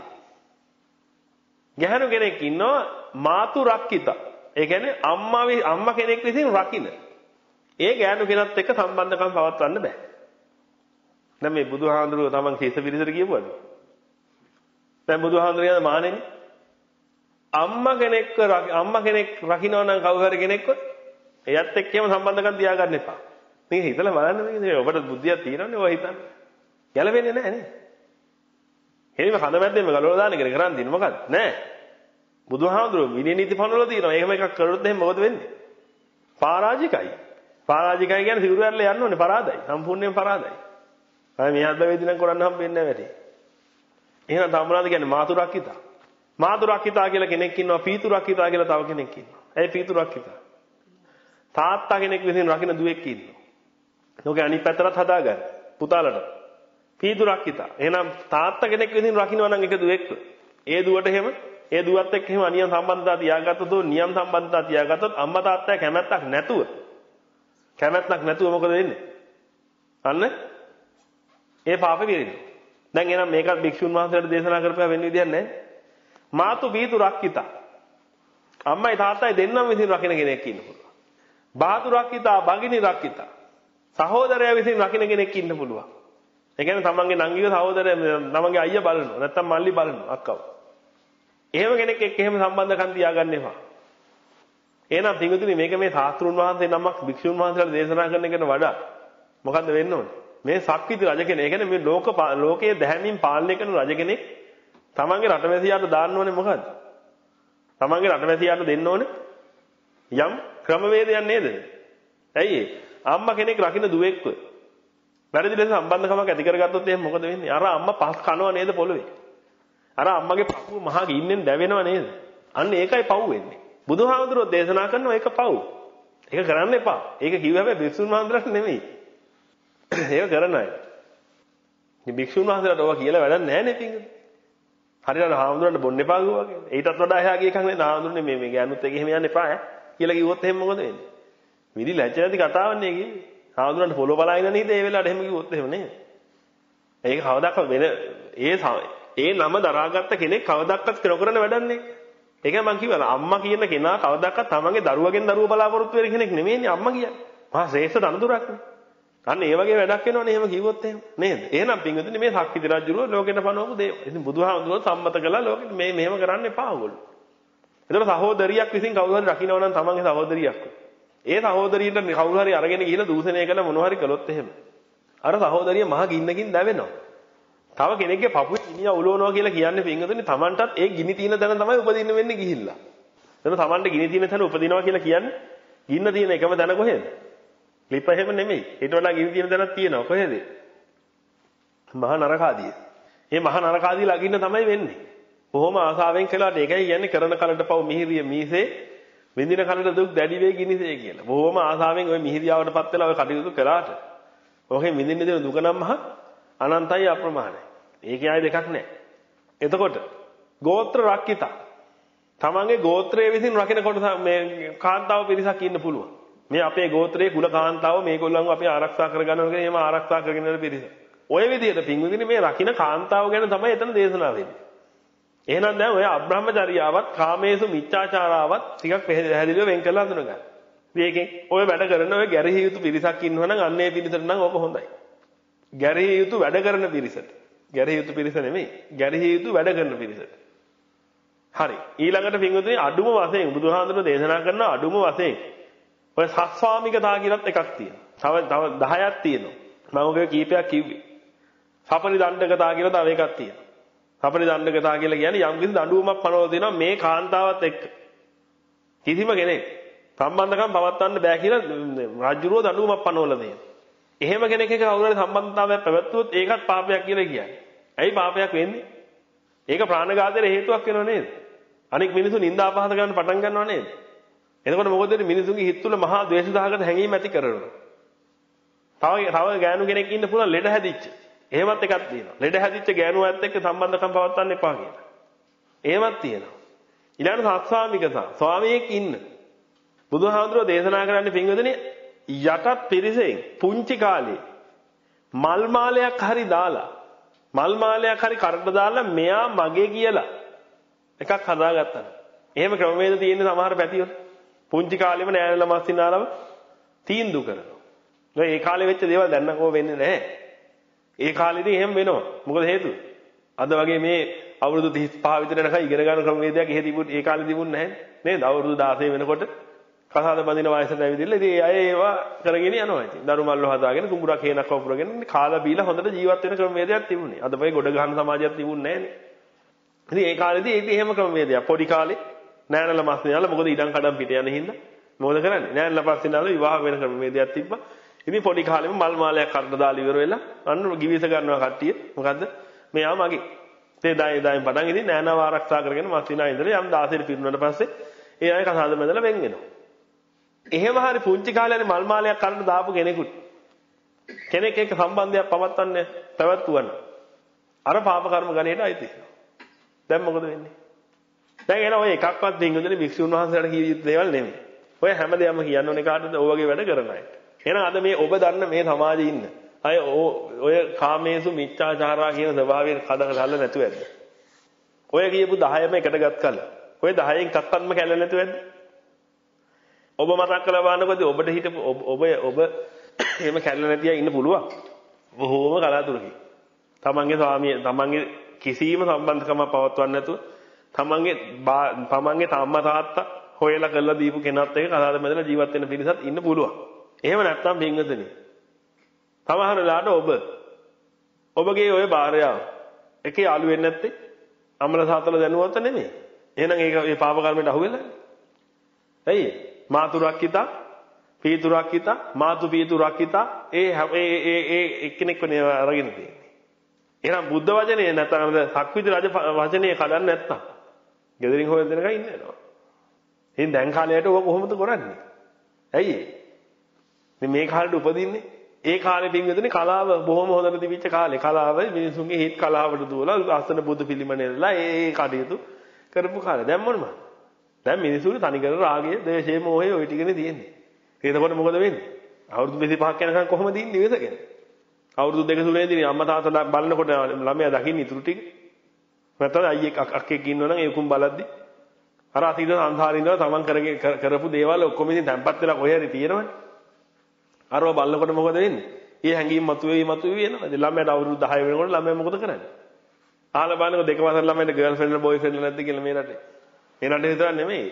A: ගැහණු කෙනෙක් ඉන්නවා මාතු රක්කිතා. ඒ කියන්නේ අම්මා අම්මා කෙනෙක් විසින් රකින්න. ඒ ගැහණු කෙනත් එක්ක සම්බන්ධකම් පවත්වන්න බෑ. දැන් මේ බුදුහාඳුරෝ තමන් කේස පිරිසට කියපුවද? දැන් බුදුහාඳුරෝ කියන මානෙනේ. අම්මා කෙනෙක්ව අම්මා කෙනෙක් රකින්නවා නම් කවුරු හරි කෙනෙක්ව එයත් එක්ක එහෙම සම්බන්ධකම් තියාගන්න එපා. මේක හිතලා බලන්න මේක ඔබට බුද්ධියක් තියෙනවනේ ඔය හිතන්න. ගැලවෙන්නේ නැහැ නේ. එහෙනම් කඳමැද්දෙන්ම ගලවලා දාන්න කියලා කරන් දින මොකද්ද? නෑ. බුදුහාමුදුරුවෝ විනය නීති පනවලා තියෙනවා. එහෙම එකක් කරොත් එහෙනම් මොකද වෙන්නේ? පරාජිකයි. පරාජිකයි කියන්නේ සිවුරු ඇරලා යන්න ඕනේ පරාදයි. සම්පූර්ණයෙන් පරාදයි. අය මේ හද්ද වේදිනම් කරන්න හම්බෙන්නේ නැහැ වැඩි. එහෙනම් තව මොනවද කියන්නේ මාතුරක්කිතා. මාතුරක්කිතා කියලා කෙනෙක් ඉන්නවා පීතුරක්කිතා කියලා තව කෙනෙක් ඉන්නවා. ඇයි පීතුරක්කිතා? තාත්තා කෙනෙක් විසින් රකින්න දුවෙක් ඉන්නවා. ලෝකේ අනිත් පැත්තට හදාගන්න. පුතාලට. පීතුරක්කිතා. එහෙනම් තාත්තා කෙනෙක් විසින් රකින්නවා නම් එක දුවෙක්ව. ඒ දුවට එහෙම ඒ දුවත් එක්ක එහෙම අනියම් සම්බන්ධතා තියාගත්තොත් නියම් සම්බන්ධතා තියාගත්තොත් අම්මා තාත්තා කැමැත්තක් නැතුව කැමැත්තක් නැතුව මොකද වෙන්නේ? අන්න ඒ පාපෙ විරිනවා. දැන් එහෙනම් මේකත් භික්ෂුන් වහන්සේලාට දේශනා කරපුවා වෙන විදියක් නැහැ. මාතු බීතු රක්කිතා. අම්මයි තාත්තයි දෙන්නම විසින් රකින්න කෙනෙක් ඉන්න පුළුවන්. බාතු රක්කිතා, බගිනි රක්කිතා. සහෝදරයා විසින් රකින්න කෙනෙක් ඉන්න පුළුවන්. ඒ කියන්නේ තමන්ගේ නංගිව සහෝදරයා තමන්ගේ අයියා බලනවා. නැත්තම් මල්ලි බලනවා අක්කව. එහෙම කෙනෙක් එක්ක එහෙම සම්බන්ධකම් තියාගන්න එපා. එහෙනම් පිටුතුනි මේක මේ සාස්ත්‍රුන් වහන්සේ නමක් භික්ෂුන් වහන්සේලාට දේශනා කරන එකට වඩා මොකද්ද වෙන්න ඕනේ? මේ සක්විති රජ කෙනෙක්. ඒ කියන්නේ මේ ලෝක ලෝකයේ දැහැමින් පාලනය කරන රජ කෙනෙක් තමන්ගේ රටවැසියාට දාන්න ඕනේ මොකද්ද? තමන්ගේ රටවැසියාට දෙන්න ඕනේ යම් ක්‍රමවේදයක් නේද? ඇයි ඒ? අම්මා කෙනෙක් රකින්න දුවෙක්ව වැරදි ලෙස සම්බන්ධකමක් ඇති කරගත්තොත් එහෙනම් මොකද වෙන්නේ? අර අම්මා පස් කනවා නේද පොළවේ? අර අම්මගේ පපුව මහා ගින්නෙන් දැවෙනව නේද? අන්න ඒකයි පව් වෙන්නේ. බුදුහාමුදුරුවෝ දේශනා කරනවා ඒක පව්. ඒක කරන්න එපා. ඒක කිව්ව හැබැයි භික්ෂුන් වහන්සේලාට නෙමෙයි. ඒක කරන අය. මේ භික්ෂුන් වහන්සේලාට ඔවා කියලා වැඩක් නැහැ නේ පිංගු. හරියට හාමුදුරන්ට බොන්න එපා කිව්වා කියන්නේ. ඊටත් වඩා එහා ගිය එකක් නේ හාමුදුරනේ මේ මේ ගෑනුත් එක එහෙම යන්න එපා ඈ කියලා කිව්වොත් එහෙනම් මොකද වෙන්නේ? විදි ලැජ්ජ නැති කතාවක් නේ කිව්වේ. හාමුදුරන්ට පොළොව බලාගෙන නේද ඒ වෙලාවට එහෙම කිව්වොත් එහෙම නේද? ඒක කවදාවත් වෙන ඒ ඒ නම දරාගත්ත කෙනෙක් කවදාවත් කරන වැඩන්නේ. ඒකයි මම කිව්වා අම්මා කියන කෙනා කවදාවත් තමන්ගේ දරුවගෙන් දරුව බලාපොරොත්තු වෙන කෙනෙක් නෙමෙයිනේ අම්මා කියන්නේ. මහා ශ්‍රේෂ්ඨ අනුදුරක් නේ. අන්න ඒ වගේ වැඩක් වෙනවනේ එහෙම කිව්වොත් එහෙම නේද? එහෙනම් පින්වතුනි මේ ශක්තිති රජුරෝ ලෝකෙට පනවපු දේ. ඉතින් බුදුහාමුදුරුවෝ සම්මත කළා ලෝකෙට මේ මෙහෙම කරන්න එපා ඕගොල්ලෝ. එතකොට සහෝදරියක් විසින් කවුරු හරි රකින්නවා නම් තමන්ගේ සහෝදරියක්. ඒ සහෝදරියට කවුරු හරි අරගෙන ගිහලා දූෂණය කළ මොනවා හරි කළොත් එහෙම. අර සහෝදරිය මහා ගින්නකින් දැවෙනවා. තව කෙනෙක්ගේ පපුවේ ගිනිය උලවනවා කියලා කියන්නේ පින්වතුනි තමන්ටත් ඒ ගිනි තියෙන තැන තමයි උපදින්න වෙන්නේ ගිහිල්ලා. එතන තමන්ට ගිනි තියෙන තැන උපදිනවා කියලා කියන්නේ ගින්න තියෙන එකම තැන කොහෙද? ලිප එහෙම නෙමෙයි. ඊට වඩා ගිනි තියෙන තැනක් තියෙනවා. කොහෙද? මහා නරකාදිය. මේ මහා නරකාදිය ළඟින්න තමයි වෙන්නේ. බොහොම ආසාවෙන් කළාට ඒකයි කියන්නේ කරන කලට පව මිහිරිය මීසේ විඳින කලට දුක් දැඩි වේ ගිනිසේ කියලා. බොහොම ආසාවෙන් ওই මිහිරියාවටපත් වෙලා ওই කටයුතු කළාට ඔකෙන් විඳින්න දෙන දුක නම් මහා අනන්තයි අප්‍රමාණයි. ඒකේ ආයෙ දෙකක් නැහැ. එතකොට ගෝත්‍ර රක්කිතා. තමන්ගේ ගෝත්‍රයේ විසින් රකින්න කොට මේ කාන්තාව පිරිසක් ඉන්න පුළුවන්. මේ අපේ ගෝත්‍රයේ කුල කාන්තාව මේගොල්ලන්ව අපි ආරක්ෂා කරගන්නවා කියන එහෙම ආරක්ෂා කරගෙන ඉන්න පිරිස. ඔය විදිහට පින්විතනේ මේ රකින්න කාන්තාව ගැන තමයි එතන දේශනා වෙන්නේ. එහෙනම් දැන් ඔය අබ්‍රහ්මචර්යාවත් කාමේසු මිච්ඡාචාරාවත් ටිකක් පැහැදිලිව වෙන් කරලා හඳුනගන්න. මේකෙන් ඔය වැඩ කරන ඔය ගැරහි යුතු පිරිසක් ඉන්නවා නම් අන්නේ පිරිසට නම් ඔබ හොඳයි. ගැරහි යුතු වැඩ කරන පිරිසට. ගැරහි යුතු පිරිස නෙමෙයි. ගැරහි යුතු වැඩ කරන පිරිසට. හරි. ඊළඟට පින්වතුනි අඩුම වශයෙන් බුදුහාඳුන දේශනා කරන අඩුම වශයෙන් ඔය සස්වාමිකතා කියලාත් එකක් තියෙනවා. තව තව දහයක් තියෙනවා. මම ඔගේ කීපයක් කිව්වේ. සපරිදණ්ඩකතා කියලා තව එකක් තියෙනවා. සපරිදණ්ඩකතා කියලා කියන්නේ යම් කිසි දඬුවමක් පනවලා දෙනවා මේ කාන්තාවත් එක්ක. කිසිම කෙනෙක් සම්බන්ධකම් පවත්වන්න බෑ කියලා රාජ්‍යරෝ දඬුවමක් පනවලා දෙනවා. එහෙම කෙනෙක් එක්ක කවුරු හරි සම්බන්ධතාවයක් පැවැත්වුවොත් ඒකත් පාපයක් කියලා කියන්නේ. ඇයි පාපයක් වෙන්නේ? ඒක ප්‍රාණඝාතයට හේතුවක් වෙනව නේද? අනික මිනිස්සු නිନ୍ଦා අපහාස ගන්න පටන් ගන්නව නේද? එතකොට මොකද වෙන්නේ? මිනිසුන්ගේ හිත තුළ මහා ද්වේෂ සහගත හැඟීම් ඇති කරනවා. තව තව ගෑනු කෙනෙක් ඉන්න පුළුවන් ලෙඩ හැදිච්ච. එහෙමත් එකක් තියෙනවා. ලෙඩ හැදිච්ච ගෑනුවත් එක්ක සම්බන්ධකම් පවත්වන්න එපා කියලා. එහෙමත් තියෙනවා. ඊළඟට සත්ස්වාමිකතා. ස්වාමියෙක් ඉන්න. බුදුහාමුදුරුවෝ දේශනා කරන්නේ පින්වදනේ යටත් පිරිසෙන් පුංචි කාලේ මල් මාලයක් හරි දාලා මල් මාලයක් හරි කරට දාලා මෙයා මගේ කියලා එකක් හදාගත්තා. එහෙම ක්‍රමවේද තියෙන සමහර පැතිවල පුංචි කාලෙම නෑනලා මස්සිනාලව තීන්දුව කරනවා. ඒ කාලේ වෙච්ච දේවල් දැන් නම් කොහොම වෙන්නේ නැහැ. ඒ කාලෙදී එහෙම වෙනවා. මොකද හේතුව? අද වගේ මේ අවුරුදු තිස් පහ විතර යනකම් ඉගෙන ගන්න ක්‍රමවේදයක් එහෙ තිබුණ ඒ කාලේ තිබුණේ නැහැ නේද? අවුරුදු දාසය වෙනකොට කසාද බඳින වයසට ඇවිදilla ඉතින් ඒ අය ඒවා කරගෙන යනවා ඉතින්. දරු මල්ලෝ හදාගෙන කුඹුරක් හේනක් වපුරගෙන කාලා බීලා හොඳට ජීවත් වෙන ක්‍රමවේදයක් තිබුණේ. අද වගේ ගොඩ ගහන සමාජයක් තිබුණේ නැහැ නේ. ඉතින් ඒ කාලෙදී ඒක එහෙම ක්‍රමවේදයක්. පොඩි කාලේ නෑනලා මස්සිනාලා මොකද ඉඩම් කඩම් පිට යන හින්දා මොකද කරන්නේ? නෑනලා පස්සිනාලා විවාහ වෙන ක්‍රමවේදයක් තිබ්බා. ඉතින් පොඩි කාලෙම මල් මාලයක් කරට දාලා ඉවර වෙලා අන්න ගිවිස ගන්නවා කට්ටිය. මොකද්ද? මෙයා මගේ. ඒ දායි දායින් පටන් ඉතින් නෑනව ආරක්ෂා කරගෙන මස්සිනා ඉඳලා යම් දාසෙට පිරුණාට පස්සේ ඒ අය කසාද බඳලා වෙන් වෙනවා. එහෙම හරි පුංචි කාලේ මල් මාලයක් කරට දාපු කෙනෙකුට කෙනෙක් එක්ක සම්බන්ධයක් පවත්වන්න පැවැත්වුවා. අර පාප කර්ම ගණයට අයිති වෙනවා. දැන් මොකද වෙන්නේ? දැන් එන ඔය එකක්වත් දෙන්නේ වික්ෂුන් වහන්සේලාට කිය යුතු දේවල් නෙමෙයි. ඔය හැමදේම කියන්න ඕනේ කාටද? ඔය වගේ වැඩ කරන අයට. එහෙනම් අද මේ ඔබ දන්න මේ සමාජයේ ඉන්න අය ඔය කාමේසු මිච්ඡාචාරා කියන ස්වභාවයෙන් කඩ ගහලා නැතුව ඇද්ද? ඔය කියපු දහයම එකට ගත් කල. ඔය දහයෙන් කක්කත්ම කැල්ල නැතුව ඇද්ද? ඔබ මතක් කරලා බලනකොද ඔබට හිටපු ඔබ ඔබ එහෙම කැල්ල නැතිව ඉන්න පුළුවන්. බොහෝම කලාතුරකින්. තමන්ගේ ස්වාමිය තමන්ගේ කිසිම සම්බන්ධකමක් පවත්වන්න නැතුව තමන්ගේ තමන්ගේ තාම්මා තාත්තා හොයලා කරලා දීපු කෙනත් එක්ක කතාද බඳලා ජීවත් වෙන පිරිසත් ඉන්න පුළුවන්. එහෙම නැත්නම් පින්වතුනි. සමහර වෙලාවට ඔබ ඔබගේ ওই භාර්යාව එකේ යාළු වෙන්නේ නැත්තේ අමල සාතල දැනුවත් නෙමෙයි. එහෙනම් ඒක ඒ පාප කර්මයට අහු වෙලානේ. ඇයි? මාතු රක්කිතා, පීතු රක්කිතා, මාතු පීතු රක්කිතා ඒ ඒ ඒ ඒ එක්කෙනෙක්ව නේ අරගෙන තියෙන්නේ. එහෙනම් බුද්ධ වචනේ නැත්නම් සක්විති රජ වචනේ කඩන්න නැත්තම් ගෙදරින් හොයන දෙනකන් ඉන්න වෙනවා. ඉතින් දැන් කාලයට ඔබ කොහොමද කරන්නේ? ඇයි මේ මේ කාලේට උපදින්නේ? ඒ කාලේ පින්විතනේ කලාව බොහොම හොඳට තිබිච්ච කාලේ. කලාව මිනිසුන්ගේ හිත් කලාවට දුවලා අසන බුදු පිළිම නෙලලා ඒ කටයුතු කරපු කාලේ. දැන් මොනවද? දැන් මිනිසුන්ගේ තනිකර රාගය, ද්වේෂය, මෝහය ওই ටිකනේ තියෙන්නේ. එතකොට මොකද වෙන්නේ? අවුරුදු විසිපහක් යනකම් කොහොමද ඉන්නේ ඉවසගෙන? අවුරුදු දෙක තුනේදී අම්මා තාත්තා බලනකොට ළමයා දකින්න ඉතුරු ටික. නැත්නම් අයියෙක් අක්කෙක් ඉන්නවනම් ඒ උකුම් බලද්දි අර අතීත සංසාරේ ඉඳලා තමන් කරගෙන කරපු දේවල් ඔක්කොම ඉතින් තැම්පත් වෙලා කොහේ හරි තියෙනවනේ. අරව බලනකොට මොකද වෙන්නේ? ඒ හැංගීම් මතුවේයි මතුවේයි එනවා. ඉතින් ළමයාට අවුරුදු දහය වෙනකොට ළමයා මොකද කරන්නේ? අහලා බලනකොට දෙක වසර ළමයාට ගර්ල් ෆ්‍රෙන්ඩ් බෝයි ෆ්‍රෙන්ඩ් නැද්ද කියලා මේ රටේ. මේ රටේ විතරක් නෙමෙයි.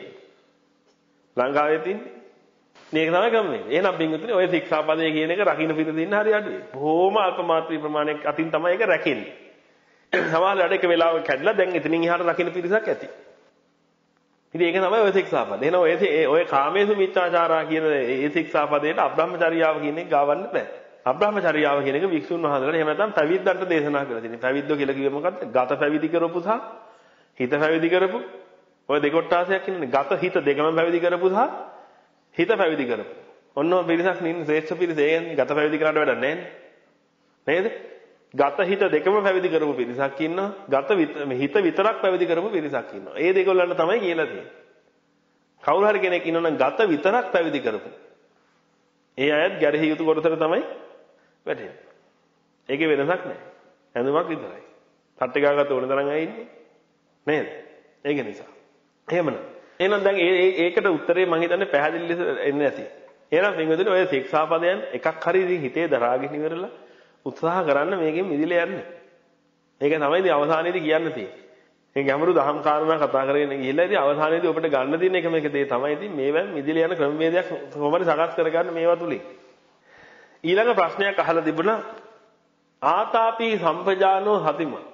A: ලංකාවේ තින්නේ. මේක තමයි ක්‍රමය. එහෙනම් බින්දුනේ ඔය ශික්ෂාපදයේ කියන එක රකින්න පිට දින්න හරි අඩුයි. බොහොම අල්ප මාත්‍රී ප්‍රමාණයක් අතින් තමයි ඒක රැකෙන්නේ. සමහරවිට එක වෙලාවක කැඩලා දැන් එතනින් එහාට රකින්න පිරිසක් ඇති. ඉතින් ඒක තමයි ඔය ශික්ෂාපද. එහෙනම් ඔය ඔය කාමේසු මිච්ඡාචාරා කියන ඒ ශික්ෂාපදයට අබ්‍රහ්මචර්යාව කියන එක ගාවන්න බෑ. අබ්‍රහ්මචර්යාව කියන එක වික්ෂුන් වහන්සේලාට එහෙම නැත්නම් පැවිද්දන්ට දේශනා කරලා තියෙනවා. පැවිද්දෝ කියලා කිව්වේ මොකද්ද? ගත පැවිදි කරපු සහ හිත පැවිදි කරපු ඔය දෙකොට්ටාසයක් ඉන්නනේ. ගත හිත දෙකම පැවිදි කරපු සහ හිත පැවිදි කරපු. ඔන්න ඔය පිරිසක් නින්න ශ්‍රේෂ්ඨ පිරිස ඒ කියන්නේ ගත පැවිදි කරාට වැඩක් නැහැ නේද? ගත හිත දෙකම පැවිදි කරපු පිරිසක් ඉන්නවා. ගත හිත විතරක් පැවිදි කරපු පිරිසක් ඉන්නවා. ඒ දෙකොල්ලන්ට තමයි කියලා තියෙන්නේ. කවුරු හරි කෙනෙක් ඉන්නවනම් ගත විතරක් පැවිදි කරපු. ඒ අයත් ගැරහි යුතු කොටසට තමයි වැටෙන්නේ. ඒකේ වෙනසක් නැහැ. හැඳුමක් විතරයි. තට්ටේ ගාගත්ත ඕන තරම් අය ඉන්නේ. නේද? ඒක නිසා. එහෙමනම් එහෙනම් දැන් ඒකට උත්තරේ මම හිතන්නේ පැහැදිලි ලෙස එන්නේ නැති. එහෙනම් පින්වතුනි ඔය ශික්ෂාපදයන් එකක් හරි ඉතින් හිතේ දරාගෙන ඉවරලා උත්සාහ කරන්න මේකෙන් මිදිලා යන්න. ඒක තමයි ඉතින් අවසානයේදී කියන්න තියෙන්නේ. මේ ගැඹුරු දහම් කාරණා කතා කරගෙන ගිහිල්ලා ඉතින් අවසානයේදී ඔබට ගන්න තියෙන එකම එක දේ තමයි ඉතින් මේවෙන් මිදිලා යන ක්‍රමවේදයක් කොහොමද සකස් කරගන්න මේවා තුලින්. ඊළඟ ප්‍රශ්නයක් අහලා තිබුණා ආතාපි සම්පජානෝ සතිමා.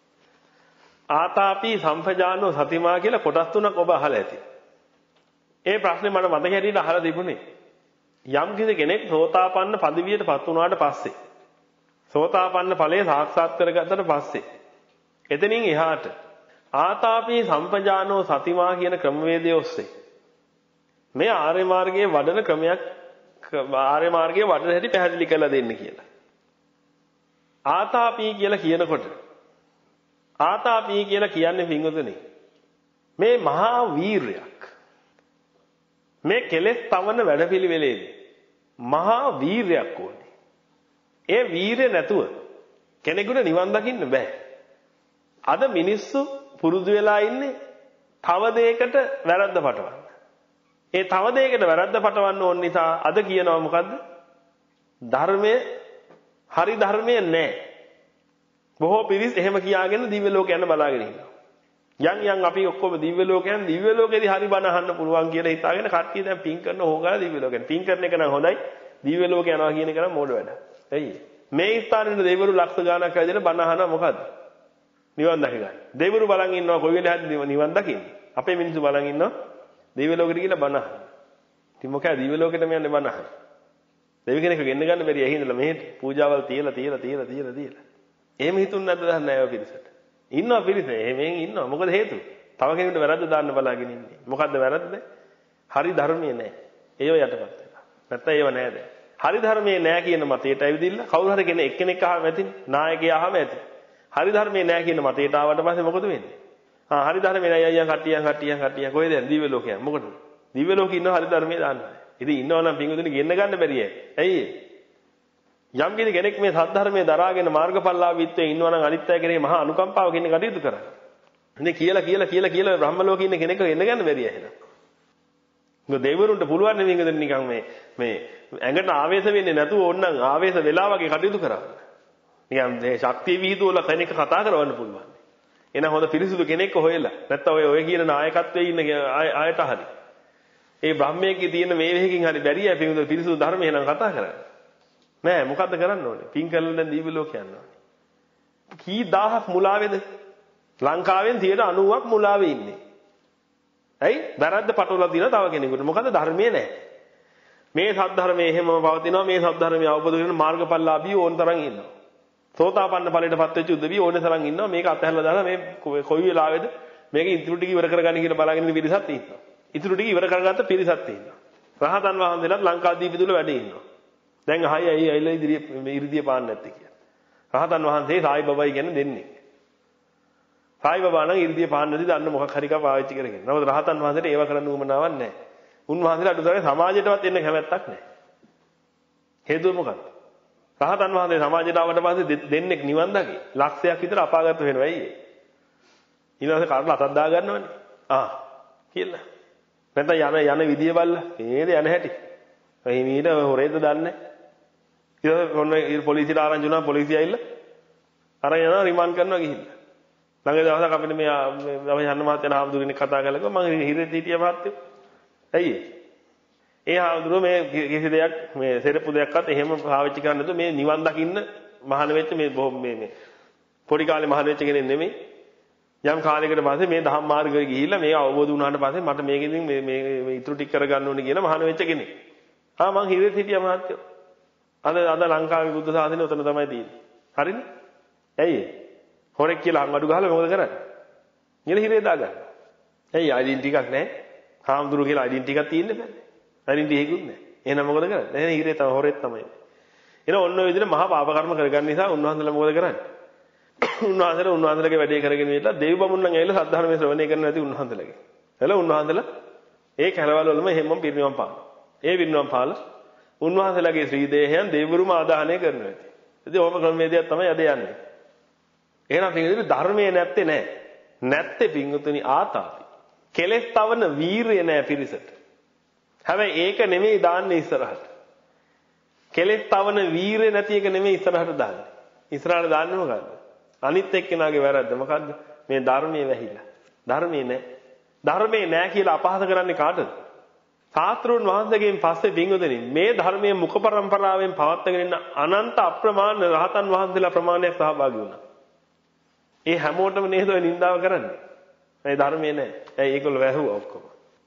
A: ආතාපි සම්පජානෝ සතිමා කියලා කොටස් තුනක් ඔබ අහලා ඇති. ඒ ප්‍රශ්නේ මට මතක හැටියට අහලා තිබුණේ යම් කිසි කෙනෙක් සෝතාපන්න පදවියටපත් වුණාට පස්සේ සෝතාපන්න ඵලය සාක්ෂාත් කරගත්තට පස්සේ එතනින් එහාට ආතාපි සම්පජානෝ සතිමා කියන ක්‍රමවේදය ඔස්සේ මේ ආර්ය මාර්ගයේ වඩන ක්‍රමයක් ආර්ය මාර්ගයේ වඩන හැටි පැහැදිලි කරලා දෙන්න කියලා. ආතාපි කියලා කියනකොට ආතාපි කියලා කියන්නේ පින්වතුනි මේ මහා වීරයක්. මේ කෙලෙස් තවන වැඩපිළිවෙලේදී මහා වීරයක් ඕනේ. ඒ වීරය නැතුව කෙනෙකුට නිවන් දකින්න බෑ. අද මිනිස්සු පුරුදු වෙලා ඉන්නේ තව දෙයකට වැරද්ද පටවන්න. ඒ තව දෙයකට වැරද්ද පටවන්න ඕන නිසා අද කියනවා මොකද්ද? ධර්මයේ හරි ධර්මයේ නැහැ. බොහෝ පිරිස් එහෙම කියාගෙන දිව්‍ය ලෝක යන බලාගෙන ඉන්නවා. යන් යන් අපි ඔක්කොම දිව්‍ය ලෝකයන් දිව්‍ය ලෝකෙදී හරි බණ අහන්න පුළුවන් කියලා හිතාගෙන කට්ටිය දැන් පින් කරන හොගාලා දිව්‍ය ලෝකෙන්. පින් කරන එක නම් හොඳයි. දිව්‍ය ලෝක යනවා කියන එක නම් මෝඩ වැඩ. ඇයි? මේ ස්ථානෙට දෙවිවරු ලක්ෂ ගාණක් ඇවිදලා බණ අහනවා මොකද්ද? නිවන් දකින්න. දෙවිවරු බලන් ඉන්නවා කොයි වෙලාවද නිවන් දකින්නේ? අපේ මිනිස්සු බලන් ඉන්නවා දිව්‍ය ලෝකෙට ගිහලා බණ අහන්න. ඉතින් මොකද දිව්‍ය ලෝකෙටම යන්නේ බණ අහන්න. දෙවි කෙනෙක් ගෙන්න ගන්න බැරි ඇහි ඉඳලා මෙහෙට පූජාවල් තියලා තියලා තියලා තියලා තියලා. එහෙම හිතුන්නේ නැද්ද දන්නේ නැහැ ඔය පිරිසට. ඉන්නවා පිරිස. එහෙමෙන් ඉන්නවා. මොකද හේතුව? තව කෙනෙකුට වැරද්ද දාන්න බලාගෙන ඉන්නේ. මොකද්ද වැරද්ද? හරි ධර්මයේ නැහැ. ඒව යටපත් වෙනවා. නැත්තම් ඒව නැහැ දැන්. හරි ධර්මයේ නැහැ කියන මතයට ඇවිදින්න කවුරු හරි කෙනෙක් එක්කෙනෙක් අහම ඇතිනේ. නායකයා අහම ඇති. හරි ධර්මයේ නැහැ කියන මතයට ආවට පස්සේ මොකද වෙන්නේ? ආ හරි ධර්මයේ නැහැ අයියා කට්ටියන් කට්ටියන් කට්ටියන් කොහෙද යන්නේ? දිව්‍ය ලෝකයන්. මොකටද? දිව්‍ය ලෝකේ ඉන්නව හරි ධර්මයේ දාන්නේ. ඉතින් ඉන්නවනම් පිංගුතුනි ගෙන්න ගන්න බැරි ඇයි? ඇයි? යම් කෙනෙක් මේ සද්ධර්මයේ දරාගෙන මාර්ගඵලලාභීත්වයේ ඉන්නවනම් අනිත් අය කෙරේ මහා අනුකම්පාවකින් කටයුතු කරන්නේ. ඉතින් කියලා කියලා කියලා කියලා බ්‍රහ්ම ලෝකේ ඉන්න කෙනෙක් එන්න ගන්න බැරිය එහෙනම්. මොකද දෙවිවරුන්ට පුළුවන් නෙවෙයි නේද නිකන් මේ මේ ඇඟට ආවේශ වෙන්නේ නැතුව ඕනනම් ආවේශ වෙලා වගේ කටයුතු කරන්න. නිකන් මේ ශක්තිය විහිදුවල කෙනෙක් කතා කරවන්න පුළුවන්. එහෙනම් හොඳ පිරිසුදු කෙනෙක් හොයලා නැත්තම් ඔය ඔය කියන නායකත්වයේ ඉන්න ආයත හරි. ඒ බ්‍රහ්මයේ තියෙන මේ වෙහකින් හරි බැරිය පිරිසුදු පිරිසුදු ධර්මය එහෙනම් කතා කරන්නේ. නෑ මොකද්ද කරන්න ඕනේ? පින් කරලා දැන් දීවි ලෝක යන්න ඕනේ. කී දහහක් මුලාවේද? ලංකාවෙන් අනූවක් මුලාවේ ඉන්නේ. ඇයි? වැරද්ද පටවලා දිනා තව කෙනෙකුට. මොකද ධර්මයේ නෑ. මේ සද්ධර්මයේ එහෙමම පවතිනවා. මේ සද්ධර්මයේ අවබෝධ කරගෙන මාර්ගඵලලාභී ඕන තරම් ඉන්නවා. සෝතාපන්න ඵලයටපත් වෙච්ච උදවිය ඕන තරම් ඉන්නවා. මේක අතහැරලා දාලා මේ කොයි වෙලාවේද මේක ඉතුරු ටික ඉවර කරගන්න කියලා බලාගෙන ඉන්න පිරිසක් ඉන්නවා. ඉතුරු ටික ඉවර කරගත්ත පිරිසක් ඉන්නවා. රහතන් වහන්සේලාත් ලංකාදීප තුල වැඩ ඉන්නවා. දැන් අහයි අයි අයිලා ඉදිරිය මේ ඉර්ධිය පාන්න නැත්තේ කියලා. රහතන් වහන්සේ සායි බබයි කියන්නේ දෙන්නේ. සායි බබා නම් ඉර්ධිය පාන්න නැති දන්න මොකක් හරි එකක් පාවිච්චි කරගෙන. නමුත් රහතන් වහන්සේට ඒව කරන්න උවමනාවක් නැහැ. උන්වහන්සේලා අඩුතරේ සමාජයටවත් එන්න කැමැත්තක් නැහැ. හේතුව මොකක්ද? රහතන් වහන්සේ සමාජයට ආවට පස්සේ දෙන්නෙක් නිවන් දකි. ලක්ෂයක් විතර අපාගත වෙනවා අයියේ. ඊළඟට කාටද අතක් දා ගන්නවනේ. ආ කියලා. නැත්නම් යන යන විදිය බලලා මේද යන හැටි. එහි මීට හොරේද දන්නේ. ඊට ඔන්න පොලිසියට ආරංචි වුණා පොලිසිය ඇවිල්ලා අර යනවා රිමාන්ඩ් කරනවා ගිහිල්ලා. ළඟ දවසක් අපිට මේ අපි යන්න මහත්තයා හාමුදුරනේ කතා කළා මම හිරෙත් හිටියා මහත්තයෝ. ඇයි ඒ හාමුදුරුවෝ මේ කිසි දෙයක් මේ සෙරප්පු දෙයක්වත් එහෙම පාවිච්චි කරන්නේ නැතුව මේ නිවන් දකින්න මහාන වෙච්ච මේ මේ මේ පොඩි කාලේ මහාන වෙච්ච කෙනෙක් නෙමෙයි. යම් කාලයකට පස්සේ මේ දහම් මාර්ගයේ ගිහිල්ලා මේක අවබෝධ වුණාට පස්සේ මට මේකෙන් මේ මේ ඉතුරු ටික කරගන්න ඕනේ කියලා මහාන වෙච්ච කෙනෙක්. ආ මං හිරෙත් හිටියා මහත්තයෝ. අද අද ලංකාවේ බුද්ධ ශාසනය උතන තමයි තියෙන්නේ. හරිනේ? ඇයි ඒ? හොරෙක් කියලා අංගඩු ගහලා මොකද කරන්නේ? ඊළ හිරේ දාගන්න. ඇයි ඩෙන්ටිටි එකක් නැහැ? හාමුදුරුවෝ කියලා ඩෙන්ටිටි එකක් තියෙන්න බෑ. ඩෙන්ටිටි එකකුත් නැහැ. එහෙනම් මොකද කරන්නේ? එහෙනම් හිරේ තමයි හොරෙක් තමයි. එන ඔන්න ඔය විදිහට මහා පාප කර්ම කරගන්න නිසා උන්වහන්සේලා මොකද කරන්නේ? උන්වහන්සේලා උන්වහන්සේලාගේ වැඩේ කරගෙන ඉඳලා දෙව් බමුණන් ඇවිල්ලා සද්ධර්මයේ ශ්‍රවණය කරන්න නැති උන්වහන්සේලාගේ. එළ උන්වහන්සේලා ඒ කැලවල වලම හැමෝම පිරිනිවන් පාන. ඒ පිරිනිවන් පාලා උන්වහන්සේලාගේ ශ්‍රී දේහයන් දෙවිවරුම ආදාහනය කරනවා ඇති. ඉතින් ඕම ක්‍රමවේදයක් තමයි අද යන්නේ. එහෙනම් පින්විතනි ධර්මයේ නැත්තේ නෑ. නැත්තේ පින්විතනි ආතාපි. කෙලෙස් තවන වීරිය නෑ පිරිසට. හැබැයි ඒක නෙමෙයි දාන්නේ ඉස්සරහට. කෙලෙස් තවන වීරිය නැති එක නෙමෙයි ඉස්සරහට දාන්නේ. ඉස්සරහට දාන්නේ මොකද්ද? අනිත් එක්කෙනාගේ වැරද්ද මොකද්ද? මේ ධර්මයේ වැහිලා. ධර්මයේ නෑ. ධර්මයේ නෑ කියලා අපහාස කරන්නේ කාටද? සාත්‍රුන් වහන්සේගෙන් පස්සේ පින්වතුනි මේ ධර්මයේ මුඛ පරම්පරාවෙන් පවත්වාගෙන ඉන්න අනන්ත අප්‍රමාණ රහතන් වහන්සේලා ප්‍රමාණයක් සහභාගී වුණා. ඒ හැමෝටම නේද ඔය නින්දාව කරන්නේ? මේ ධර්මයේ නෑ. ඇයි ඒගොල්ලෝ වැහුවා ඔක්කොම.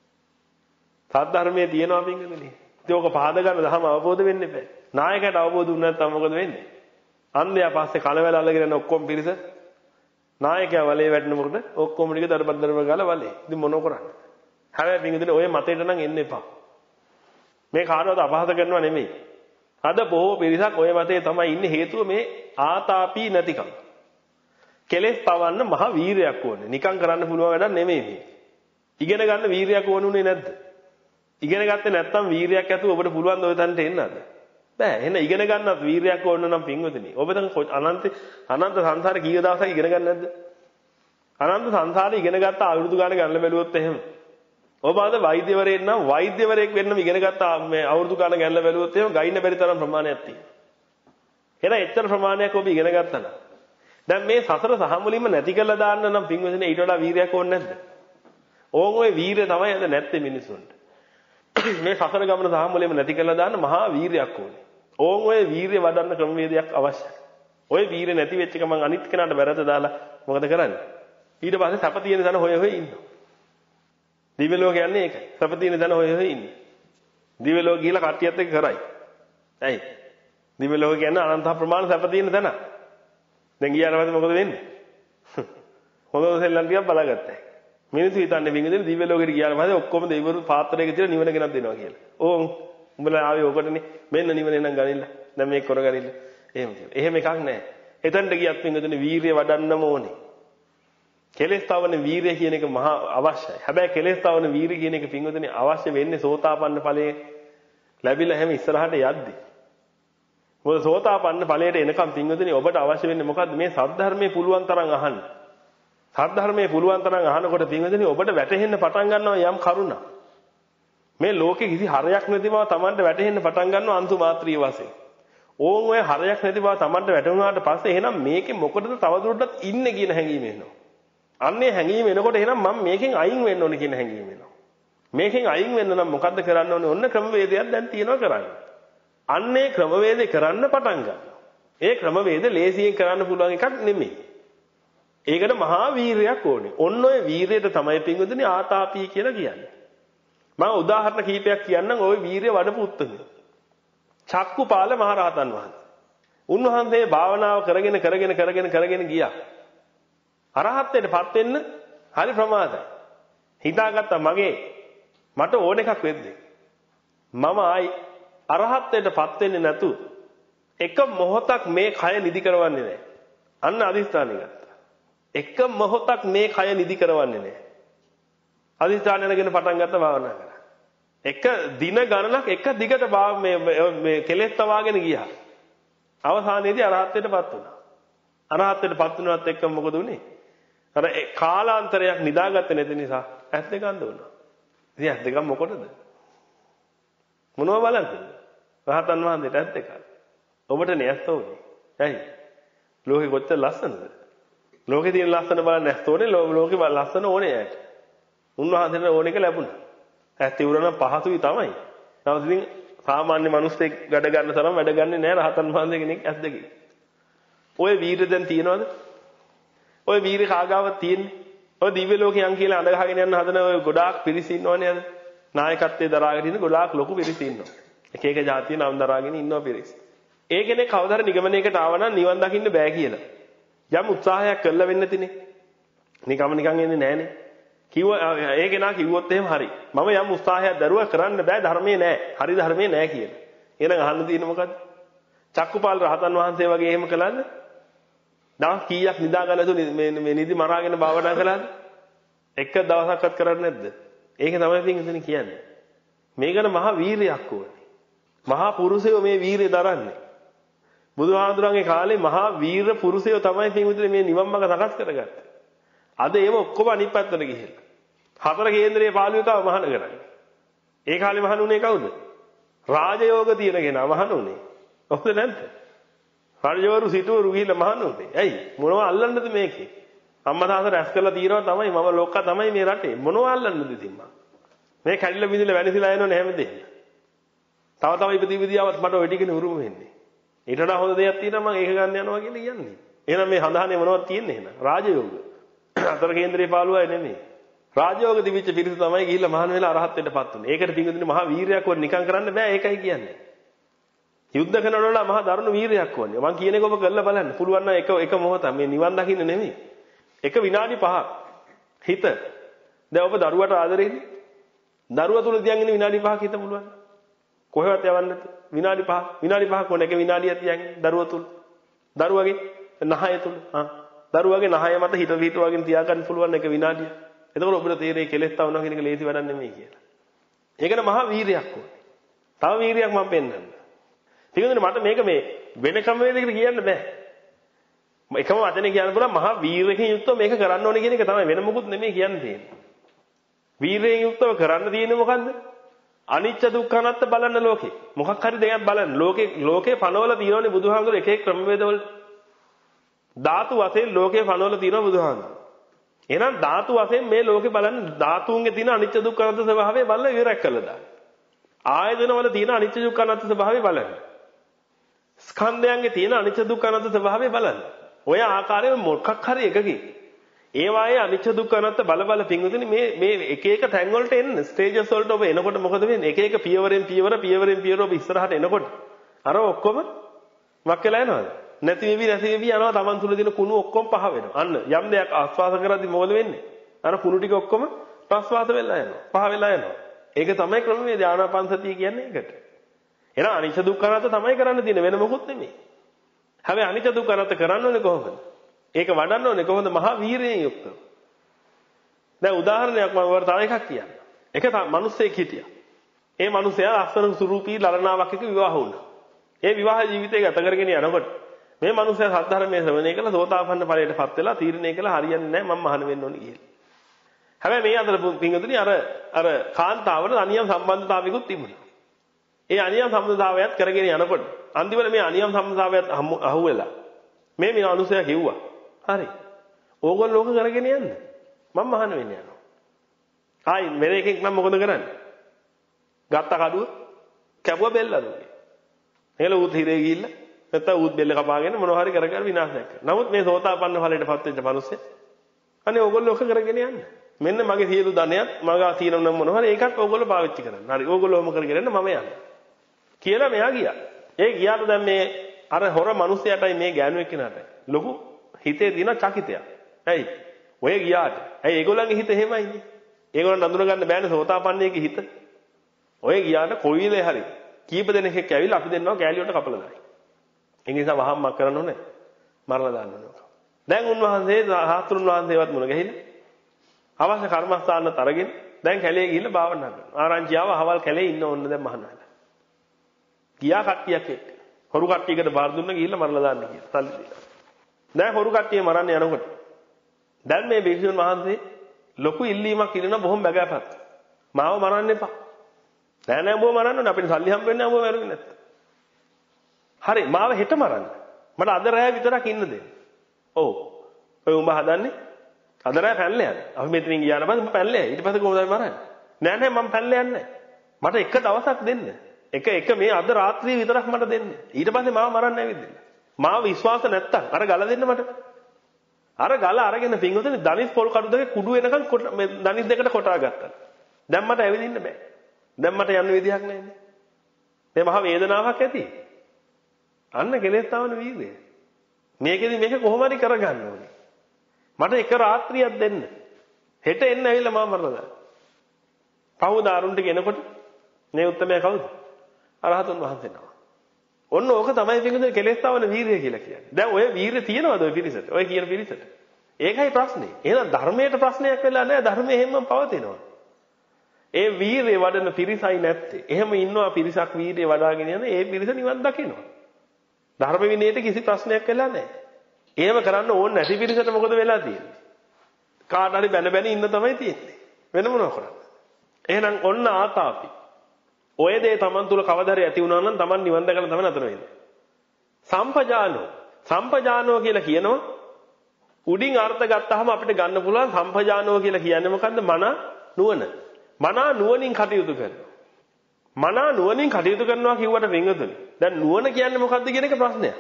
A: සත්‍ය ධර්මයේ තියෙනවා පින්වතුනි. ඉතින් ඕක පහද ගන්න ධර්ම අවබෝධ වෙන්න එපා. නායකයට අවබෝධ වුණ නැත්නම් මොකද වෙන්නේ? අන්ධයා පස්සේ කලවැල අල්ලගෙන ඔක්කොම පිරිස නායකයා වලේ වැටෙනකොට ඔක්කොම ටික දරබත් දරබ ගාලා වලේ. ඉතින් මොනව කරන්නේ? හැබැයි පින්වතුනි ඔය මතයට නම් එන්න එපා. මේ කාටවත් අපහාස කරනවා නෙමෙයි. අද බොහෝ පිරිසක් ඔය මතයේ තමයි ඉන්නේ හේතුව මේ ආතාපී නැතිකම. කෙලෙස් පවන්න මහ වීරයක් ඕනේ. නිකන් කරන්න පුළුවන් වැඩක් නෙමෙයි මේ. ඉගෙන ගන්න වීරයක් ඕනුනේ නැද්ද? ඉගෙන ගත්තේ නැත්නම් වීරයක් ඇතුව ඔබට පුළුවන් ද ඔය තැනට එන්න අද? බෑ. එහෙනම් ඉගෙන ගන්නත් වීරයක් ඕන නම් පින්වතුනි. ඔබ දැන් අනන්ත අනන්ත සංසාරේ කීය දවසක් ඉගෙන ගන්න නැද්ද? අනන්ත සංසාරේ ඉගෙන ගත්ත අවුරුදු ගාන ගන්න බැලුවොත් එහෙම. ඔබ අද වෛද්‍යවරයෙක් නම් වෛද්‍යවරයෙක් වෙන්නම ඉගෙන ගත්ත මේ අවුරුදු ගාන ගන්න බැලුවොත් එහෙම ගයින්න බැරි තරම් ප්‍රමාණයක් තියෙනවා. එහෙනම් එච්චර ප්‍රමාණයක් ඔබ ඉගෙන ගත්තා නම් දැන් මේ සසර සහ මුලින්ම නැති කරලා දාන්න නම් පින්වතුනි ඊට වඩා වීරයක් ඕනේ නැද්ද? ඕන් ඔය වීරය තමයි අද නැත්තේ මිනිසුන්ට. මේ සසර ගමන සහ මුලින්ම නැති කරලා දාන්න මහා වීරයක් ඕනේ. ඕන් ඔය වීරය වඩන්න ක්‍රමවේදයක් අවශ්‍යයි. ඔය වීරය නැති වෙච්ච එක මං අනිත් කෙනාට වැරද්ද දාලා මොකද කරන්නේ? ඊට පස්සේ සැප තියෙන තැන හොය හොය ඉන්නවා. දිව්‍ය ලෝක යන්නේ ඒකයි. සැප තියෙන තැන හොය හොය ඉන්නේ. දිව්‍ය ලෝක ගිහලා කට්ටියත් එක්ක කරයි. ඇයි? දිව්‍ය ලෝක කියන්නේ අනන්ත ප්‍රමාණ සැප තියෙන තැන. දැන් ගියාට පස්සේ මොකද වෙන්නේ? හොඳ සෙල්ලම් ටිකක් බලාගත්තා. මිනිස්සු හිතන්නේ වින්ගදේ දිව්‍ය ලෝකෙට ගියාට පස්සේ ඔක්කොම දෙවිවරු පාත්‍රයක තියලා නිවන ගෙනත් දෙනවා කියලා. ඕන් උඹලා ආවේ ඔකටනේ. මෙන්න නිවන එනම් ගනින්න. දැන් මේක කරගනින්න. එහෙම කියලා. එහෙම එකක් නැහැ. එතනට ගියත් වින්ගදේ වීරිය වඩන්නම ඕනේ. කෙලෙස් තවන වීරිය කියන එක මහා අවශ්‍යයි. හැබැයි කෙලෙස් තවන වීරිය කියන එක වින්ගදේ අවශ්‍ය වෙන්නේ සෝතාපන්න ඵලයේ ලැබිලා හැම ඉස්සරහට යද්දි. මොකද සෝතාපන්න ඵලයට එනකම් වින්ගදේ ඔබට අවශ්‍ය වෙන්නේ මොකද්ද? මේ සද්ධර්මයේ පුළුවන් තරම් අහන්න. සද්ධර්මයේ පුළුවන් තරම් අහනකොට පින්වදිනේ ඔබට වැටහෙන්න පටන් ගන්නවා යම් කරුණක්. මේ ලෝකේ කිසි හරයක් නැති බව Tamanට වැටහෙන්න පටන් ගන්නවා අන්තු මාත්‍රිය වශයෙන්. ඕන් ඔය හරයක් නැති බව Tamanට වැටුණාට පස්සේ එහෙනම් මේකේ මොකටද තවදුරටත් ඉන්නේ කියන හැඟීම එනවා. අන්නේ හැඟීම එනකොට එහෙනම් මම මේකෙන් අයින් වෙන්න ඕනේ කියන හැඟීම එනවා. මේකෙන් අයින් වෙන්න නම් මොකද්ද කරන්න ඕනේ? ඔන්න ක්‍රමවේදයක් දැන් තියෙනවා කරන්න. අන්නේ ක්‍රමවේදේ කරන්න පටන් ගන්නවා. ඒ ක්‍රමවේද ලේසියෙන් කරන්න පුළුවන් එකක් නෙමෙයි. ඒකට මහා වීරයක් ඕනේ. ඔන්න ඔය වීරයට තමයි පින්වතුනි ආතාපී කියලා කියන්නේ. මම උදාහරණ කීපයක් කියන්නම් ওই වීරය වඩපු උත්තමය. චක්කුපාල මහරහතන් වහන්සේ. උන්වහන්සේ භාවනාව කරගෙන කරගෙන කරගෙන කරගෙන ගියා. අරහත්ත්වයටපත් වෙන්න හරි ප්‍රමාදයි. හිතාගත්තා මගේ මට ඕන එකක් වෙද්දී. මම ආයි අරහත්ත්වයටපත් වෙන්නේ නැතු එක මොහොතක් මේ කය නිදි කරවන්නේ නැහැ. අන්න අදිස්ථානෙ ගත්තා. එක මොහොතක් මේ කය නිදි කරවන්නේ නැහැ. අදිස්ථාන අරගෙන පටන් ගත්ත භාවනා කරා. එක දින ගණනක් එක දිගට මේ මේ කෙලෙස් තවාගෙන ගියා. අවසානයේදී අරහත්ත්වයටපත් වුණා. අරහත්ත්වයටපත් වුණාත් එක්ක මොකද උනේ? අර කාලාන්තරයක් නිදාගත්තේ නැති නිසා ඇස් දෙක අඳ වුණා. ඉතින් ඇස් දෙක මොකටද? මොනව බලන්නද? රහතන් වහන්සේට ඇස් දෙක. ඔබට නැස් තෝනේ. ඇයි? ලෝකෙ කොච්චර ලස්සනද? ලෝකේ තියෙන ලස්සන බලන්න ඇස් තෝනේ ලෝකෙ ලස්සන ඕනේ ඇයට. උන්වහන්සේට ඕන එක ලැබුණා. ඇස් තිවුරනම් පහසුයි තමයි. නමුත් ඉතින් සාමාන්‍ය මිනිස්සෙක් වැඩ ගන්න තරම් වැඩ ගන්නේ නැහැ රහතන් වහන්සේ කෙනෙක් ඇස් දෙකේ. ඔය වීර දැන් තියනවද? ඔය වීර කාගාවක් තියෙන්නේ? ඔය දිව්‍ය ලෝකයන් කියලා අඳ ගහගෙන යන හදන ඔය ගොඩාක් පිරිස ඉන්නවනේ අද. නායකත්වයේ දරාගෙන ඉන්න ගොඩාක් ලොකු පිරිස ඉන්නවා. එක එක ජාතිය නම් දරාගෙන ඉන්නවා පිරිස. ඒ කෙනෙක් කවදාද නිගමනයකට ආව නම් නිවන් දකින්න බෑ කියලා. යම් උත්සාහයක් කළා වෙන්න තිනේ. නිකම්ම නිකන් එන්නේ නෑනේ. කිව්ව ඒ කෙනා කිව්වොත් එහෙම හරි. මම යම් උත්සාහයක් දරුවා කරන්න බෑ ධර්මයේ නෑ. හරි ධර්මයේ නෑ කියලා. එහෙනම් අහන්න තියෙන්නේ මොකද්ද? චක්කුපාල රහතන් වහන්සේ වගේ එහෙම කළාද? දවස් කීයක් නිදා ගන්න නැතුව මේ මේ නිදි මරාගෙන භාවනා කළාද? එක දවසක්වත් කරන්නේ නැද්ද? ඒක තමයි පින්වතුනි කියන්නේ. මේකට මහා වීරියක් ඕනේ. මහා පුරුෂයෝ මේ වීරිය දරන්නේ. බුදුහාඳුරන්ගේ කාලේ මහා වීර පුරුෂයෝ තමයි පින්වතුනි මේ නිවන් මාර්ග සකස් කරගත්තේ. අද ඒව ඔක්කොම අනිත් පැත්තට ගිහිල්ලා. හතර කේන්දරයේ පාළුවකව මහාන කරන්නේ. ඒ කාලේ මහානුනේ කවුද? රාජයෝග තියෙන කෙනා මහානුනේ. ඔහොද නැද්ද? රාජවරු සිටවරු ගිහිල්ලා මහානුනේ. ඇයි? මොනව අල්ලන්නද මේකේ? අම්මා තාත්තා රැස් කරලා తీරව තමයි මම ලොක්කා තමයි මේ රටේ. මොනව අල්ලන්නද ඉතින් මම? මේ කැඩිලා බිඳිලා වෙනසිලා යනෝනේ හැමදේම. තව තව ඉපදි ඉපදියාවත් මට ඔය ටිකනේ උරුම වෙන්නේ. ඊට වඩා හොඳ දෙයක් තියෙනවා මම ඒක ගන්න යනවා කියලා කියන්නේ. එහෙනම් මේ හඳහනේ මොනවද තියෙන්නේ එහෙනම්? රාජයෝග. අතර කේන්දරේ පාළුවයි නෙමෙයි. රාජයෝග දිවිච්ච පිරිස තමයි ගිහිල්ලා මහාන වෙලා අරහත්ත්වයටපත් උනේ. ඒකට පිංගුදිනේ මහා වීරයක් වුණ නිකන් කරන්න බෑ ඒකයි කියන්නේ. යුද්ධ කරනකොට මහා දරුණු වීරයක් වුණේ. මං කියන එක ඔබ කරලා බලන්න. පුළුවන් නම් එක එක මොහොතක් මේ නිවන් දකින්න නෙමෙයි. එක විනාඩි පහක් හිත. දැන් ඔබ දරුවට ආදරෙන්නේ. දරුවා තුල තියන් ඉන්න විනාඩි පහක් හිත පුළුවන්. කොහෙවත් යවන්න නැතුව. විනාඩි පහක් විනාඩි පහක් ඕන එක විනාඩියක් තියන් දරුවා තුල. දරුවගේ නහය තුල. ආ දරුවගේ නහය මත හිත පිටවගෙන තියාගන්න පුළුවන් එක විනාඩියක්. එතකොට ඔබට තේරෙයි කෙලෙස් තවනවා කියන එක ලේසි වැඩක් නෙමෙයි කියලා. ඒකට මහා වීරියක් ඕනේ. තව වීරියක් මම පෙන්නන්න. ටිකනේ මට මේක මේ වෙන ක්‍රමවේදයකට කියන්න බෑ. එකම වචනේ කියන්න පුළුවන් මහා වීරයෙන් යුක්තව මේක කරන්න ඕනේ කියන එක තමයි වෙන මොකුත් නෙමෙයි කියන්න තියෙන්නේ. වීරයෙන් යුක්තව කරන්න තියෙන්නේ මොකද්ද? අනිච්ච දුක්ඛ අනාත්ම බලන්න ලෝකේ. මොකක් හරි දෙයක් බලන්න. ලෝකේ ලෝකේ පනවලා තියෙනවනේ බුදුහාමුදුරුවෝ එක එක ක්‍රමවේද වල. ධාතු වශයෙන් ලෝකේ පනවලා තියෙනවා බුදුහාමුදුරුවෝ. එහෙනම් ධාතු වශයෙන් මේ ලෝකේ බලන්න ධාතුන්ගේ තියෙන අනිච්ච දුක්ඛ අනාත්ම ස්වභාවය බලලා ඉවරක් කළා දාන්න. ආයතන වල තියෙන අනිච්ච දුක්ඛ අනාත්ම ස්වභාවය බලන්න. ස්කන්ධයන්ගේ තියෙන අනිච්ච දුක්ඛ අනාත්ම ස්වභාවය බලන්න. ඔය ආකාරයෙන් මොකක් හරි එකකින් ඒ වායේ අනිච්ච දුක්ඛ අනාත්ම බල බල පිංගුතුනි මේ මේ එක එක තැන් වලට එන්න ස්ටේජස් වලට ඔබ එනකොට මොකද වෙන්නේ? එක එක පියවරෙන් පියවර පියවරෙන් පියවර ඔබ ඉස්සරහට එනකොට අර ඔක්කොම වක් වෙලා යනවාද? නැති වෙවි නැති වෙවි යනවා Taman තුල දින කුණු ඔක්කොම පහ වෙනවා. අන්න යම් දෙයක් ආස්වාද කරද්දි මොකද වෙන්නේ? අර කුණු ටික ඔක්කොම ප්‍රස්වාස වෙලා යනවා. පහ වෙලා යනවා. ඒක තමයි ක්‍රමවේද ආනාපාන සතිය කියන්නේ ඒකට. එහෙනම් අනිච්ච දුක්ඛ අනාත්ම තමයි කරන්න තියෙන්නේ වෙන මොකුත් නෙමෙයි. හැබැයි අනිච්ච දුක්ඛ අනාත්ම කරන්න ඕනේ කොහොමද? ඒක වඩන්න ඕනේ කොහොමද? මහා වීරියෙන් යුක්තව. දැන් උදාහරණයක් මම ඔයාලට තව එකක් කියන්න. එක මිනිස්සෙක් හිටියා. ඒ මිනිසයා අස්සන සුරූපී ලලනාවක් එක්ක විවාහ වුණා. ඒ විවාහ ජීවිතය ගත කරගෙන යනකොට මේ මිනිසයා සද්ධර්මයේ ශ්‍රවණය කළා සෝතාපන්න ඵලයටපත් වෙලා තීරණය කළා හරියන්නේ නැහැ මම මහාන වෙන්න ඕනේ කියලා. හැබැයි මේ අතර පින්වතුනි අර අර කාන්තාවට අනියම් සම්බන්ධතාවයකුත් තිබුණා. ඒ අනියම් සම්බන්ධතාවයත් කරගෙන යනකොට අන්තිමට මේ අනියම් සම්බන්ධතාවයත් අහුවෙලා මේ මේ මිනිසයා කිව්වා හරි. ඕගොල්ලෝ ඕක කරගෙන යන්න. මම මහාන වෙන්න යනවා. ආයි මෙර එකෙක් නම් මොකද කරන්නේ? ගත්ත කඩුව කැපුවා බෙල්ල දුන්නේ. එහෙල උත් හිරේ ගිහිල්ලා නැත්නම් උත් බෙල්ල කපාගෙන මොනවා හරි කර කර විනාශයක් කරනවා. නමුත් මේ සෝතාපන්න ඵලයටපත් වෙච්ච මිනිස්සේ අනේ ඕගොල්ලෝ ඕක කරගෙන යන්න. මෙන්න මගේ සියලු ධනයත් මගා තියෙන නම් මොනවා හරි ඒකත් ඕගොල්ලෝ පාවිච්චි කරන්න. හරි ඕගොල්ලෝ ඔහොම කරගෙන යන්න මම යන්න. කියලා මෙයා ගියා. ඒ ගියාට දැන් මේ අර හොර මිනිස්සයාටයි මේ ගෑනු එක්කෙනාටයි ලොකු හිතේ තියෙන චකිතයක්. ඇයි? ඔය ගියාට. ඇයි ඒගොල්ලන්ගේ හිත එහෙමයිනේ. ඒගොල්ලන් අඳුන ගන්න බෑනේ සෝතාපන්නයේගේ හිත. ඔය ගියාට කොයිලේ හරි කීප දෙනෙක් එක්ක ඇවිල්ලා අපි දෙන්නවා කෑලියට කපලා දායි. ඒ නිසා වහම්මක් කරන්න ඕනේ. මරලා දාන්න ඕනේ. දැන් උන්වහන්සේ සාස්ත්‍රුන් වහන්සේවත් මුණ ගැහිලා අවශ්‍ය කර්මස්ථානත් අරගෙන දැන් කැලේ ගිහිල්ලා භාවනා කරනවා. ආරංචියාව අහවල් කැලේ ඉන්න ඕන දැන් මහානාල. ගියා කට්ටියක් එක්ක. හොරු කට්ටියකට බාර දුන්න ගිහිල්ලා මරලා දාන්න කියලා. සල්ලි දීලා. දැන් හොරු කට්ටිය මරන්න යනකොට දැන් මේ භික්ෂුන් වහන්සේ ලොකු ඉල්ලීමක් ඉල්ලනවා බොහොම බගෑපත්. මාව මරන්න එපා. නෑ නෑ උඹව මරන්න ඕනේ. අපිට සල්ලි හම්බ වෙන්නේ නැහැ උඹව මරුවේ නැත්නම්. හරි මාව හෙට මරන්න. මට අද රැය විතරක් ඉන්න දෙන්න. ඔව්. ඔය උඹ හදන්නේ අද රැය පැනලා යන්න. අපි මෙතනින් ගියාට පස්සේ උඹ පැනලා යයි. ඊට පස්සේ කොහොමද මරන්නේ? නෑ නෑ මම පැනලා යන්නේ නැහැ. මට එක දවසක් දෙන්න. එක එක මේ අද රාත්‍රියේ විතරක් මට දෙන්න. ඊට පස්සේ මාව මරන්න ඇවිදින්න. මාව විශ්වාස නැත්තම් අර ගල දෙන්න මට. අර ගල අරගෙන පින්වතුනි දනිස් පොල් කඩු දෙකේ කුඩු වෙනකන් මේ දනිස් දෙකට කොටා ගත්තා. දැන් මට ඇවිදින්න බෑ. දැන් මට යන්න විදිහක් නැහැ. මේ මහ වේදනාවක් ඇති. අන්න කෙලෙස් තවන වීර්යය. මේකෙදි මේක කොහොම හරි කරගන්න ඕනේ. මට එක රාත්‍රියක් දෙන්න. හෙට එන්න ඇවිල්ලා මම මරලා දාන්න. පහුවදා අරුන්ට ගෙනකොට මේ උත්තමයා කවුද? අරහතුන් වහන්සේ නම. ඔන්න ඕක තමයි පිටුනේ කෙලෙස්තාවන වීරිය කියලා කියන්නේ. දැන් ඔය වීරිය තියෙනවද ඔය පිරිසට? ඔය කියන පිරිසට? ඒකයි ප්‍රශ්නේ. එහෙනම් ධර්මයට ප්‍රශ්නයක් වෙලා නැහැ. ධර්මයේ හැමම පවතිනවා. ඒ වීරිය වඩන පිරිසයි නැත්තේ. එහෙම ඉන්නවා පිරිසක් වීරිය වඩාගෙන යන ඒ පිරිස නිවන් දකිනවා. ධර්ම විනයට කිසි ප්‍රශ්නයක් වෙලා නැහැ. එහෙම කරන්න ඕනේ නැති පිරිසට මොකද වෙලා තියෙන්නේ? කාට හරි බැන බැන ඉන්න තමයි තියෙන්නේ. වෙන මොනව කරන්නේ? එහෙනම් ඔන්න ආතාපි. ඔය දේ Taman තුල කවදාද ඇති වුණා නම් Taman නිවන් දැකලා තමයි නතර වෙන්නේ. සම්පජානෝ. සම්පජානෝ කියලා කියනවා උඩින් අර්ථ ගත්තාම අපිට ගන්න පුළුවන් සම්පජානෝ කියලා කියන්නේ මොකද්ද? මන නුවණ. මනා නුවණින් කටයුතු කරනවා. මනා නුවණින් කටයුතු කරනවා කිව්වට වෙංගතුනි. දැන් නුවණ කියන්නේ මොකද්ද කියන එක ප්‍රශ්නයක්.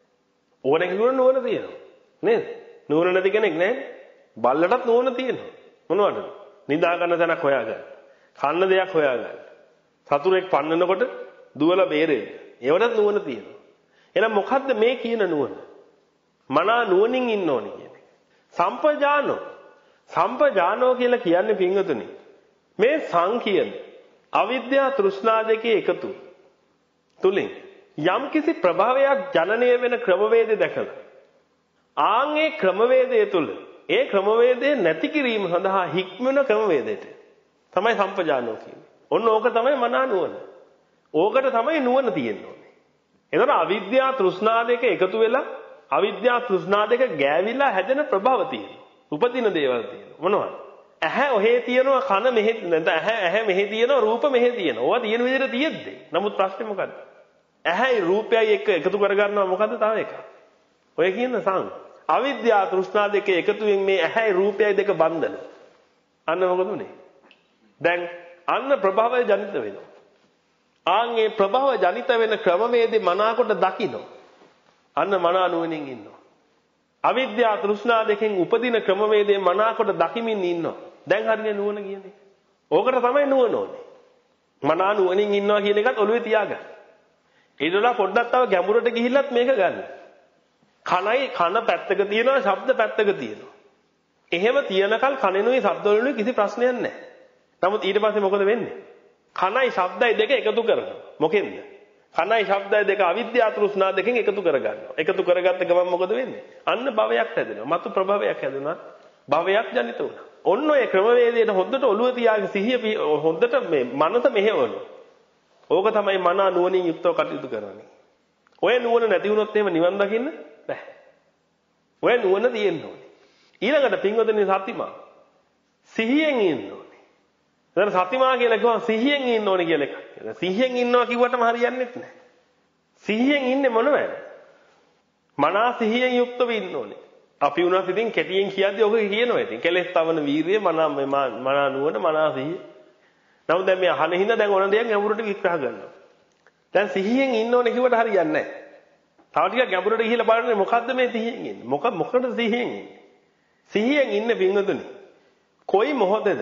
A: ඕන කෙනෙකුට නුවණ තියෙනවා. නේද? නුවණ නැති කෙනෙක් නැහැ. බල්ලටත් නුවණ තියෙනවා. මොනවද? නිදා ගන්න තැනක් හොයාගන්න. කන්න දෙයක් හොයාගන්න. සතුරෙක් පන්නනකොට දුවලා බේරෙන්න. ඒවටත් නුවණ තියෙනවා. එහෙනම් මොකද්ද මේ කියන නුවණ? මනා නුවණින් ඉන්න ඕනේ කියන්නේ. සම්පජානෝ. සම්පජානෝ කියලා කියන්නේ පින්වතුනි. මේ සංකීර්ණ අවිද්‍යා තෘෂ්ණා දෙකේ එකතු තුලින් යම්කිසි ප්‍රභාවයක් ජනනය වෙන ක්‍රමවේදය දැකලා ආන්ගේ ක්‍රමවේදය තුල ඒ ක්‍රමවේදය නැති කිරීම සඳහා හික්මන ක්‍රමවේදයට තමයි සම්පජානෝ කියන්නේ. ඔන්න ඕක තමයි මනා නුවණ. ඕකට තමයි නුවණ තියෙන්න ඕනේ. එතකොට අවිද්‍යා තෘෂ්ණා දෙක එකතු වෙලා අවිද්‍යා තෘෂ්ණා දෙක ගෑවිලා හැදෙන ප්‍රභාව තියෙනවා. උපදින දේවල් තියෙනවා. මොනවද? ඇහැ ඔහේ තියෙනවා කන මෙහෙ නැත්නම් ඇහැ ඇහැ මෙහෙ තියෙනවා රූප මෙහෙ තියෙනවා. ඕවා තියෙන විදිහට තියෙද්දි. නමුත් ප්‍රශ්නේ මොකද්ද? ඇහැයි රූපයයි එක්ක එකතු කරගන්නවා මොකද්ද තව එකක්? ඔය කියන සං. අවිද්‍යා තෘෂ්ණා දෙකේ එකතුවෙන් මේ ඇහැයි රූපයයි දෙක බන්ධන. අන්න මොකද උනේ? දැන් අන්න ප්‍රභවය ජනිත වෙනවා. ආන්ගේ ප්‍රභව ජනිත වෙන ක්‍රමවේදේ මනාකොට දකින්න. අන්න මනා නුවණින් ඉන්නවා. අවිද්‍යා තෘෂ්ණා දෙකෙන් උපදින ක්‍රමවේදේ මනාකොට දකිමින් ඉන්නවා. දැන් හරිනේ නුවණ කියන්නේ. ඕකට තමයි නුවණ ඕනේ. මනා නුවණින් ඉන්නවා කියන එකත් ඔළුවේ තියාගන්න. ඊටලා පොඩ්ඩක් තව ගැඹුරට ගිහිල්ලත් මේක ගන්න. කනයි කන පැත්තක තියෙනවා, ශබ්ද පැත්තක තියෙනවා. එහෙම තියනකල් කනෙනුයි ශබ්දවලුයි කිසි ප්‍රශ්නයක් නැහැ. නමුත් ඊට පස්සේ මොකද වෙන්නේ? කනයි ශබ්දයි දෙක එකතු කරනවා. මොකෙන්ද? කනයි ශබ්දයි දෙක අවිද්‍යා තෘෂ්ණා දෙකෙන් එකතු කරගන්නවා. එකතු කරගත්ත ගමන් මොකද වෙන්නේ? අන්න භවයක් හැදෙනවා. මතු ප්‍රභවයක් හැදුනා. භවයක් ජනිත වුණා. ඔන්න ඔය ක්‍රමවේදයට හොද්දට ඔළුව තියාගෙන සිහිය හොද්දට මේ මනස මෙහෙවනවා. ඕක තමයි මනා නුවණින් යුක්තව කටයුතු කරන්නේ. ඔය නුවණ නැති වුණොත් එහෙම නිවන් දකින්න බෑ. ඔය නුවණ තියෙන්න ඕනේ. ඊළඟට පින්වතුනි සතිමා සිහියෙන් ඉන්න ඕනේ. එතන සතිමා කියලා කිව්වම සිහියෙන් ඉන්න ඕනේ කියලා එකක්. සිහියෙන් ඉන්නවා කිව්වටම හරියන්නේ නැහැ. සිහියෙන් ඉන්නේ මොනවද? මනා සිහියෙන් යුක්තව ඉන්න ඕනේ. අපි උනත් ඉතින් කැටියෙන් කියද්දි ඔක කියනවා ඉතින්. කෙලෙස් තවන වීරිය මනා මනා නුවණ මනා සිහිය. නමුත් දැන් මේ අහන හින්දා දැන් ඕන දෙයක් ගැඹුරට විග්‍රහ කරනවා. දැන් සිහියෙන් ඉන්න ඕනේ කිව්වට හරියන්නේ නැහැ. තව ටිකක් ගැඹුරට ගිහිල්ලා බලන්න මොකද්ද මේ සිහියෙන් ඉන්නේ? මොක මොකටද සිහියෙන් ඉන්නේ? සිහියෙන් ඉන්නේ පින්වතුනි. කොයි මොහොතේද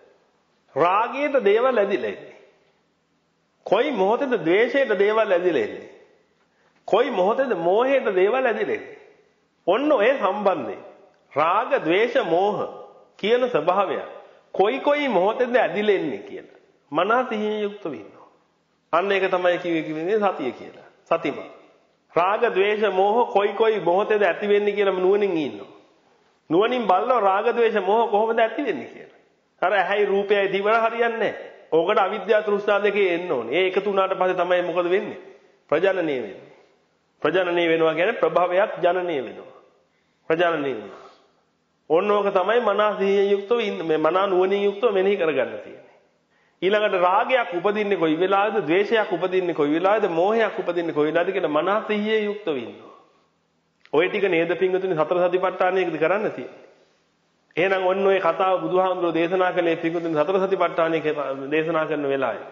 A: රාගයට දේවල් ඇදිලා ඉන්නේ? කොයි මොහොතේද ද්වේෂයට දේවල් ඇදිලා ඉන්නේ? කොයි මොහොතේද මෝහයට දේවල් ඇදිලා ඉන්නේ? ඔන්න ඔය සම්බන්ධය. රාග, ද්වේෂ, මෝහ කියන ස්වභාවය කොයි කොයි මොහොතේද ඇදිලා ඉන්නේ කියලා. මනස සිහියෙන් යුක්තව ඉන්නවා. අන්න ඒක තමයි කිව්වේ කිව්වේ සතිය කියලා. සතිම. රාග, ද්වේෂ, මෝහ කොයි කොයි මොහොතේද ඇති වෙන්නේ කියලා නුවණින් ඉන්නවා. නුවණින් බලනවා රාග, ද්වේෂ, මෝහ කොහොමද ඇති වෙන්නේ කියලා. අර ඇහැයි රූපයයි දිවන හරියන්නේ නැහැ. ඕකට අවිද්‍යාව තෘෂ්ණා දෙකේ එන්න ඕනේ. ඒ එකතු වුණාට පස්සේ තමයි මොකද වෙන්නේ? ප්‍රජනනය වෙන්නේ. ප්‍රජනනය වෙනවා කියන්නේ ප්‍රභවයක් ජනනය වෙනවා. ප්‍රජනනය වෙනවා. ඕන ඕක තමයි මනස සිහියෙන් යුක්තව ඉන්න මේ මනා නුවණින් යුක්තව මෙනෙහි කරගන්න තියෙන්නේ. ඊළඟට රාගයක් උපදින්නේ කොයි වෙලාවද? ද්වේෂයක් උපදින්නේ කොයි වෙලාවද? මෝහයක් උපදින්නේ කොයි වෙලාවද කියලා මනස සිහියෙන් යුක්තව ඉන්නවා. ওই ටික නේද පින්වතුනි සතර සතිපට්ඨානයේදී කරන්න තියෙන්නේ. එහෙනම් ඔන්න ඔය කතාව බුදුහාමුදුරෝ දේශනා කළේ පින්වතුනි සතර සතිපට්ඨානයේ දේශනා කරන වෙලාවේ.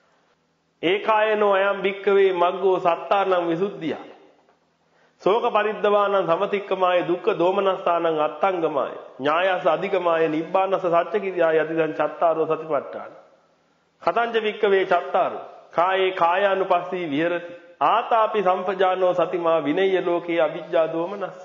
A: ඒකායනෝ අයම් භික්කවේ මග්ගෝ සත්තානං විසුද්ධිය. ශෝක පරිද්දවානං සමතික්කමාය දුක්ඛ දෝමනස්සානං අත්තංගමාය. ඥායස අධිගමාය නිබ්බානස සත්‍යකිරියාය යතිදං චත්තාරෝ සතිපට්ඨාන. කතංජ භික්කවේ චත්තාරෝ කායේ කායානුපස්සී විහෙරති. ආතාපි සම්පජානෝ සතිමා විනය්‍ය ලෝකේ අවිජ්ජා දෝමනස්ස.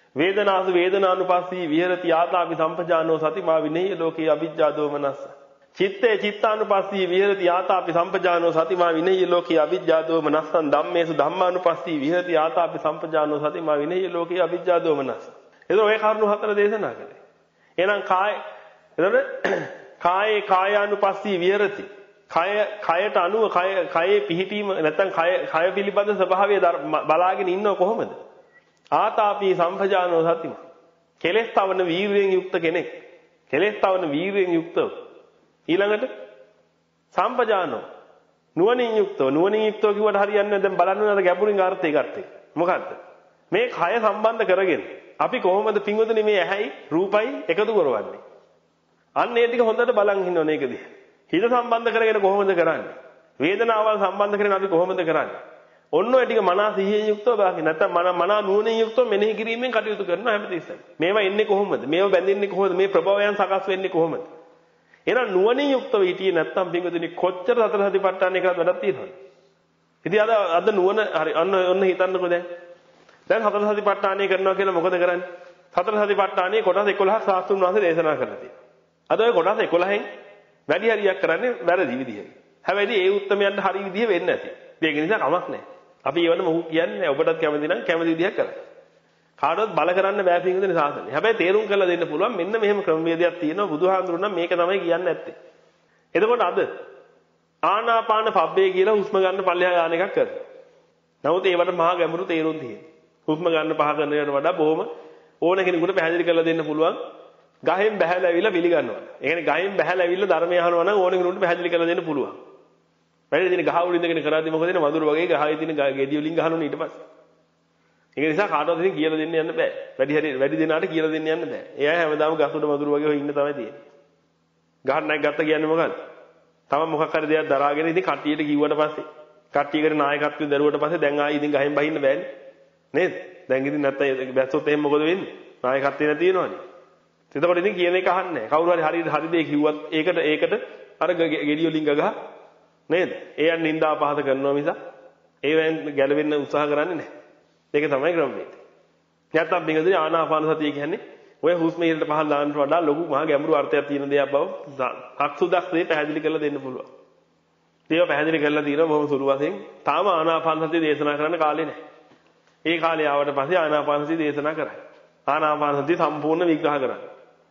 A: වේදනාසු වේදනානුපස්සී විහෙරති ආතාපි සම්පජානෝ සතිමා විනය්‍ය ලෝකේ අවිජ්ජා දෝමනස්ස. චිත්තේ චිත්තානුපස්සී විහෙරති ආතාපි සම්පජානෝ සතිමා විනේය ලෝකේ අවිජ්ජා දෝමනස්සං ධම්මේසු ධම්මානුපස්සී විහෙරති ආතාපි සම්පජානෝ සතිමා විනේය ලෝකේ අවිජ්ජා දෝමනස්ස. එතකොට ඔය කරුණු හතර දේශනා කළේ. එහෙනම් කාය එතකොට කායේ කායානුපස්සී විහෙරති. කය කයට අනුව කය කයේ පිහිටීම නැත්නම් කය කය පිළිබඳ ස්වභාවය බලාගෙන ඉන්නව කොහොමද? ආතාපි සම්පජානෝ සතිමා. කෙලෙස් තවන වීර්යයෙන් යුක්ත කෙනෙක්. කෙලෙස් තවන වීර්යයෙන් යුක්තව ඊළඟට සම්පජානෝ නුවණින් යුක්තව නුවණින් යුක්තව කිව්වට හරියන්නේ නැහැ. දැන් බලන්න අර ගැඹුරින් අර්ථය ගත්තේ. මොකද්ද? මේ කය සම්බන්ධ කරගෙන අපි කොහොමද පින්වතුනි මේ ඇහැයි රූපයි එකතු කරවන්නේ? අන්න ඒ ටික හොඳට බලන් ඉන්න ඕනේ ඒකදී. හිත සම්බන්ධ කරගෙන කොහොමද කරන්නේ? වේදනාවල් සම්බන්ධ කරගෙන අපි කොහොමද කරන්නේ? ඔන්න ඔය ටික මනස සිහියෙන් යුක්තව බලන්න. නැත්නම් මන මන නුවණින් යුක්තව මෙනෙහි කිරීමෙන් කටයුතු කරනවා හැමතිස්සෙම. මේවා එන්නේ කොහොමද? මේවා බැඳෙන්නේ කොහොමද? මේ ප්‍රභවයන් සකස් වෙන්නේ කොහොමද? එහෙනම් නුවණින් යුක්තව හිටියේ නැත්නම් පින්වතුනි කොච්චර සතර සතිපට්ඨාන එකකට වැඩක් තියෙනවද? ඉතින් අද අද නුවණ හරි අන්න ඔන්න හිතන්නකෝ දැන්. දැන් සතර සතිපට්ඨානය කරනවා කියලා මොකද කරන්නේ? සතර සතිපට්ඨානයේ කොටස් එකොළහක් සාස්ත්‍රුන් වහන්සේ දේශනා කරලා තියෙනවා. අද ඔය කොටස් එකොළහෙන් වැඩි හරියක් කරන්නේ වැරදි විදිහට. හැබැයි ඒ උත්තරමයන්ට හරි විදිහ වෙන්නේ නැති. ඒක නිසා කමක් නැහැ. අපි ඒවන මොහු කියන්නේ නැහැ. ඔබටත් කැමති නම් කැමති විදිහක් කරන්න. කාටවත් බල කරන්න බෑ පින්වතුනි සාසනේ. හැබැයි තේරුම් කරලා දෙන්න පුළුවන් මෙන්න මෙහෙම ක්‍රමවේදයක් තියෙනවා බුදුහාඳුරු නම් මේක තමයි කියන්නේ නැත්තේ. එතකොට අද ආනාපාන පබ්බේ කියලා හුස්ම ගන්න පල්ලෙහා යාන එකක් කරනවා. නමුත් ඒවට මහා ගැඹුරු තේරුම් තියෙනවා. හුස්ම ගන්න පහ කරනවට වඩා බොහොම ඕන කෙනෙකුට පැහැදිලි කරලා දෙන්න පුළුවන්. ගහෙන් බහැලා ඇවිල්ලා පිළිගන්නවා. ඒ කියන්නේ ගහෙන් බහැලා ඇවිල්ලා ධර්මය අහනවා නම් ඕන කෙනෙකුට පැහැදිලි කරලා දෙන්න පුළුවන්. වැඩි දින ගහ උඩ ඉඳගෙන කරාදී මොකද වෙන්නේ? වඳුරු වගේ ගහේ තියෙන ගෙඩි වලින් ගහනවා ඊට පස්සේ. ඒක නිසා කාටවත් ඉතින් කියලා දෙන්න යන්න බෑ. වැඩි හරි වැඩි දිනාට කියලා දෙන්න යන්න බෑ. ඒ අය හැමදාම ගස් උඩ වඳුරු වගේ ඉන්න තමයි තියෙන්නේ. ගහක් නැග ගත්ත කියන්නේ මොකද්ද? තම මොකක් හරි දෙයක් දරාගෙන ඉතින් කට්ටියට කිව්වට පස්සේ කට්ටියකට නායකත්වය දරුවට පස්සේ දැන් ආයි ඉතින් ගහෙන් බහින්න බෑනේ. නේද? දැන් ඉතින් නැත්තම් බැස්සොත් එහෙම මොකද වෙන්නේ? නායකත්වය නැති වෙනවනේ. එතකොට ඉතින් කියන එක අහන්නේ නැහැ. කවුරු හරි හරියට හරි දෙයක් කිව්වත් ඒකට ඒකට අර ගෙඩි වලින් ගගහ නේද? ඒ යන් නින්දා පහත කරනවා මිස ඒවෙන් ගැලවෙන්න උත්සාහ කරන්නේ නැහැ. ඒක තමයි ක්‍රමවේදය. නැත්තම් පිටුදී ආනාපාන සතිය කියන්නේ ඔය හුස්ම ඉහළට පහළ දාන්නට වඩා ලොකු මහා ගැඹුරු අර්ථයක් තියෙන දෙයක් බව හක්සුදක් දෙය පැහැදිලි කරලා දෙන්න පුළුවන්. ඒව පැහැදිලි කරලා තියෙනවා බොහොම සුළු වශයෙන්. තාම ආනාපාන සතිය දේශනා කරන්න කාලේ නැහැ. ඒ කාලේ ආවට පස්සේ ආනාපාන සතිය දේශනා කරා. ආනාපාන සතිය සම්පූර්ණ විග්‍රහ කරා.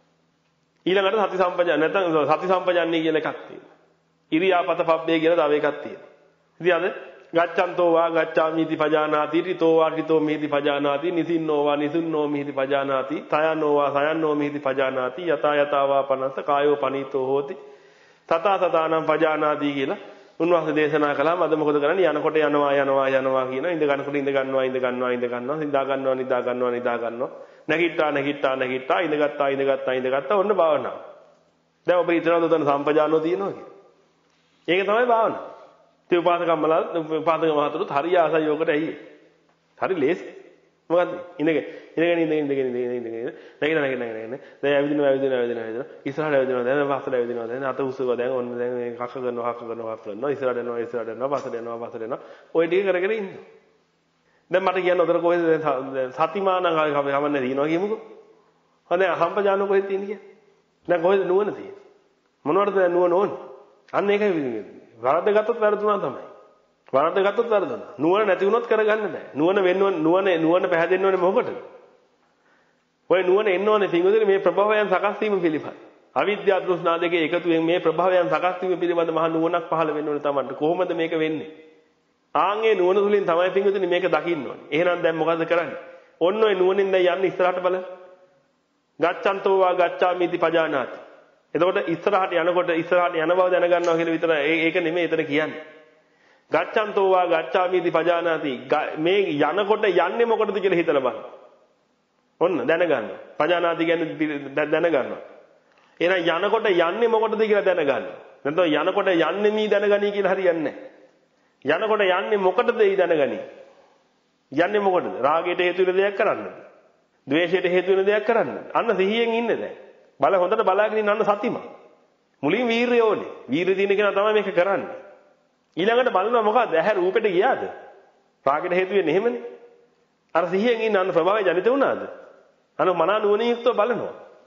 A: ඊළඟට සති සම්පජාන නැත්නම් සති සම්පජාන්නේ කියලා එකක් තියෙනවා. ඉරියාපත පබ්බේ කියලා තව එකක් තියෙනවා. ඉතින් අද ගච්ඡන්තෝ වා ගච්ඡාමිති පජානාති රිතෝ වා රිතෝ මිහිති පජානාති නිසින්නෝ වා නිසින්නෝ මිහිති පජානාති තයන්නෝ වා සයන්නෝ මිහිති පජානාති යතා යතා වා පනස්ස කායෝ පනීතෝ හෝති තතා තතානම් පජානාති කියලා උන්වහන්සේ දේශනා කළාම අද මොකද කරන්නේ? යනකොට යනවා යනවා යනවා කියන ඉඳ ගන්නකොට ඉඳ ගන්නවා ඉඳ ගන්නවා ඉඳ ගන්නවා නිදා ගන්නවා නිදා ගන්නවා නිදා ගන්නවා නැගිට්ටා නැගිට්ටා නැගිට්ටා ඉඳගත්තා ඉඳගත්තා ඉඳගත්තා ඔන්න භාවනාව. දැන් ඔබ හිතනවාද උතන සම්පජානෝ තියෙනවා කියලා? ඒක තමයි භාවනාව. ඒ උපාසකම්මලා උපාසක මහතුරුත් හරි ආසයි යෝකට ඇයි? හරි ලේසි. මොකද්ද? ඉඳගෙන ඉඳගෙන ඉඳගෙන ඉඳගෙන ඉඳගෙන ඉඳගෙන නැගිට නැගිට නැගිට දැන් ඇවිදිනවා ඇවිදිනවා ඇවිදිනවා ඇවිදිනවා ඉස්සරහට ඇවිදිනවා දැන් පස්සට ඇවිදිනවා දැන් අත උස්සුවා දැන් ඔන්න දැන් මේ කක්ක කරනවා කක්ක කරනවා කක්ක කරනවා ඉස්සරහට යනවා ඉස්සරහට යනවා පස්සට යනවා පස්සට යනවා ඔය ටික කරගෙන ඉන්නවා. දැන් මට කියන්න උතර කොහෙද සතිමානං අපි කමන්නේ දිනවා කියමුකෝ. හොඳ සම්පජානෝ කොහෙද තියෙන්නේ කියන්නේ? දැන් කොහෙද නුවණ තියෙන්නේ? මොනවටද නුවණ ඕනේ? අන්න ඒකයි වරද්ද ගත්තොත් වැරදුනා තමයි. වරද්ද ගත්තොත් වැරදුනා. නුවණ නැති වුණොත් කරගන්න බෑ. නුවණ වෙන්න නුවණ නුවණ පැහැදෙන්න ඕනේ මොකටද? ඔය නුවණ එන්න ඕනේ පිටුදේ මේ ප්‍රභවයන් සකස් වීම පිළිබඳ. අවිද්‍යාව තෘෂ්ණා දෙකේ එකතුවෙන් මේ ප්‍රභවයන් සකස් වීම පිළිබඳ මහා නුවණක් පහළ වෙන්න ඕනේ තමයි. කොහොමද මේක වෙන්නේ? ආන්ගේ නුවණ තුලින් තමයි පිටුදේ මේක දකින්න ඕනේ. එහෙනම් දැන් මොකද කරන්නේ? ඔන්න ඔය නුවණින් දැන් යන්නේ ඉස්සරහට බලන්න. ගච්ඡන්තෝ වා ගච්ඡාමිති පජානාති. එතකොට ඉස්සරහට යනකොට ඉස්සරහට යන බව දැනගන්නවා කියලා විතර ඒක නෙමෙයි එතන කියන්නේ. ගච්ඡන්තෝ වා ගච්ඡාමිති පජානාති. මේ යනකොට යන්නේ මොකටද කියලා හිතලා බලන්න. ඔන්න දැනගන්න. පජානාති කියන්නේ දැනගන්නවා. එහෙනම් යනකොට යන්නේ මොකටද කියලා දැනගන්න. නැත්නම් යනකොට යන්නේ මී දැනගනී කියලා හරියන්නේ නැහැ. යනකොට යන්නේ මොකටද ඒ දැනගනී? යන්නේ මොකටද? රාගයට හේතු වෙන දෙයක් කරන්නද? ද්වේෂයට හේතු වෙන දෙයක් කරන්නද? අන්න සිහියෙන් ඉන්නේ දැන්. බල හොඳට බලාගෙන ඉන්න අන්න සතිම. මුලින් වීරිය ඕනේ. වීරිය තියෙන කෙනා තමයි මේක කරන්නේ. ඊළඟට බලනවා මොකද්ද? ඇහැ රූපෙට ගියාද? රාගෙට හේතු වෙන්නේ එහෙමනේ. අර සිහියෙන් ඉන්න අන්න ස්වභාවය ජනිත වුණාද? අන්න මනා නුවණින් යුක්තව බලනවා.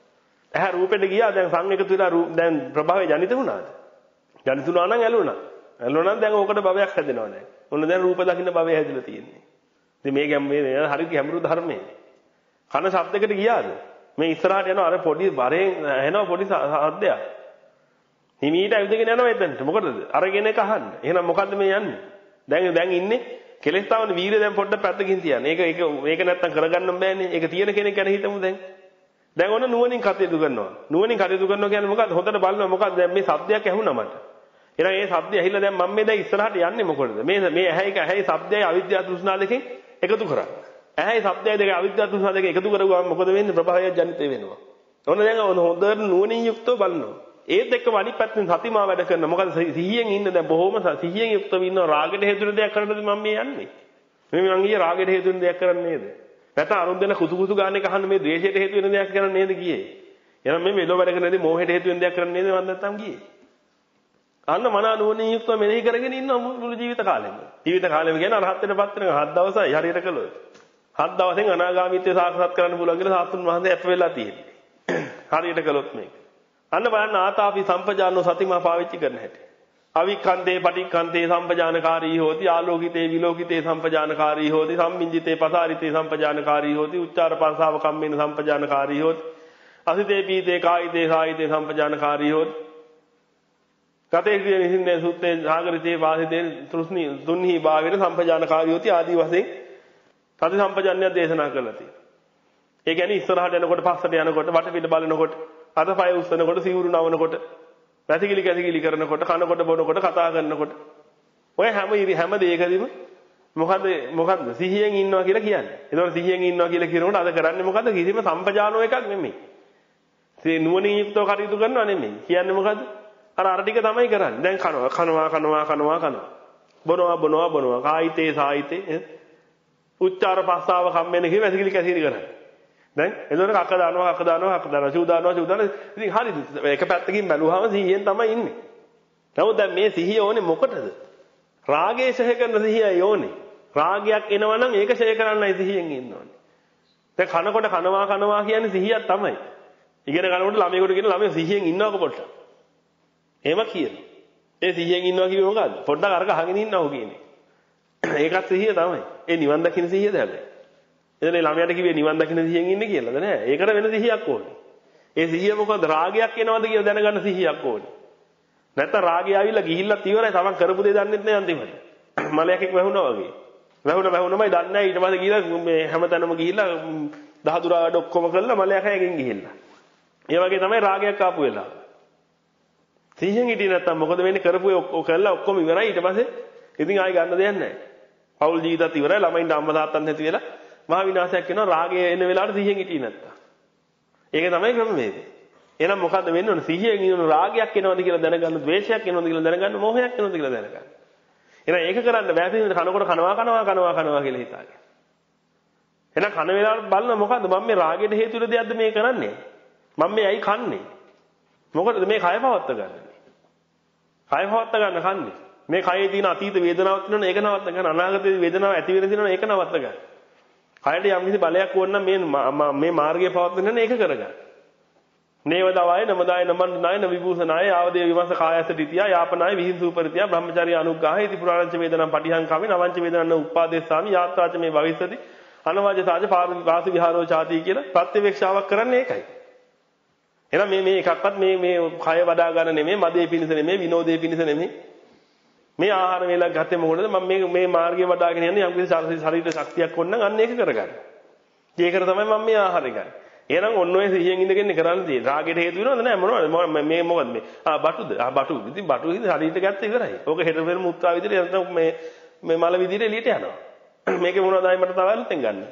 A: ඇහැ රූපෙට ගියා දැන් සංයකතු වෙලා දැන් ප්‍රභවය ජනිත වුණාද? ජනිත වුණා නම් ඇලුණා. ඇලුණා නම් දැන් ඕකට භවයක් හැදෙනවා දැන්. ඔන්න දැන් රූප දකින්න භවය හැදිලා තියෙන්නේ. ඉතින් මේ ගැම්මේ හරි ගැඹුරු ධර්මයේ. කන ශබ්දයකට ගියාද? මේ ඉස්සරහට යනවා අර පොඩි වරෙන් එනවා පොඩි සද්දයක්. හිමීට ඇවිදගෙන යනවා එතනට. මොකටද? අරගෙන එක අහන්න. එහෙනම් මොකද්ද මේ යන්නේ? දැන් දැන් ඉන්නේ කෙලස් තාවන වීරය දැන් පොඩ්ඩක් පැත්තකින් තියන්න. ඒක ඒක මේක නැත්තම් කරගන්න බෑනේ. ඒක තියෙන කෙනෙක් ගැන හිතමු දැන්. දැන් ඔන්න නුවණින් කටයුතු කරනවා. නුවණින් කටයුතු කරනවා කියන්නේ මොකද්ද? හොඳට බලනවා මොකද්ද දැන් මේ ශබ්දයක් ඇහුණා මට. එහෙනම් මේ ශබ්දය ඇහිලා දැන් මම මේ දැන් ඉස්සරහට යන්නේ මොකටද? මේ මේ ඇහැයි ඇහැයි ශබ්දයයි අවිද්‍යාව තෘෂ්ණා දෙකෙන් එකතු කරා. ඇහැයි ශබ්දයයි දෙක අවිද්‍යාව තෘෂ්ණා දෙක එකතු කරගුවාම මොකද වෙන්නේ? ප්‍රභාවය ජනිත වෙනවා. ඔන්න දැන් හොඳට නුවණින් යුක්තව බලනවා. ඒත් එක්කම අනිත් පැත්තෙන් සතිමා වැඩ කරන මොකද සිහියෙන් ඉන්න දැන් බොහොම සිහියෙන් යුක්තව ඉන්නවා රාගයට හේතු වෙන දෙයක් කරන්නද මම මේ යන්නේ මේ මං ගියේ රාගයට හේතු වෙන දෙයක් කරන්නේ නේද නැත්නම් අරුන් දෙන කුසු කුසු ගානේ කහන්න මේ ද්වේෂයට හේතු වෙන දෙයක් කරන්නේ නේද ගියේ එහෙනම් මේ මෙලෝ වැඩ කරනදී මෝහයට හේතු වෙන දෙයක් කරන්නේ නේද මම නැත්තම් ගියේ අන්න මන නුවණින් යුක්තව මෙනෙහි කරගෙන ඉන්න මුළු ජීවිත කාලෙම ජීවිත කාලෙම කියන්නේ අරහත් වෙන පත් වෙන හත් දවසයි හරියට කළොත් හත් දවසෙන් අනාගාමීත්වය සාක්ෂාත් කරන්න පුළුවන් කියලා සාස්තුන් වහන්සේ අප වෙලා තියෙන්නේ හරියට කළොත් මේක අන්න බලන්න ආතාපි සම්පජානෝ සතිමා පාවිච්චි කරන හැටි. අවික්ඛන්තේ පටික්ඛන්තේ සම්පජානකාරී හෝති ආලෝකිතේ විලෝකිතේ සම්පජානකාරී හෝති සම්මිංජිතේ පසාරිතේ සම්පජානකාරී හෝති උච්චාර පරසාව කම්මේන සම්පජානකාරී හෝති අසිතේ පීතේ කායිතේ සායිතේ සම්පජානකාරී හෝති කතේසිය නිසින්නේ සුත්තේ සාගරිතේ වාසිතේ තෘෂ්ණී දුන්හි භාවේන සම්පජානකාරී හෝති ආදී වශයෙන් සති සම්පජාන්‍ය දේශනා කළා තියෙනවා. ඒ කියන්නේ ඉස්සරහට යනකොට පස්සට යනකොට වටපිට බලනකොට අතපය උස්සනකොට සිවුරු නවනකොට වැසිකිලි කැසිකිලි කරනකොට කනකොට බොනකොට කතා කරනකොට ඔය හැම හැම දෙයකදීම මොකද්ද මොකද්ද සිහියෙන් ඉන්නවා කියලා කියන්නේ. ඒතකොට සිහියෙන් ඉන්නවා කියලා කියනකොට අද කරන්නේ මොකද්ද? කිසිම සම්පජානෝ එකක් නෙමෙයි. ඒ නුවණින් යුක්තව කටයුතු කරනවා නෙමෙයි. කියන්නේ මොකද්ද? අර අර ටික තමයි කරන්නේ. දැන් කනවා කනවා කනවා කනවා කනවා. බොනවා බොනවා බොනවා. කායිතේ සායිතේ උච්චාර පස්සාව කම්මෙන කිය වැසිකිලි කැසිකිලි කරන්නේ. දැන් එතකොට කක්ක දානවා කක්ක දානවා කක්ක දානවා චූ දානවා චූ දානවා ඉතින් හරිද එක පැත්තකින් බැලුවාම සිහියෙන් තමයි ඉන්නේ. නමුත් දැන් මේ සිහිය ඕනේ මොකටද? රාගයේ ඡය කරන සිහියයි ඕනේ. රාගයක් එනවා නම් ඒක ඡය කරන්නයි සිහියෙන් ඉන්න ඕනේ. දැන් කනකොට කනවා කනවා කියන්නේ සිහියක් තමයි. ඉගෙන ගන්නකොට ළමයෙකුට කියන ළමයා සිහියෙන් ඉන්නවක පොඩ්ඩක්. එහෙම කියනවා. ඒ සිහියෙන් ඉන්නවා කිව්වේ මොකද්ද? පොඩ්ඩක් අරක අහගෙන ඉන්නව කියන්නේ. ඒකත් සිහිය තමයි. ඒ නිවන් දකින්න සිහියද හැබැයි. එතන ළමයාට කිව්වේ නිවන් දකින්න සිහියෙන් ඉන්න කියලාද නෑ. ඒකට වෙන සිහියක් ඕනේ. ඒ සිහිය මොකද රාගයක් එනවද කියලා දැනගන්න සිහියක් ඕනේ. නැත්නම් රාගය ආවිල්ලා ගිහිල්ලා ඉවරයි. තමන් කරපු දේ දන්නෙත් නෑ අන්තිමට. මලයක් එක්ක වැහුණා වගේ. වැහුණ වැහුණමයි දන්නේ නෑ ඊට පස්සේ ගිහිල්ලා මේ හැමතැනම ගිහිල්ලා දහදුරා වැඩ ඔක්කොම කළා මලයක් හැගෙන් ගිහිල්ලා. ඒ වගේ තමයි රාගයක් ආපු වෙලාව. සිහියෙන් හිටියේ නැත්නම් මොකද වෙන්නේ කරපු ඔක්කොම කළා ඔක්කොම ඉවරයි ඊට පස්සේ ඉතින් ආයි ගන්න දෙයක් නෑ. පෞල් ජීවිතත් ඉවරයි ළමයින්ට අම්මා තාත්තන් නැති වෙලා මහා විනාශයක් වෙනවා රාගය එන වෙලාවට සිහියෙන් හිටියේ නැත්තම්. ඒක තමයි ක්‍රමවේදය. එහෙනම් මොකද්ද වෙන්න ඕන? සිහියෙන් ඉන්න රාගයක් එනවද කියලා දැනගන්න, ද්වේෂයක් එනවද කියලා දැනගන්න, මෝහයක් එනවද කියලා දැනගන්න. එහෙනම් ඒක කරන්න බෑ පිටින් කනකොට කනවා කනවා කනවා කනවා කියලා හිතාගෙන. එහෙනම් කන වෙලාවට බලන මොකද්ද මම මේ රාගයට හේතු වෙන දෙයක්ද මේ කරන්නේ? මම මේ ඇයි කන්නේ? මොකටද මේ කය පවත්ත ගන්න? කය පවත්ත ගන්න කන්නේ. මේ කයේ තියෙන අතීත වේදනාවක් තියෙනවනේ ඒක නවත්ත ගන්න. අනාගතයේ වේදනාවක් ඇති වෙන තියෙනවනේ ඒක නවත්ත ගන්න. කයට යම් කිසි බලයක් ඕන නම් මේ මේ මාර්ගය පවත්වන්න ඒක කරගන්න. නේවදවාය නමදාය නමන්නාය නවිභූෂනාය ආවදේ විමස කායස තිතියා යාපනාය විහිංසූපරිතියා බ්‍රහ්මචාරී අනුග්‍රහය ඉති පුරාණංච වේදනම් පටිහං කාමි නවංච වේදනන්න උපාදේශාමි යාත්‍රාච මේ භවිස්සති අනවාජ සාජ පාසි විහාරෝ ചാති කියලා ප්‍රත්‍යවේක්ෂාවක් කරන්නේ ඒකයි. එහෙනම් මේ මේ එකක්වත් මේ මේ කය වඩා ගන්න නෙමෙයි මදේ පිණිස නෙමෙයි විනෝදේ පිණිස නෙමෙයි. මේ ආහාර වේලක් ගත්තේ මොකටද මම මේ මේ මාර්ගය වඩාගෙන යන්නේ යම් කිසි ශරීර ශක්තියක් ඕන නම් අන්න ඒක කරගන්න. ඒකට තමයි මම මේ ආහාරය ගන්නේ. එහෙනම් ඔන්න ඔය සිහියෙන් ඉඳගෙන කරන්නේ තියෙන්නේ. රාගයට හේතු වෙනවද නැහැ මොනවද මේ මොකද මේ ආ බටුද ආ බටු ඉතින් බටු ඉතින් ශරීරයට ගත්ත ඉවරයි. ඕක හෙට වෙන මුත්‍රා විදිහට නැත්නම් මේ මේ මල විදිහට එළියට යනවා. මේකේ මොනවද ආයි මට තව අලුතෙන් ගන්න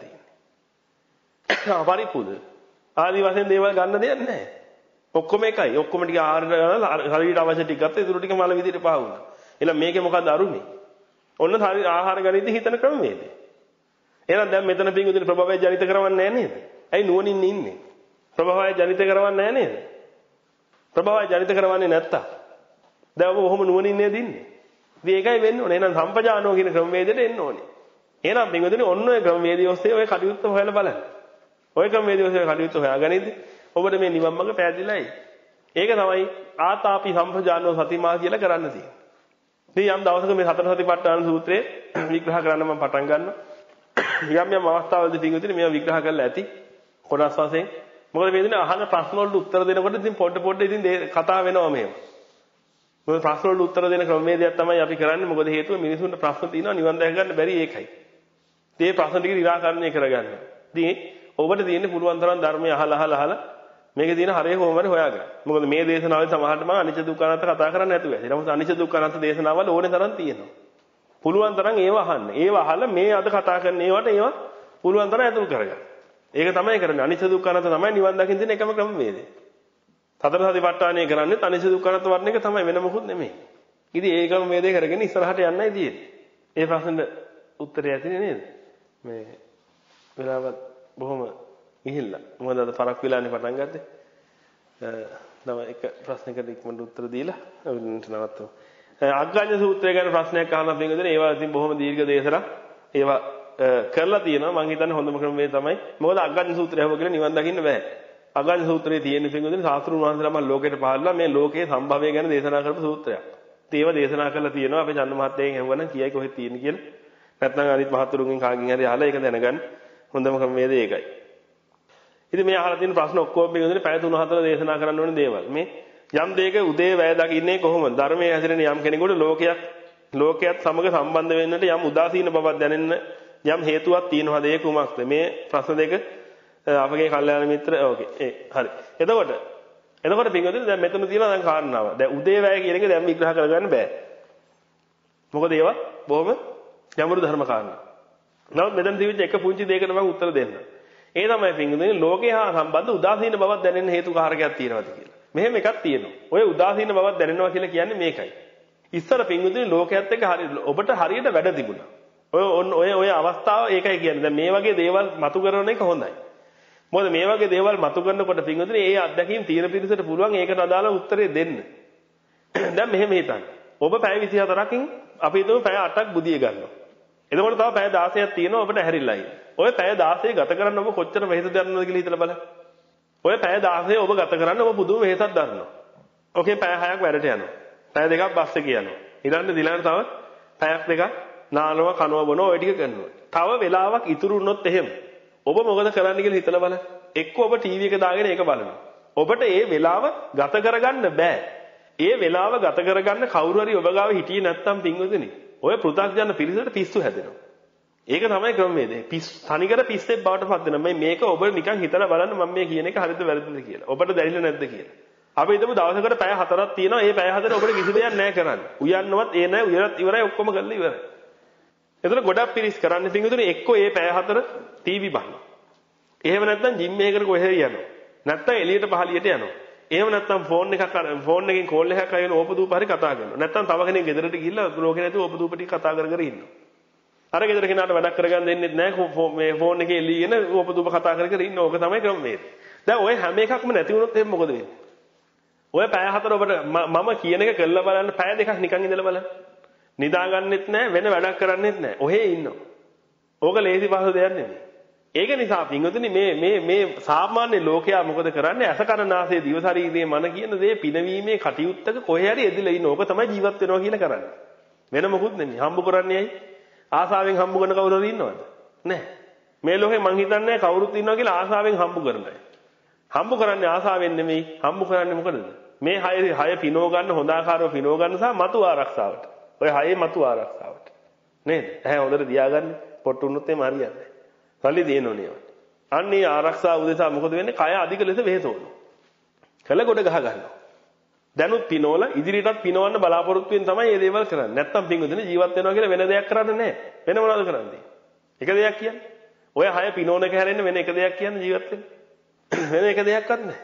A: තියෙන්නේ. ආ පරිප්පුද ආදි වශයෙන් දේවල් ගන්න දෙයක් නැහැ. ඔක්කොම එකයි. ඔක්කොම ටික ආහාර ගන්නවා ශරීරයට අවශ්‍ය ටික ගත්තා. ඒතුළු ටික මල විදිහට පහ වුණා. එහෙනම් මේකේ මොකද්ද අරුමේ? ඔන්න ආහාර ගනිද්දි හිතන ක්‍රමවේදය. එහෙනම් දැන් මෙතන පිංගුදින ප්‍රභවය ජනිත කරවන්නේ නැහැ නේද? ඇයි නුවණින් ඉන්නේ? ප්‍රභවය ජනිත කරවන්නේ නැහැ නේද? ප්‍රභවය ජනිත කරවන්නේ නැත්තම් දැන් ඔබ කොහොම නුවණින් නේද ඉන්නේ? ඉතින් ඒකයි වෙන්න ඕනේ. එහෙනම් සම්පජානෝ කියන ක්‍රමවේදයට එන්න ඕනේ. එහෙනම් පිංගුදින ඔන්න ඔය ක්‍රමවේදය ඔස්සේ ඔය කටයුත්ත හොයලා බලන්න. ඔය ක්‍රමවේදය ඔස්සේ කටයුත්ත හොයාගනිද්දි ඔබට මේ නිවන් මඟ පැහැදිලියි. ඒක තමයි ආතාපි සම්පජානෝ සතිමා කියලා කරන්න තියෙන්නේ. ඉතින් යම් දවසක මේ සතර සතිපට්ඨාන සූත්‍රයේ විග්‍රහ කරන්න මම පටන් ගන්නවා. යම් යම් අවස්ථාවලදී පිටුදින මේවා විග්‍රහ කරලා ඇති. කොටස් වශයෙන්. මොකද මේ දින අහන ප්‍රශ්න වලට උත්තර දෙනකොට ඉතින් පොඩ පොඩ ඉතින් කතා වෙනවා මේව. මොකද ප්‍රශ්න වලට උත්තර දෙන ක්‍රමවේදයක් තමයි අපි කරන්නේ. මොකද හේතුව මිනිසුන්ට ප්‍රශ්න තියෙනවා නිවන් දැක ගන්න බැරි ඒකයි. මේ ප්‍රශ්න ටික निराකරණය කරගන්න. ඉතින් ඔබට තියෙන්නේ පුළුවන් තරම් ධර්මය අහලා අහලා අහලා මේකේ තියෙන හරය කොහොමද හොයාගන්න. මොකද මේ දේශනාවලින් සමහරට මම අනිච්ච දුක්ඛ අනාත්ම කතා කරන්නේ නැතුව ඇති. නමුත් අනිච්ච දුක්ඛ අනාත්ම දේශනාවල ඕනේ තරම් තියෙනවා. පුළුවන් තරම් ඒව අහන්න. ඒව අහලා මේ අද කතා කරන ඒවට ඒව පුළුවන් තරම් ඇතුල් කරගන්න. ඒක තමයි කරන්නේ. අනිච්ච දුක්ඛ අනාත්ම තමයි නිවන් දකින්න තියෙන එකම ක්‍රමවේදය. සතර සතිපට්ඨානය කරන්නේ අනිච්ච දුක්ඛ අනාත්ම වර්ණ එක තමයි වෙන මොකුත් නෙමෙයි. ඉතින් ඒ ක්‍රමවේදය කරගෙන ඉස්සරහට යන්නයි තියෙන්නේ. ඒ ප්‍රශ්නෙට උත්තරය ඇතිනේ නේද? මේ වෙලාවත් බොහොම ගිහිල්ලා. මොකද අද පරක් වෙලානේ පටන් ගත්තේ. තව එක ප්‍රශ්නයකට ඉක්මනට උත්තර දීලා අපිට නවත්තමු. අග්ගඤ්ඤ සූත්‍රය ගැන ප්‍රශ්නයක් අහලා තියෙනවා. ඒවා ඉතින් බොහොම දීර්ඝ දේශනා. ඒවා කරලා තියෙනවා. මම හිතන්නේ හොඳම ක්‍රමය තමයි. මොකද අග්ගඤ්ඤ සූත්‍රය හැම කියලා නිවන් දකින්න බෑ. අග්ගඤ්ඤ සූත්‍රයේ තියෙන පිටුදින සාස්ත්‍රුන් වහන්සේලා මම ලෝකෙට පහළලා මේ ලෝකයේ සම්භවය ගැන දේශනා කරපු සූත්‍රයක්. ඉතින් ඒවා දේශනා කරලා තියෙනවා. අපේ චන්ද මහත්තයන් ඇහුවනම් කියයි කොහෙද තියෙන්නේ කියලා. නැත්නම් අනිත් මහතුරුන්ගෙන් කාගෙන් හරි අහලා ඒක දැනගන්න. හොඳම ක්‍රමවේදය ඒකයි. ඉතින් මේ අහලා තියෙන ප්‍රශ්න ඔක්කොම පිළිගන්නේ පැය තුන හතර දේශනා කරන්න ඕනේ දේවල්. මේ යම් දෙයක උදේ වැය දකින්නේ කොහොමද? ධර්මයේ හැසිරෙන යම් කෙනෙකුට ලෝකයක් ලෝකයක් සමග සම්බන්ධ වෙන්නට යම් උදාසීන බවක් දැනෙන්න යම් හේතුවක් තියෙනවද? ඒ කුමක්ද? මේ ප්‍රශ්න දෙක අපගේ කල්යාණ මිත්‍ර ඕකේ. ඒ හරි. එතකොට එතකොට පිළිගන්නේ දැන් මෙතන තියෙනවා දැන් කාරණාව. දැන් උදේ වැය කියන එක දැන් විග්‍රහ කරගන්න බෑ. මොකද ඒවා බොහොම ගැඹුරු ධර්ම කාරණා. නමුත් මෙතන තිබිච්ච එක පුංචි දෙයකට මම උත්තර දෙන්න. ඒ තමයි පින්දුනේ ලෝකේ හා සම්බන්ධ උදාසීන බවක් දැනෙන හේතු කාරකයක් තියෙනවාද කියලා. මෙහෙම එකක් තියෙනවා. ඔය උදාසීන බවක් දැනෙනවා කියලා කියන්නේ මේකයි. ඉස්සර පින්දුනේ ලෝකයේත් එක්ක හරි ඔබට හරියට වැඩ තිබුණා. ඔය ඔය ඔය අවස්ථාව ඒකයි කියන්නේ. දැන් මේ වගේ දේවල් මතු කරන එක හොඳයි. මොකද මේ වගේ දේවල් මතු කරනකොට පින්දුනේ ඒ අත්දැකීම් තීන පිරිසට පුළුවන් ඒකට අදාළ උත්තරේ දෙන්න. දැන් මෙහෙම හිතන්න. ඔබ පැය විසි හතරකින් අපි හිතමු පැය අටක් බුදිය ගන්නවා. එතකොට තව පැය දාසයක් තියෙනවා ඔබට හැරිලා ඉන්න. ඔය පැය දාසය ගත කරන්න ඔබ කොච්චර වෙහෙස දරනවද කියලා හිතලා බලන්න. ඔය පැය දාසය ඔබ ගත කරන්න ඔබ පුදුම වෙහෙසක් දරනවා. ඔකේ පැය හයක් වැඩට යනවා. පැය දෙකක් බස් එකේ යනවා. ඊළඟට දිලන්න තව පැයක් දෙකක් නානවා කනවා බොනවා ඔය ටික කරනවා. තව වෙලාවක් ඉතුරු වුණොත් එහෙම ඔබ මොකද කරන්න කියලා හිතලා බලන්න. එක්ක ඔබ ටීවී එක දාගෙන ඒක බලනවා. ඔබට ඒ වෙලාව ගත කරගන්න බෑ. ඒ වෙලාව ගත කරගන්න කවුරු හරි ඔබ ගාව හිටියේ නැත්තම් පින්වතුනි ඔය පෘථග්ජන පිරිසට පිස්සු හැදෙනවා. ඒක තමයි ක්‍රමවේදය. පිස් තනිකර පිස්සෙක් බවට පත් වෙනවා. මේ මේක ඔබ නිකන් හිතලා බලන්න මම මේ කියන එක හරිද වැරදිද කියලා. ඔබට දැනෙන්නේ නැද්ද කියලා. අපි හිතමු දවසකට පැය හතරක් තියෙනවා. ඒ පැය හතර ඔබට කිසි දෙයක් නැහැ කරන්න. උයන්නවත් ඒ නැහැ උයරත් ඉවරයි ඔක්කොම කරලා ඉවරයි. එතන ගොඩක් පිරිස් කරන්නේ පින්වතුනි එක්කෝ ඒ පැය හතර ටීවී බලනවා. එහෙම නැත්නම් ජිම් එකකට කොහෙද යනවා. නැත්නම් එළියට පහළියට යනවා. එහෙම නැත්නම් ෆෝන් එකක් ෆෝන් එකකින් කෝල් එකක් ආගෙන ඕපදූප හරි කතා කරනවා. නැත්නම් තව කෙනෙක් ගෙදරට ගිහිල්ලා ලෝකේ නැතුව ඕපදූප ටික කතා කර කර ඉන්නවා. අර ගෙදර කෙනාට වැඩක් කරගන්න දෙන්නේ නැහැ මේ ෆෝන් එකේ එළියන ඕපදූප කතා කර කර ඉන්න ඕක තමයි ක්‍රමවේදය. දැන් ඔය හැම එකක්ම නැති වුණොත් එහෙනම් මොකද වෙන්නේ? ඔය පැය හතර ඔබට මම කියන එක කරලා බලන්න පැය දෙකක් නිකන් ඉඳලා බලන්න. නිදාගන්නෙත් නැහැ වෙන වැඩක් කරන්නෙත් නැහැ. ඔහේ ඉන්නවා. ඕක ලේසි පහසු දෙයක් නෙමෙයි. ඒක නිසා පින්වතුනි මේ මේ මේ සාමාන්‍ය ලෝකයා මොකද කරන්නේ? අස කන නාසය දිව ශරීරයේ මන කියන දේ පිනවීමේ කටයුත්තක කොහේ හරි එදිලා ඉන්න. ඕක තමයි ජීවත් වෙනවා කියලා කරන්නේ. වෙන මොකුත් නෙමෙයි. හම්බ කරන්නේ ඇයි? ආසාවෙන් හම්බ කරන කවුරු හරි ඉන්නවද? නැහැ. මේ ලෝකේ මං හිතන්නේ කවුරුත් ඉන්නවා කියලා ආසාවෙන් හම්බ කරනයි. හම්බ කරන්නේ ආසාවෙන් නෙමෙයි. හම්බ කරන්නේ මොකටද? මේ හය හය පිනව ගන්න හොඳ ආකාරව පිනව ගන්න සහ මතු ආරක්ෂාවට. ඔය හයේ මතු ආරක්ෂාවට. නේද? ඇහැ හොඳට තියාගන්න. පොට්ටු වුණොත් එම හරියන්නේ නැහැ. සල්ලි දෙනෝනේ. අන්නේ ආරක්ෂාව උදෙසා මොකද වෙන්නේ? කය අධික ලෙස වෙහෙසවනවා. කළ ගොඩ ගහ ගන්නවා. දැනුත් පිනවල ඉදිරියටත් පිනවන්න බලාපොරොත්තු වෙන තමයි මේ දේවල් කරන්නේ. නැත්තම් පින්වතුනි ජීවත් වෙනවා කියලා වෙන දෙයක් කරන්නේ නැහැ. වෙන මොනවද කරන්නේ? එක දෙයක් කියන්නේ. ඔය හය පිනෝන එක හැරෙන්න වෙන එක දෙයක් කියන්නේ ජීවත් වෙන්න. වෙන එක දෙයක්වත් නැහැ.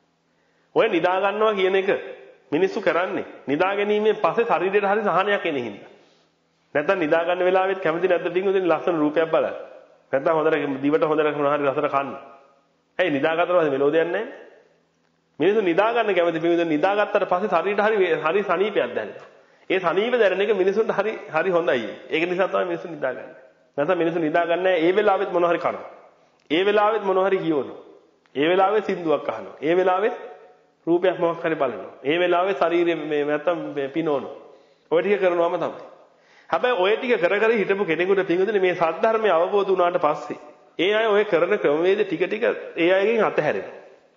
A: ඔය නිදා ගන්නවා කියන එක මිනිස්සු කරන්නේ නිදා ගැනීමෙන් පස්සේ ශරීරයට හරි සහනයක් එන හින්දා. නැත්තම් නිදා ගන්න වෙලාවෙත් කැමති නැද්ද පින්වතුනි ලස්සන රූපයක් බලන්න. නැත්නම් හොඳට දිවට හොඳට මොනවා හරි රසට කන්න. ඇයි නිදාගත්තට පස්සේ මෙලෝ දෙයක් නැහැ? මිනිස්සු නිදා ගන්න කැමති පිළිවෙල නිදාගත්තට පස්සේ ශරීරයට හරි හරි සනීපයක් දැනෙනවා. ඒ සනීප දැනෙන එක මිනිසුන්ට හරි හරි හොඳයි. ඒක නිසා තමයි මිනිස්සු නිදාගන්නේ. නැත්නම් මිනිස්සු නිදාගන්නේ ඒ වෙලාවෙත් මොනවා හරි කරනවා. ඒ වෙලාවෙත් මොනවා හරි කියවනවා. ඒ වෙලාවේ සින්දුවක් අහනවා. ඒ වෙලාවේ රූපයක් මොකක් හරි බලනවා. ඒ වෙලාවේ ශරීරය මේ නැත්තම් පිනවනවා. ඔය ටික කරනවාම තමයි. හැබැයි ඔය ටික කර කර හිටපු කෙනෙකුට පිඟුදුනේ මේ සද්ධර්මය අවබෝධ වුණාට පස්සේ ඒ අය ඔය කරන ක්‍රමවේද ටික ටික ඒ අයගෙන් අතහැරෙනවා.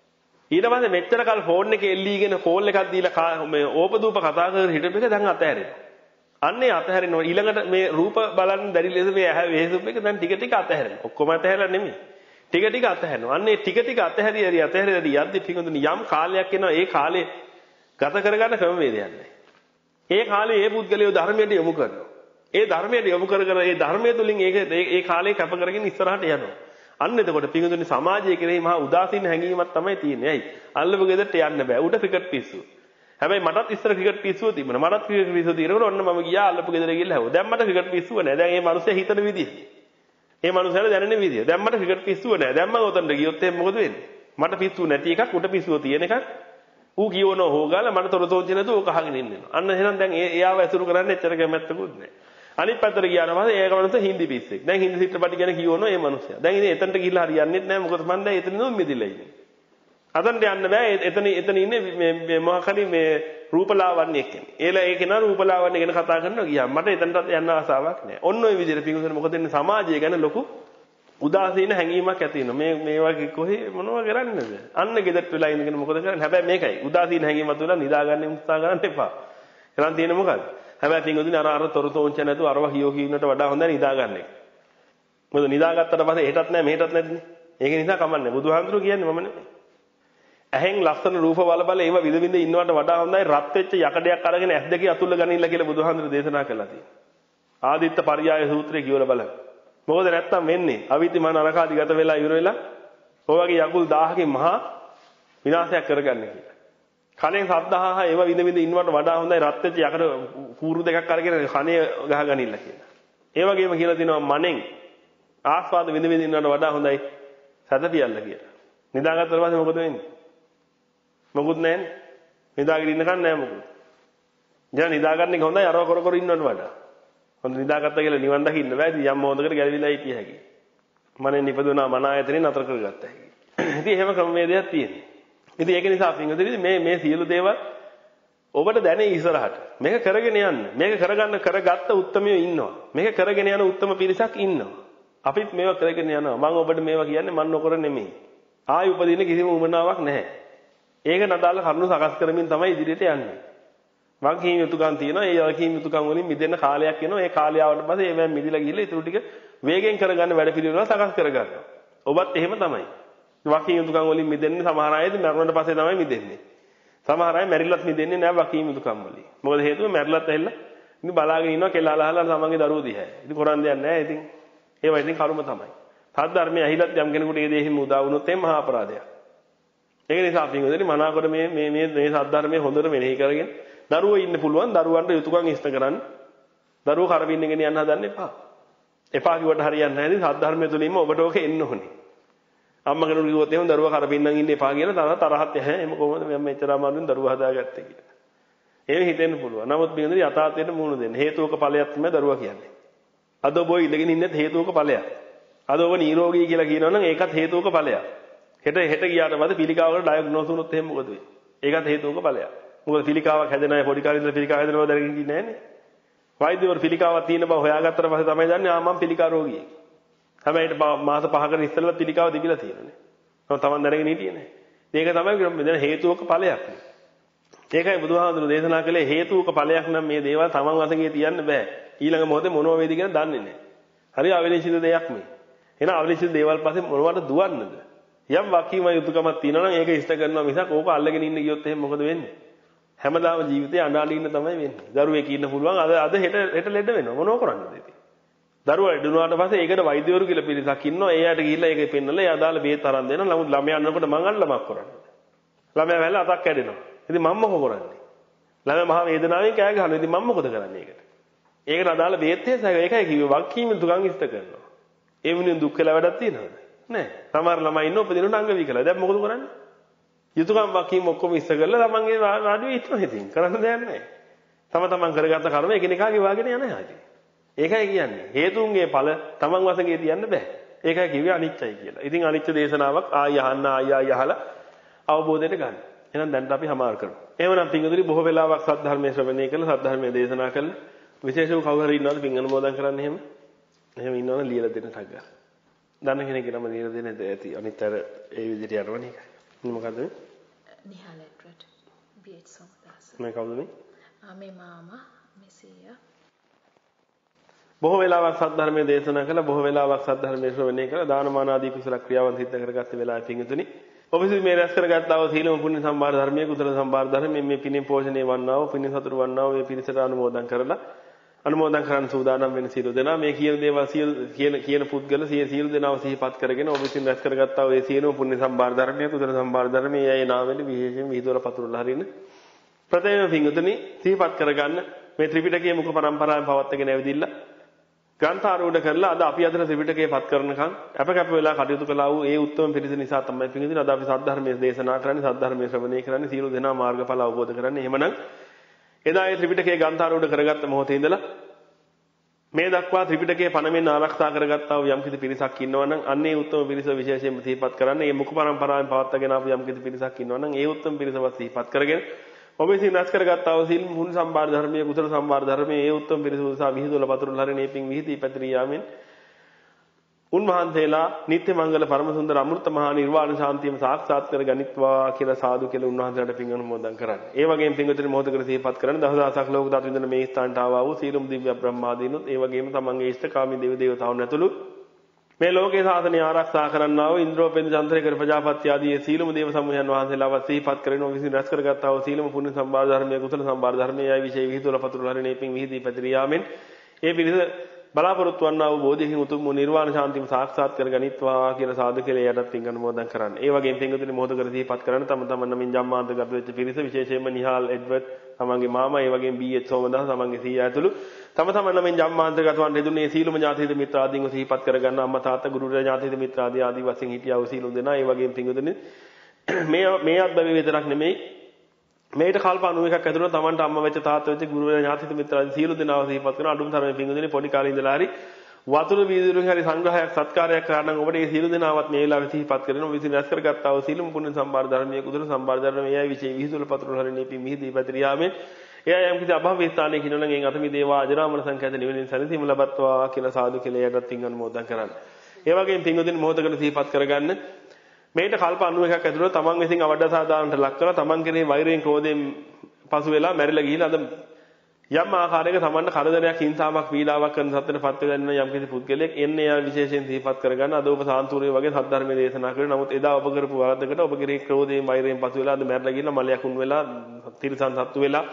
A: ඊට පස්සේ මෙච්චර කල් ෆෝන් එකේ එල්ලීගෙන කෝල් එකක් දීලා මේ ඕපදූප කතා කරගෙන හිටපු එක දැන් අතහැරෙනවා. අන්නේ අතහැරෙනවා. ඊළඟට මේ රූප බලන්න බැරි ලෙස මේ ඇහැ වේසුප් එක දැන් ටික ටික අතහැරෙනවා. ඔක්කොම අතහැරලා නෙමෙයි. ටික ටික අතහැරෙනවා. අන්නේ ටික ටික අතහැරි හරි අතහැරි හරි යද්දි පිඟුදුනේ යම් කාලයක් එනවා ඒ කාලේ ගත කරගන්න ක්‍රමවේදයක් නැහැ. ඒ කාලේ ඒ පුද්ගලයෝ ධර්මයට යොමු කරනවා. ඒ ධර්මයට යොමු කර කර ඒ ධර්මයේ තුලින් ඒක ඒ කාලේ කැප කරගෙන ඉස්සරහට යනවා. අන්න එතකොට පිඟුදුනේ සමාජයේ කෙරෙහි මහා උදාසීන හැඟීමක් තමයි තියෙන්නේ. ඇයි? අල්ලපු ගෙදරට යන්න බෑ. උඩ ක්‍රිකට් පිස්සු. හැබැයි මටත් ඉස්සර ක්‍රිකට් පිස්සුව තිබුණා. මටත් ක්‍රිකට් පිස්සුව තියෙනකොට ඔන්න මම ගියා අල්ලපු ගෙදර ගිහලා හැවුවා. දැන් මට ක්‍රිකට් පිස්සුව නෑ. දැන් මේ මිනිස්සයා හිතන විදිහ. මේ මිනිස්සයාට දැනෙන විදිහ. දැන් මට ක්‍රිකට් පිස්සුව නෑ. දැන් මම උතන්ට ගියොත් එහෙනම් මොකද වෙන්නේ? මට පිස්සුව නැති එකක් උඩ පිස්සුව තියෙන එකක් ඌ කියවනෝ හොගාලා මට තොරතෝංචි නැතුව ඕක අහගෙන ඉන්නවා. අන්න එහෙනම් දැන් එයාව ඇසුරු කරන්න එච්චර කැමැත්තකුත් නෑ. අනිත් පැත්තට ගියාම පස්සේ ඒක මනුස්ස හින්දි පිස්සෙක්. දැන් හින්දි චිත්‍රපටි ගැන කියවනවා මේ මනුස්සයා. දැන් ඉතින් එතනට ගිහිල්ලා හරියන්නේ නැහැ. මොකද මන් දැන් එතන නෝ මිදිලා ඉන්නේ. අතනට යන්න බෑ. එතන එතන ඉන්නේ මේ මොකක් හරි මේ රූපලාවන්‍ය කියන්නේ. ඒලා ඒක නා රූපලාවන්‍ය ගැන කතා කරනවා ගියා. මට එතනටත් යන්න ආසාවක් නැහැ. ඔන්න ඔය විදිහට පිඟුසන මොකද වෙන්නේ සමාජය ගැන ලොකු උදාසීන හැඟීමක් ඇති වෙනවා. මේ මේ වගේ කොහේ මොනවා කරන්නද? අන්න ගෙදරට වෙලා ඉඳගෙන මොකද කරන්නේ? හැබැයි මේකයි. උදාසීන හැඟීමක් තුල නිදාගන්න උත්සාහ කරන්න එපා. එහෙනම් තියෙන්නේ මොකද්ද? හැබැයි පින්වතුනි අර අර තොරතෝංච නැතුව අරව හියෝ කියනට වඩා හොඳයි නිදා ගන්න එක. මොකද නිදාගත්තට පස්සේ එහෙටත් නැහැ මෙහෙටත් නැතිනේ. ඒක නිසා කමන්නේ. බුදුහාමුදුරුවෝ කියන්නේ මම නෙමෙයි. ඇහෙන් ලස්සන රූප බල බල ඒව විඳ විඳ ඉන්නවට වඩා හොඳයි රත් වෙච්ච යකඩයක් අරගෙන ඇස් දෙකේ අතුල්ල ගනින්න කියලා බුදුහාමුදුරුවෝ දේශනා කළා තියෙනවා. ආදිත්ත පරියාය සූත්‍රය කියවලා බලන්න. මොකද නැත්තම් වෙන්නේ අවිතිමන නරකාදී ගත වෙලා ඉවර වෙලා ඔය වගේ යකුල් දහහකින් මහා විනාශයක් කරගන්න කියලා. කණෙන් සද්දාහහ ඒව විඳ විඳ ඉන්නවට වඩා හොඳයි රත් වෙච්ච යකඩ කූරු දෙකක් අරගෙන කණේ ගහගනින්න කියලා. ඒ වගේම කියලා තිනවා මනෙන් ආස්වාද විඳ විඳ ඉන්නවට වඩා හොඳයි සැතපියල්ල කියලා. නිදාගත්තට පස්සේ මොකද වෙන්නේ? මොකුත් නැහැනේ. නිදාගෙන ඉන්නකන් නැහැ මොකුත්. දැන් නිදාගන්න එක හොඳයි අරව කර කර ඉන්නවට වඩා. හොඳ නිදාගත්තා කියලා නිවන් දකින්න බෑ. ඉතින් යම් මොහොතකට ගැලවිලා හිටිය හැකි. මනෙන් නිපදුනා මන ආයතනේ නතර කරගත්ත හැකි. ඉතින් එහෙම ක්‍රමවේදයක් තියෙනවා. ඉතින් ඒක නිසා පින්වතුනි මේ මේ සියලු දේවල් ඔබට දැනේ ඉස්සරහට. මේක කරගෙන යන්න. මේක කරගන්න කරගත්ත උත්මයෝ ඉන්නවා. මේක කරගෙන යන උත්ම පිරිසක් ඉන්නවා. අපිත් මේවා කරගෙන යනවා. මම ඔබට මේවා කියන්නේ මන් නොකර නෙමෙයි. ආයි උපදින කිසිම උමනාවක් නැහැ. ඒක නදාල කරුණු සකස් කරමින් තමයි ඉදිරියට යන්නේ. වගකීම් යුතුකම් තියෙනවා. ඒ වගකීම් යුතුකම් වලින් මිදෙන්න කාලයක් එනවා. ඒ කාලය ආවට පස්සේ ඒවෙන් මිදිලා ගිහලා ඊටු ටික වේගෙන් කරගන්න වැඩ පිළිවෙල සකස් කරගන්නවා. ඔබත් එහෙම තමයි. වකීම් යුතුකම් වලින් මිදෙන්නේ සමහර අයද මරණයට පස්සේ තමයි මිදෙන්නේ. සමහර අය මැරිලත් මිදෙන්නේ නැහැ වකීම් යුතුකම් වලින්. මොකද හේතුව මැරිලත් ඇවිල්ලා ඉතින් බලාගෙන ඉන්නවා කෙල්ලාලහලා තමන්ගේ දරුවෝ දිහා. ඉතින් කරන් දෙයක් නැහැ. ඉතින් ඒවා ඉතින් කර්ම තමයි. සද්ධර්මයේ ඇහිලත් යම් කෙනෙකුට ඒ දෙහිම උදා වුණොත් එම් මහා අපරාධයක්. ඒක නිසා අපි මොකදනේ මනාකොට මේ මේ මේ මේ සද්ධර්මයේ හොඳට මෙනෙහි කරගෙන දරුවෝ ඉන්න පුළුවන් දරුවන්ට යුතුකම් ඉෂ්ට කරන්න. දරුවෝ කරවින්නගෙන යන්න හදන්න එපා. එපා කිව්වට හරියන්නේ නැහැ. ඉතින් සද්ධර්මයේ තුලින්ම ඔබට ඕක එන්න ඕනේ. අම්මා කෙනෙකුට කිව්වොත් එහෙම දරුවා කරපින්නම් ඉන්න එපා කියලා තරහ තරහත් නැහැ. එහම කොහොමද මම මෙච්චර අමාරුවෙන් දරුවා හදාගත්තේ කියලා. ඒක හිතෙන්න පුළුවන්. නමුත් බින්දරි යථාර්ථයට මුහුණ දෙන්න. හේතුක ඵලයක් තමයි දරුවා කියන්නේ. අද ඔබ ඉඳගෙන ඉන්නේ හේතුක ඵලයක්. අද ඔබ නිරෝගී කියලා කියනවනම් ඒකත් හේතුක ඵලයක්. හෙට හෙට ගියාට පස්සේ පිළිකාවකට ඩයග්නෝස් වුණොත් එහෙම මොකද වෙන්නේ? ඒකත් හේතුක ඵලයක්. මොකද පිළිකාවක් හැදෙන අය පොඩි කාලේ ඉඳලා පිළිකාව හැදෙනව දැනගෙන ඉන්නේ නැහනේ. වෛද්‍යවරු පිළිකාවක් තියෙන බව හොයාගත්තට පස්සේ තමයි දන්නේ ආ මම පිළිකා රෝගියෙක්. හැබැයි මාස පහකට ඉස්සෙල්ලා පිළිකාව තිබිලා තියෙනනේ. මම Taman දැනගෙන හිටියේ නෑ. මේක තමයි මෙතන හේතුක ඵලයක්. ඒකයි බුදුහාමුදුරු දේශනා කළේ හේතුක ඵලයක් නම් මේ දේවල් Taman වශයෙන් තියන්න බෑ. ඊළඟ මොහොතේ මොනව වේද කියලා දන්නේ නෑ. හරි අවිනිශ්චිත දෙයක් මේ. එහෙනම් අවිනිශ්චිත දේවල් පස්සේ මොනවට දුවන්නද? යම් වකීම යුතුයකමක් තියෙනවා නම් ඒක ඉෂ්ට කරනවා මිසක් ඕක අල්ලගෙන ඉන්න ගියොත් එහෙනම් මොකද වෙන්නේ? හැමදාම ජීවිතේ අඬ අඬ ඉන්න තමයි වෙන්නේ. දරුවෙක් ඉන්න පුළුවන් අද අද හෙට හෙට ලෙඩ වෙනවා. මොනව කරන්නද ඉතින්? දරුවා ලෙඩ වුණාට පස්සේ ඒකට වෛද්‍යවරු කියලා පිරිසක් ඉන්නවා. ඒ යාට ගිහිල්ලා ඒක පෙන්නලා ඒ අදාළ බේත් අරන් දෙනවා. නමුත් ළමයා යනකොට මං අල්ලමක් කරන්නේ. ළමයා වැල්ලා අතක් කැඩෙනවා. ඉතින් මම මොකෝ කරන්නේ? ළමයා මහා වේදනාවෙන් කෑ ගහනවා. ඉතින් මම මොකද කරන්නේ ඒකට? ඒකට අදාළ බේත් හේසයි ඒකයි කිව්වේ වක්කීම දුකන් ඉෂ්ට කරනවා. ඒ වෙනුවෙන් දුක් කියලා වැඩක් තියෙනවද? නෑ. සමහර ළමයි ඉන්න උපදිනු අංග විකලා. දැන් මොකද කරන්නේ? යුතුයකම් වකීම ඔක්කොම ඉස්ස කරලා ළමන්ගේ රාඩියේ ඉන්නවා ඉතින්. කරන්න දෙයක් නෑ. තම තමන් කරගත්ත කර්ම එකිනෙකාගේ වාගෙන යන හැටි. ඒකයි කියන්නේ. හේතුන්ගේ ඵල තමන් වශයෙන් තියන්න බෑ. ඒකයි කිව්වේ අනිත්‍යයි කියලා. ඉතින් අනිත්‍ය දේශනාවක් ආය අහන්න ආය ආය අහලා අවබෝධයට ගන්න. එහෙනම් දැන් අපි හමාර කරමු. එහෙමනම් පින්වතුනි බොහෝ වෙලාවක් සත්‍ය ධර්මයේ ශ්‍රවණය කළා සත්‍ය ධර්මයේ දේශනා කළා. විශේෂව කවුරු හරි ඉන්නවද පින් අනුමෝදන් කරන්න එහෙම? එහෙම ඉන්නවනම් ලියලා දෙන්න ටග් ගන්න. දන්න කෙනෙක් නම ලියලා දෙන්න ඇති. අනිත් අර ඒ විදිහට යනවනේ ඒකයි. මොකද්ද මේ?
B: නිහාල් එඩ්වඩ් බී.එච්. සෝමදාස.
A: මේ කවුද මේ?
B: මේ මාමා මෙසියා.
A: බොහෝ වෙලාවක් සත්‍ය ධර්මයේ දේශනා කළා බොහෝ වෙලාවක් සත්‍ය ධර්මයේ ශ්‍රවණය කළා දානමාන ආදී කුසල ක්‍රියාවන් සිද්ධ කරගත්ත වෙලාවේ පින්වතුනි ඔබ විසින් මේ රැස් කරගත්තා වූ සීලම පුණ්‍ය සම්භාර ධර්මයේ කුසල සම්භාර ධර්මයේ මේ පිණින් පෝෂණය වන්නා වූ පිණින් සතුරු වන්නා වූ මේ පිරිසට අනුමෝදන් කරලා අනුමෝදන් කරන්න සූදානම් වෙන සියලු දෙනා මේ කියන දේවල් සියලු කියන කියන පුද්ගල සියලු දෙනාව සිහිපත් කරගෙන ඔබ විසින් රැස් කරගත්තා වූ මේ සීලම පුණ්‍ය සම්භාර ධර්මයේ කුසල සම්භාර ධර්මයේ යයි නාමෙලි විශේෂයෙන් විහිදුවල පතුරලා හරින්න ප්‍රථම පින්වතුනි සිහිපත් කරගන්න මේ ත්‍රිපිටකයේ මුඛ පරම්පරාවෙන් පවත්වාගෙන ඇවිදින්න ග්‍රන්ථාරූඪ කරලා අද අපි අතර ත්‍රිපිටකයේ පත් කරනකම් අප කැප වෙලා කටයුතු කළා වූ ඒ උත්තම පිරිස නිසා තමයි පින්වතුනි අද අපි සත්‍ය ධර්මයේ දේශනා කරන්නේ සත්‍ය ධර්මයේ ශ්‍රවණය කරන්නේ සියලු දෙනා මාර්ගඵල අවබෝධ කරන්නේ එහෙමනම් එදා ඒ ත්‍රිපිටකයේ ග්‍රන්ථාරූඪ කරගත්ත මොහොතේ ඉඳලා මේ දක්වා ත්‍රිපිටකයේ පණමින් ආරක්ෂා කරගත්තා වූ යම්කිසි පිරිසක් ඉන්නවා නම් අන්නේ උත්තම පිරිස විශේෂයෙන්ම සිහිපත් කරන්න මේ මුඛ පරම්පරාවෙන් පවත්වාගෙන ආපු යම්කිසි පිරිසක් ඉන්නවා නම් ඒ උත්තම පිරිසව සිහිපත් කරගෙන ඔබ විසින් රැස් කරගත්තා වූ සීල පුණ්‍ය සම්භාර ධර්මයේ කුසල සම්භාර ධර්මයේ ඒ උත්තම පිරිස උදෙසා විහිදුවල පතුරුල හරින මේ පිං විහිදී පැතිරී යාමෙන් උන්වහන්සේලා නිත්‍ය මංගල පරම සුන්දර අමෘත මහා නිර්වාණ ශාන්තියම සාක්ෂාත් කර ගනිත්වා කියලා සාදු කියලා උන්වහන්සේලාට පිං අනුමෝදන් කරන්න. ඒ වගේම පිංගුතුනි මොහොතකට සිහිපත් කරන්න දහදහසක් ලෝක ධාතු විඳින මේ ස්ථානට ආවා වූ සීලම් දිව්‍ය බ්‍රහ්මාදීනුත් ඒ වගේම තමන්ගේ ඉෂ්ඨකාමී දේව දේවතාවුන් ඇතුළු මේ ලෝකේ සාසනය ආරක්ෂා කරන්නා වූ ඉන්ද්‍රෝපේන්ද්‍ර චන්ද්‍රේකර ප්‍රජාපති ආදී සීලම දේව සමූහයන් වහන්සේලාව සිහිපත් කරගෙන ඔබ විසින් රැස් කරගත්තා වූ සීලම පුණ්‍ය සම්භාර ධර්මයේ කුසල සම්භාර ධර්මයේ යයි විශේෂ විහිදුවල පතුරුල හරිනේ පිං විහිදී පැතිරී යාමෙන් ඒ පිරිස බලාපොරොත්තු වන්නා වූ බෝධිහින් උතුම් නිර්වාණ ශාන්තියම සාක්ෂාත් කර ගනිත්වා කියලා සාදු කියලා යටත් පිං අනුමෝදන් කරන්න. ඒ වගේම පිංගුතුනි මොහොත කර සිහිපත් කරන්න තම තමන් නමින් ජම්මාන්තගත වෙච්ච පිරිස විශේෂයෙන්ම නිහාල් එඩ්වඩ් තමන්ගේ මාමා ඒ වගේම බී.එච්. සෝමදාස තමන්ගේ සීයා ඇතුළු තම තමන් නමින් ජම්මාන්තගත වන් දෙදුනේ සීලම ඥාතිද මිත්‍රාදීන්ව සිහිපත් කරගන්න අම්මා තාත්තා ගුරු ඥාතිද මිත්‍රාදී ආදී වශයෙන් හිටියා වූ සීලු දෙනා ඒ වගේම පිංගුතුනි මේ මේ අත්බැවි විතරක් නෙමෙයි මේට කල්ප අනූවකක් ඇතුළත තමන්ට අම්මා වෙච්ච තාත්තා වෙච්ච ගුරු ඥාතිද මිත්‍රාදී සීලු දෙනාව සිහිපත් කරන අඩුම තරමේ පිංගුතුනි පොඩි කාලේ ඉඳලා හරි වතුර වීදුරුන් හරි සංග්‍රහයක් සත්කාරයක් කරා නම් ඔබට මේ සීල දෙනාවත් මේ වෙලාවේ සිහිපත් කරගෙන ඔබ විසින් රැස් කරගත්තා වූ සීලම පුණ්‍ය සම්භාර ධර්මයේ කුසල සම්භාර ධර්මයේ යයි විශේෂ විහිදුවල පතුරුල හරිනේ පිං මිහිදී පැතිරියාමෙන් එයා යම් කිසි අභව්‍ය ස්ථානයක ඉන්නොත් නම් එන් අතමි දේවා අජරාමර සංඛ්‍යාත නිවෙනින් සැනසීම ලබත්වා කියලා සාදු කියලා යටත් පිං අනුමෝදන් කරන්න. ඒ වගේම පිංගුතුනි මොහොතකට සිහිපත් කරගන්න මේට කල්ප අනූවකක් ඇතුළත තමන් විසින් අවඩසාදානට ලක් කරලා තමන් කෙරෙහි වෛරයෙන් ක්‍රෝධයෙන් පසු වෙලා මැරිලා ගිහිලා අද යම් ආකාරයක තමන්ට කරදරයක් හිංසාවක් පීඩාවක් කරන සත්‍යයටපත් වෙලා ඉන්න යම් කිසි පුද්ගලයෙක් එන්නේ යා විශේෂයෙන් සිහිපත් කරගන්න අද ඔබ සාන්තුරිය වගේ සත්‍ය ධර්මයේ දේශනා කරේ නමුත් එදා ඔබ කරපු වරදකට ඔබ කෙරෙහි ක්‍රෝධයෙන් වෛරයෙන් පසු වෙලා අද මැරලා ගිහින් මලයක් උන් වෙලා තිරසන් සත්තු වෙලා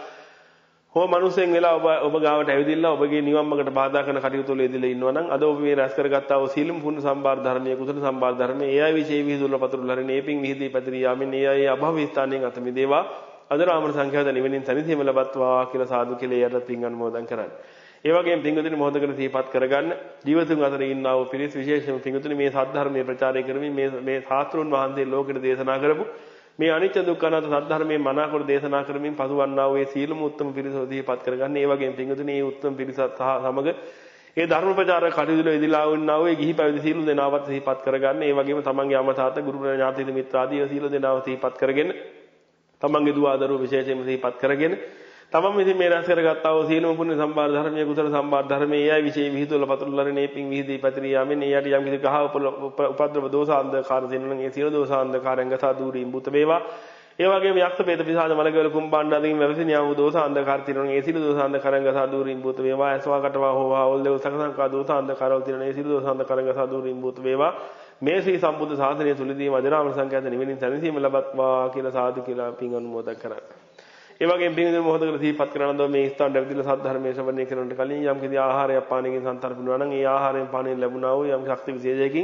A: හෝ මනුස්සෙන් වෙලා ඔබ ඔබ ගාවට ඇවිදින්න ඔබගේ නිවන් මාර්ගට බාධා කරන කටයුතු වල යෙදලා ඉන්නවා නම් අද ඔබ මේ රැස් කරගත්තා වූ සීලම් පුණ්‍ය සම්භාර ධර්මයේ කුසල සම්භාර ධර්මයේ ඒ අය විශේෂ විහිදුවල පතුරුල හරින ඒ පිං විහිදී පැතිරී යාමෙන් ඒ අය අභව්‍ය ස්ථානයෙන් අත මිදේවා අදරාමර සංඛ්‍යාත නිවෙනින් තනිසීම ලබත්වා කියලා සාදු කියලා යටත් පිං අනුමෝදන් කරන්න. ඒ වගේම පිංගුතුනි මොහොතකට සිහිපත් කරගන්න ජීවිතුන් අතර ඉන්නා වූ පිරිස් විශේෂයෙන්ම පිංගුතුනි මේ සත්‍ය ධර්මයේ ප්‍රචාරය කරමින් මේ මේ ශාස්ත්‍රෝන් වහන්සේ ලෝකෙට දේශනා කරපු මේ අනිත්‍ය දුක්ඛ අනාත්ම සත්‍ය ධර්මයේ මනාකොට දේශනා කරමින් පසුවන්නා වූ ඒ සීලම උත්තම පිරිස සිහිපත් කරගන්න. ඒ වගේම පිංගුතුනි මේ උත්තම පිරිසත් සමග ඒ ධර්ම ප්‍රචාරක කටයුතු වල ඉදිලා වුණා වූ ගිහි පැවිදි සීල දෙනාවත් සිහිපත් කරගන්න. ඒ වගේම තමන්ගේ අම්මා තාත්තා ගුරු ඥාති මිත්‍රාදී සීල දෙනාව සිහිපත් කරගෙන තමන්ගේ දුව ආදරුව විශේෂයෙන්ම සිහිපත් කරගෙන තමන් විසින් මේ රැස් කරගත්තා වූ සීලම පුණ්‍ය සම්භාර ධර්මයේ කුසල සම්භාර ධර්මයේ යයි විශේෂ විහිදුවල පතුරුල හරිනේ පිං විහිදී පැතිරී යාමෙන් ඒ යට යම් කිසි ගහ උපද්‍රව දෝෂ අන්ධකාර දිනන ඒ සීල දෝෂ අන්ධකාරයන් ගසා දුරින් බුත වේවා. ඒ වගේම යක්ෂ පේත පිසාච මලකවල කුම්බාණ්ඩ ආදීන් වැවසින යා වූ දෝෂ අන්ධකාර දිනන ඒ සීල දෝෂ අන්ධකාරයන් ගසා දුරින් බුත වේවා. ඇසවා කටවා හෝවා ඔල්ලේ සකසංකා දෝෂ අන්ධකාරවල දිනන ඒ සීල දෝෂ අන්ධකාරයන් ගසා දුරින් බුත වේවා. මේ ශ්‍රී සම්බුද්ධ ශාසනය තුලදී අජරාමර සංඛ්‍යාත නිවෙනින් සැනසීම ලබත්වා කියලා සාදු කියලා පින් අනුමෝදන් කරා. ඒ වගේම පින්දෙන මොහොතකට සිහිපත් කරනද මේ ස්ථාන දෙවිදලා සත්‍ය ධර්මයේ ශ්‍රවණය කරනට කලින් යම් කිසි ආහාරයක් පානකින් සන්තරපිනවා නම් ඒ ආහාරයෙන් පානයෙන් ලැබුණා වූ යම් ශක්ති විශේෂයකින්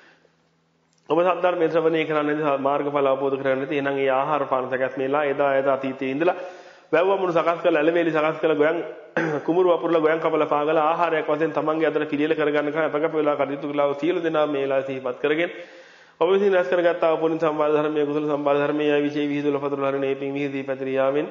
A: ඔබ සත්‍ය ධර්මයේ ශ්‍රවණය කරන්නේ මාර්ගඵල අවබෝධ කරගන්න නැති එහෙනම් ඒ ආහාර පාන සකස්මේලා එදා එදා අතීතයේ ඉඳලා වැව්වමුණු සකස් කළ ඇලවේලි සකස් කළ ගොයන් කුමුරු වපුරලා ගොයන් කපලා පාගලා ආහාරයක් වශයෙන් තමන්ගේ අතට පිළියෙල කරගන්න කම අපකප වෙලා කටයුතු කළා සියලු දෙනා මේලා සිහිපත් කරගෙන ඔබ විසින් රැස් කරගත්තා වූ පුණ්‍ය සම්භාර ධර්මයේ කුසල සම්භාර ධර්මයේ යයි විශේෂ විහිදුවල පතුරුල හරිනේ පිං විහිදී පැතිරී යාමෙන්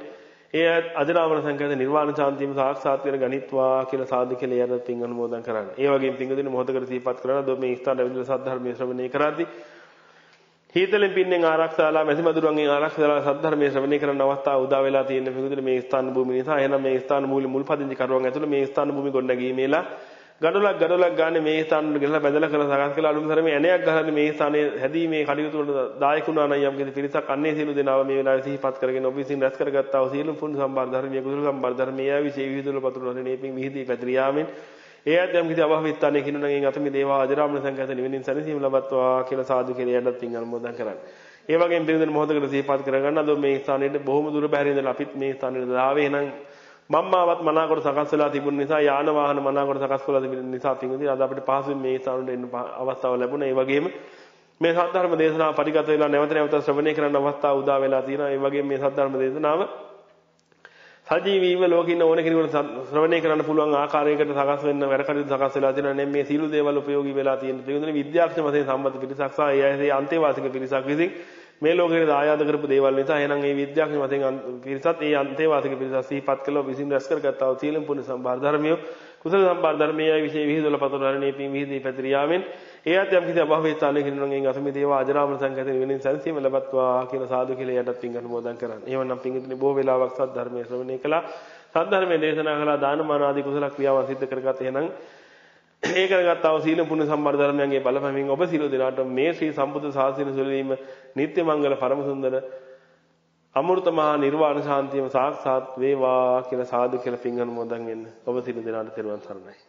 A: ඒ අජරාමර සංකේත නිර්වාණ ශාන්තියම සාක්ෂාත් කර ගනිත්වා කියලා සාදු කියලා යන පින් අනුමෝදන් කරන්න. ඒ වගේම පින්වදින මොහොතකට සිහිපත් කරනවා දො මේ ස්ථාන ඇවිදලා සද්ධර්මයේ ශ්‍රවණය කරද්දී හීතලෙන් පින්නෙන් ආරක්ෂාලා මැසි මදුරුවන්ගෙන් ආරක්ෂාලා සද්ධර්මයේ ශ්‍රවණය කරන අවස්ථාව උදා වෙලා තියෙන පින්වදින මේ ස්ථාන භූමිය නිසා එහෙනම් මේ ස්ථාන භූමියේ මුල් පදිංචි කරුවන් ඇතුළේ මේ ස්ථාන භූමිය ගොඩනැගීමේලා ගඩොලක් ගඩොලක් ගානේ මේ ස්ථාන වල ගිහලා බැදලා කරන සකස් කළා අලුම් තරමේ ඇණයක් ගහලා මේ ස්ථානයේ හැදීමේ කටයුතු වල දායක වුණා නම් යම් කිසි පිරිසක් අන්නේ සියලු දෙනාව මේ වෙලාවේ සිහිපත් කරගෙන ඔබ විසින් රැස් කරගත්තා වූ සියලු පුණ්‍ය සම්බාර ධර්මයේ කුසල සම්බාර ධර්මයේ ආවිසේ විහිදුල පතුරවන නේපින් විහිදී පැතිරියාමෙන් ඒ ඇතම් කිසි අභවිස්ථානයේ කිනුණගෙන් අතමි දේවා අජරාමන සංකේත නිවෙනින් සැනසීම ලබත්වා කියලා සාදු කියලා යන්නත් පින් අනුමෝදන් කරන්න. ඒ වගේම පිළිදෙන මොහොතකට සිහිපත් කරගන්න අද මේ ස්ථානයේ බොහොම දුර බැහැර ඉඳලා අපිත් මේ ස්ථානෙට දාවේ එහෙනම් මම්මාවත් මනාකොට සකස් වෙලා තිබුණ නිසා යාන වාහන මනාකොට සකස් කරලා තිබෙන නිසා පින්වදින අද අපිට පහසුවෙන් මේ ස්ථානවලට එන්න අවස්ථාව ලැබුණා. ඒ වගේම මේ සද්ධර්ම දේශනාව පරිගත වෙලා නැවත නැවත ශ්‍රවණය කරන්න අවස්ථාව උදා වෙලා තියෙනවා. ඒ වගේම මේ සද්ධර්ම දේශනාව සජීවීව ලෝකින්න ඕන කෙනෙකුට ශ්‍රවණය කරන්න පුළුවන් ආකාරයකට සකස් වෙන්න වැඩ කටයුතු සකස් වෙලා තියෙනවා. නේ මේ සීල දේවල් උපයෝගී වෙලා තියෙන. පින්වදින විද්‍යාඥ වශයෙන් සම්බන්ධ පිරිසක් සහ ඒ ඇයි අන්තේවාසික පිරිසක් විසින් මේ ලෝකෙට දායාද කරපු දේවල් නිසා එහෙනම් මේ විද්‍යාඥ වශයෙන් පිරිසත් ඒ අන්තේවාසික පිරිසත් සිහිපත් කළා විසින් රැස් කරගත්තා වූ සීලම් පුණ්‍ය සම්බාර ධර්මිය කුසල සම්බාර ධර්මයේ විශේෂ විහිදුල පතරණේ පින් විහිදී පැතිරියාවෙන් ඒ අධ්‍යම් කිසි අභවයේ ස්ථානයේ කිනුණගෙන් අසමි දේවා අජරාමර සංකේත වෙනින් සංසීම ලැබත්වා කියලා සාදු කියලා යටත් පින් අනුමෝදන් කරන්න. එහෙමනම් පින්විතනේ බොහෝ වෙලාවක් සත් ධර්මයේ ශ්‍රවණය කළා. සත් ධර්මයේ දේශනා කළා දානමාන ආදී කුසල ක්‍රියාවන් සිද්ධ කරගත එහෙනම් ඒ කරගත්තා වූ සීල පුණ්‍ය සම්බාර ධර්මයන්ගේ බලපෑමෙන් ඔබ සියලු දෙනාට මේ ශ්‍රී සම්බුද්ධ ශාසනය සුළවීම නිත්‍ය මංගල පරම සුන්දර අමෘත මහා නිර්වාණ ශාන්තියම සාක්ෂාත් වේවා කියලා සාදු කියලා පින් අනුමෝදන් වෙන්න ඔබ සියලු දෙනාට තෙරුවන් සරණයි.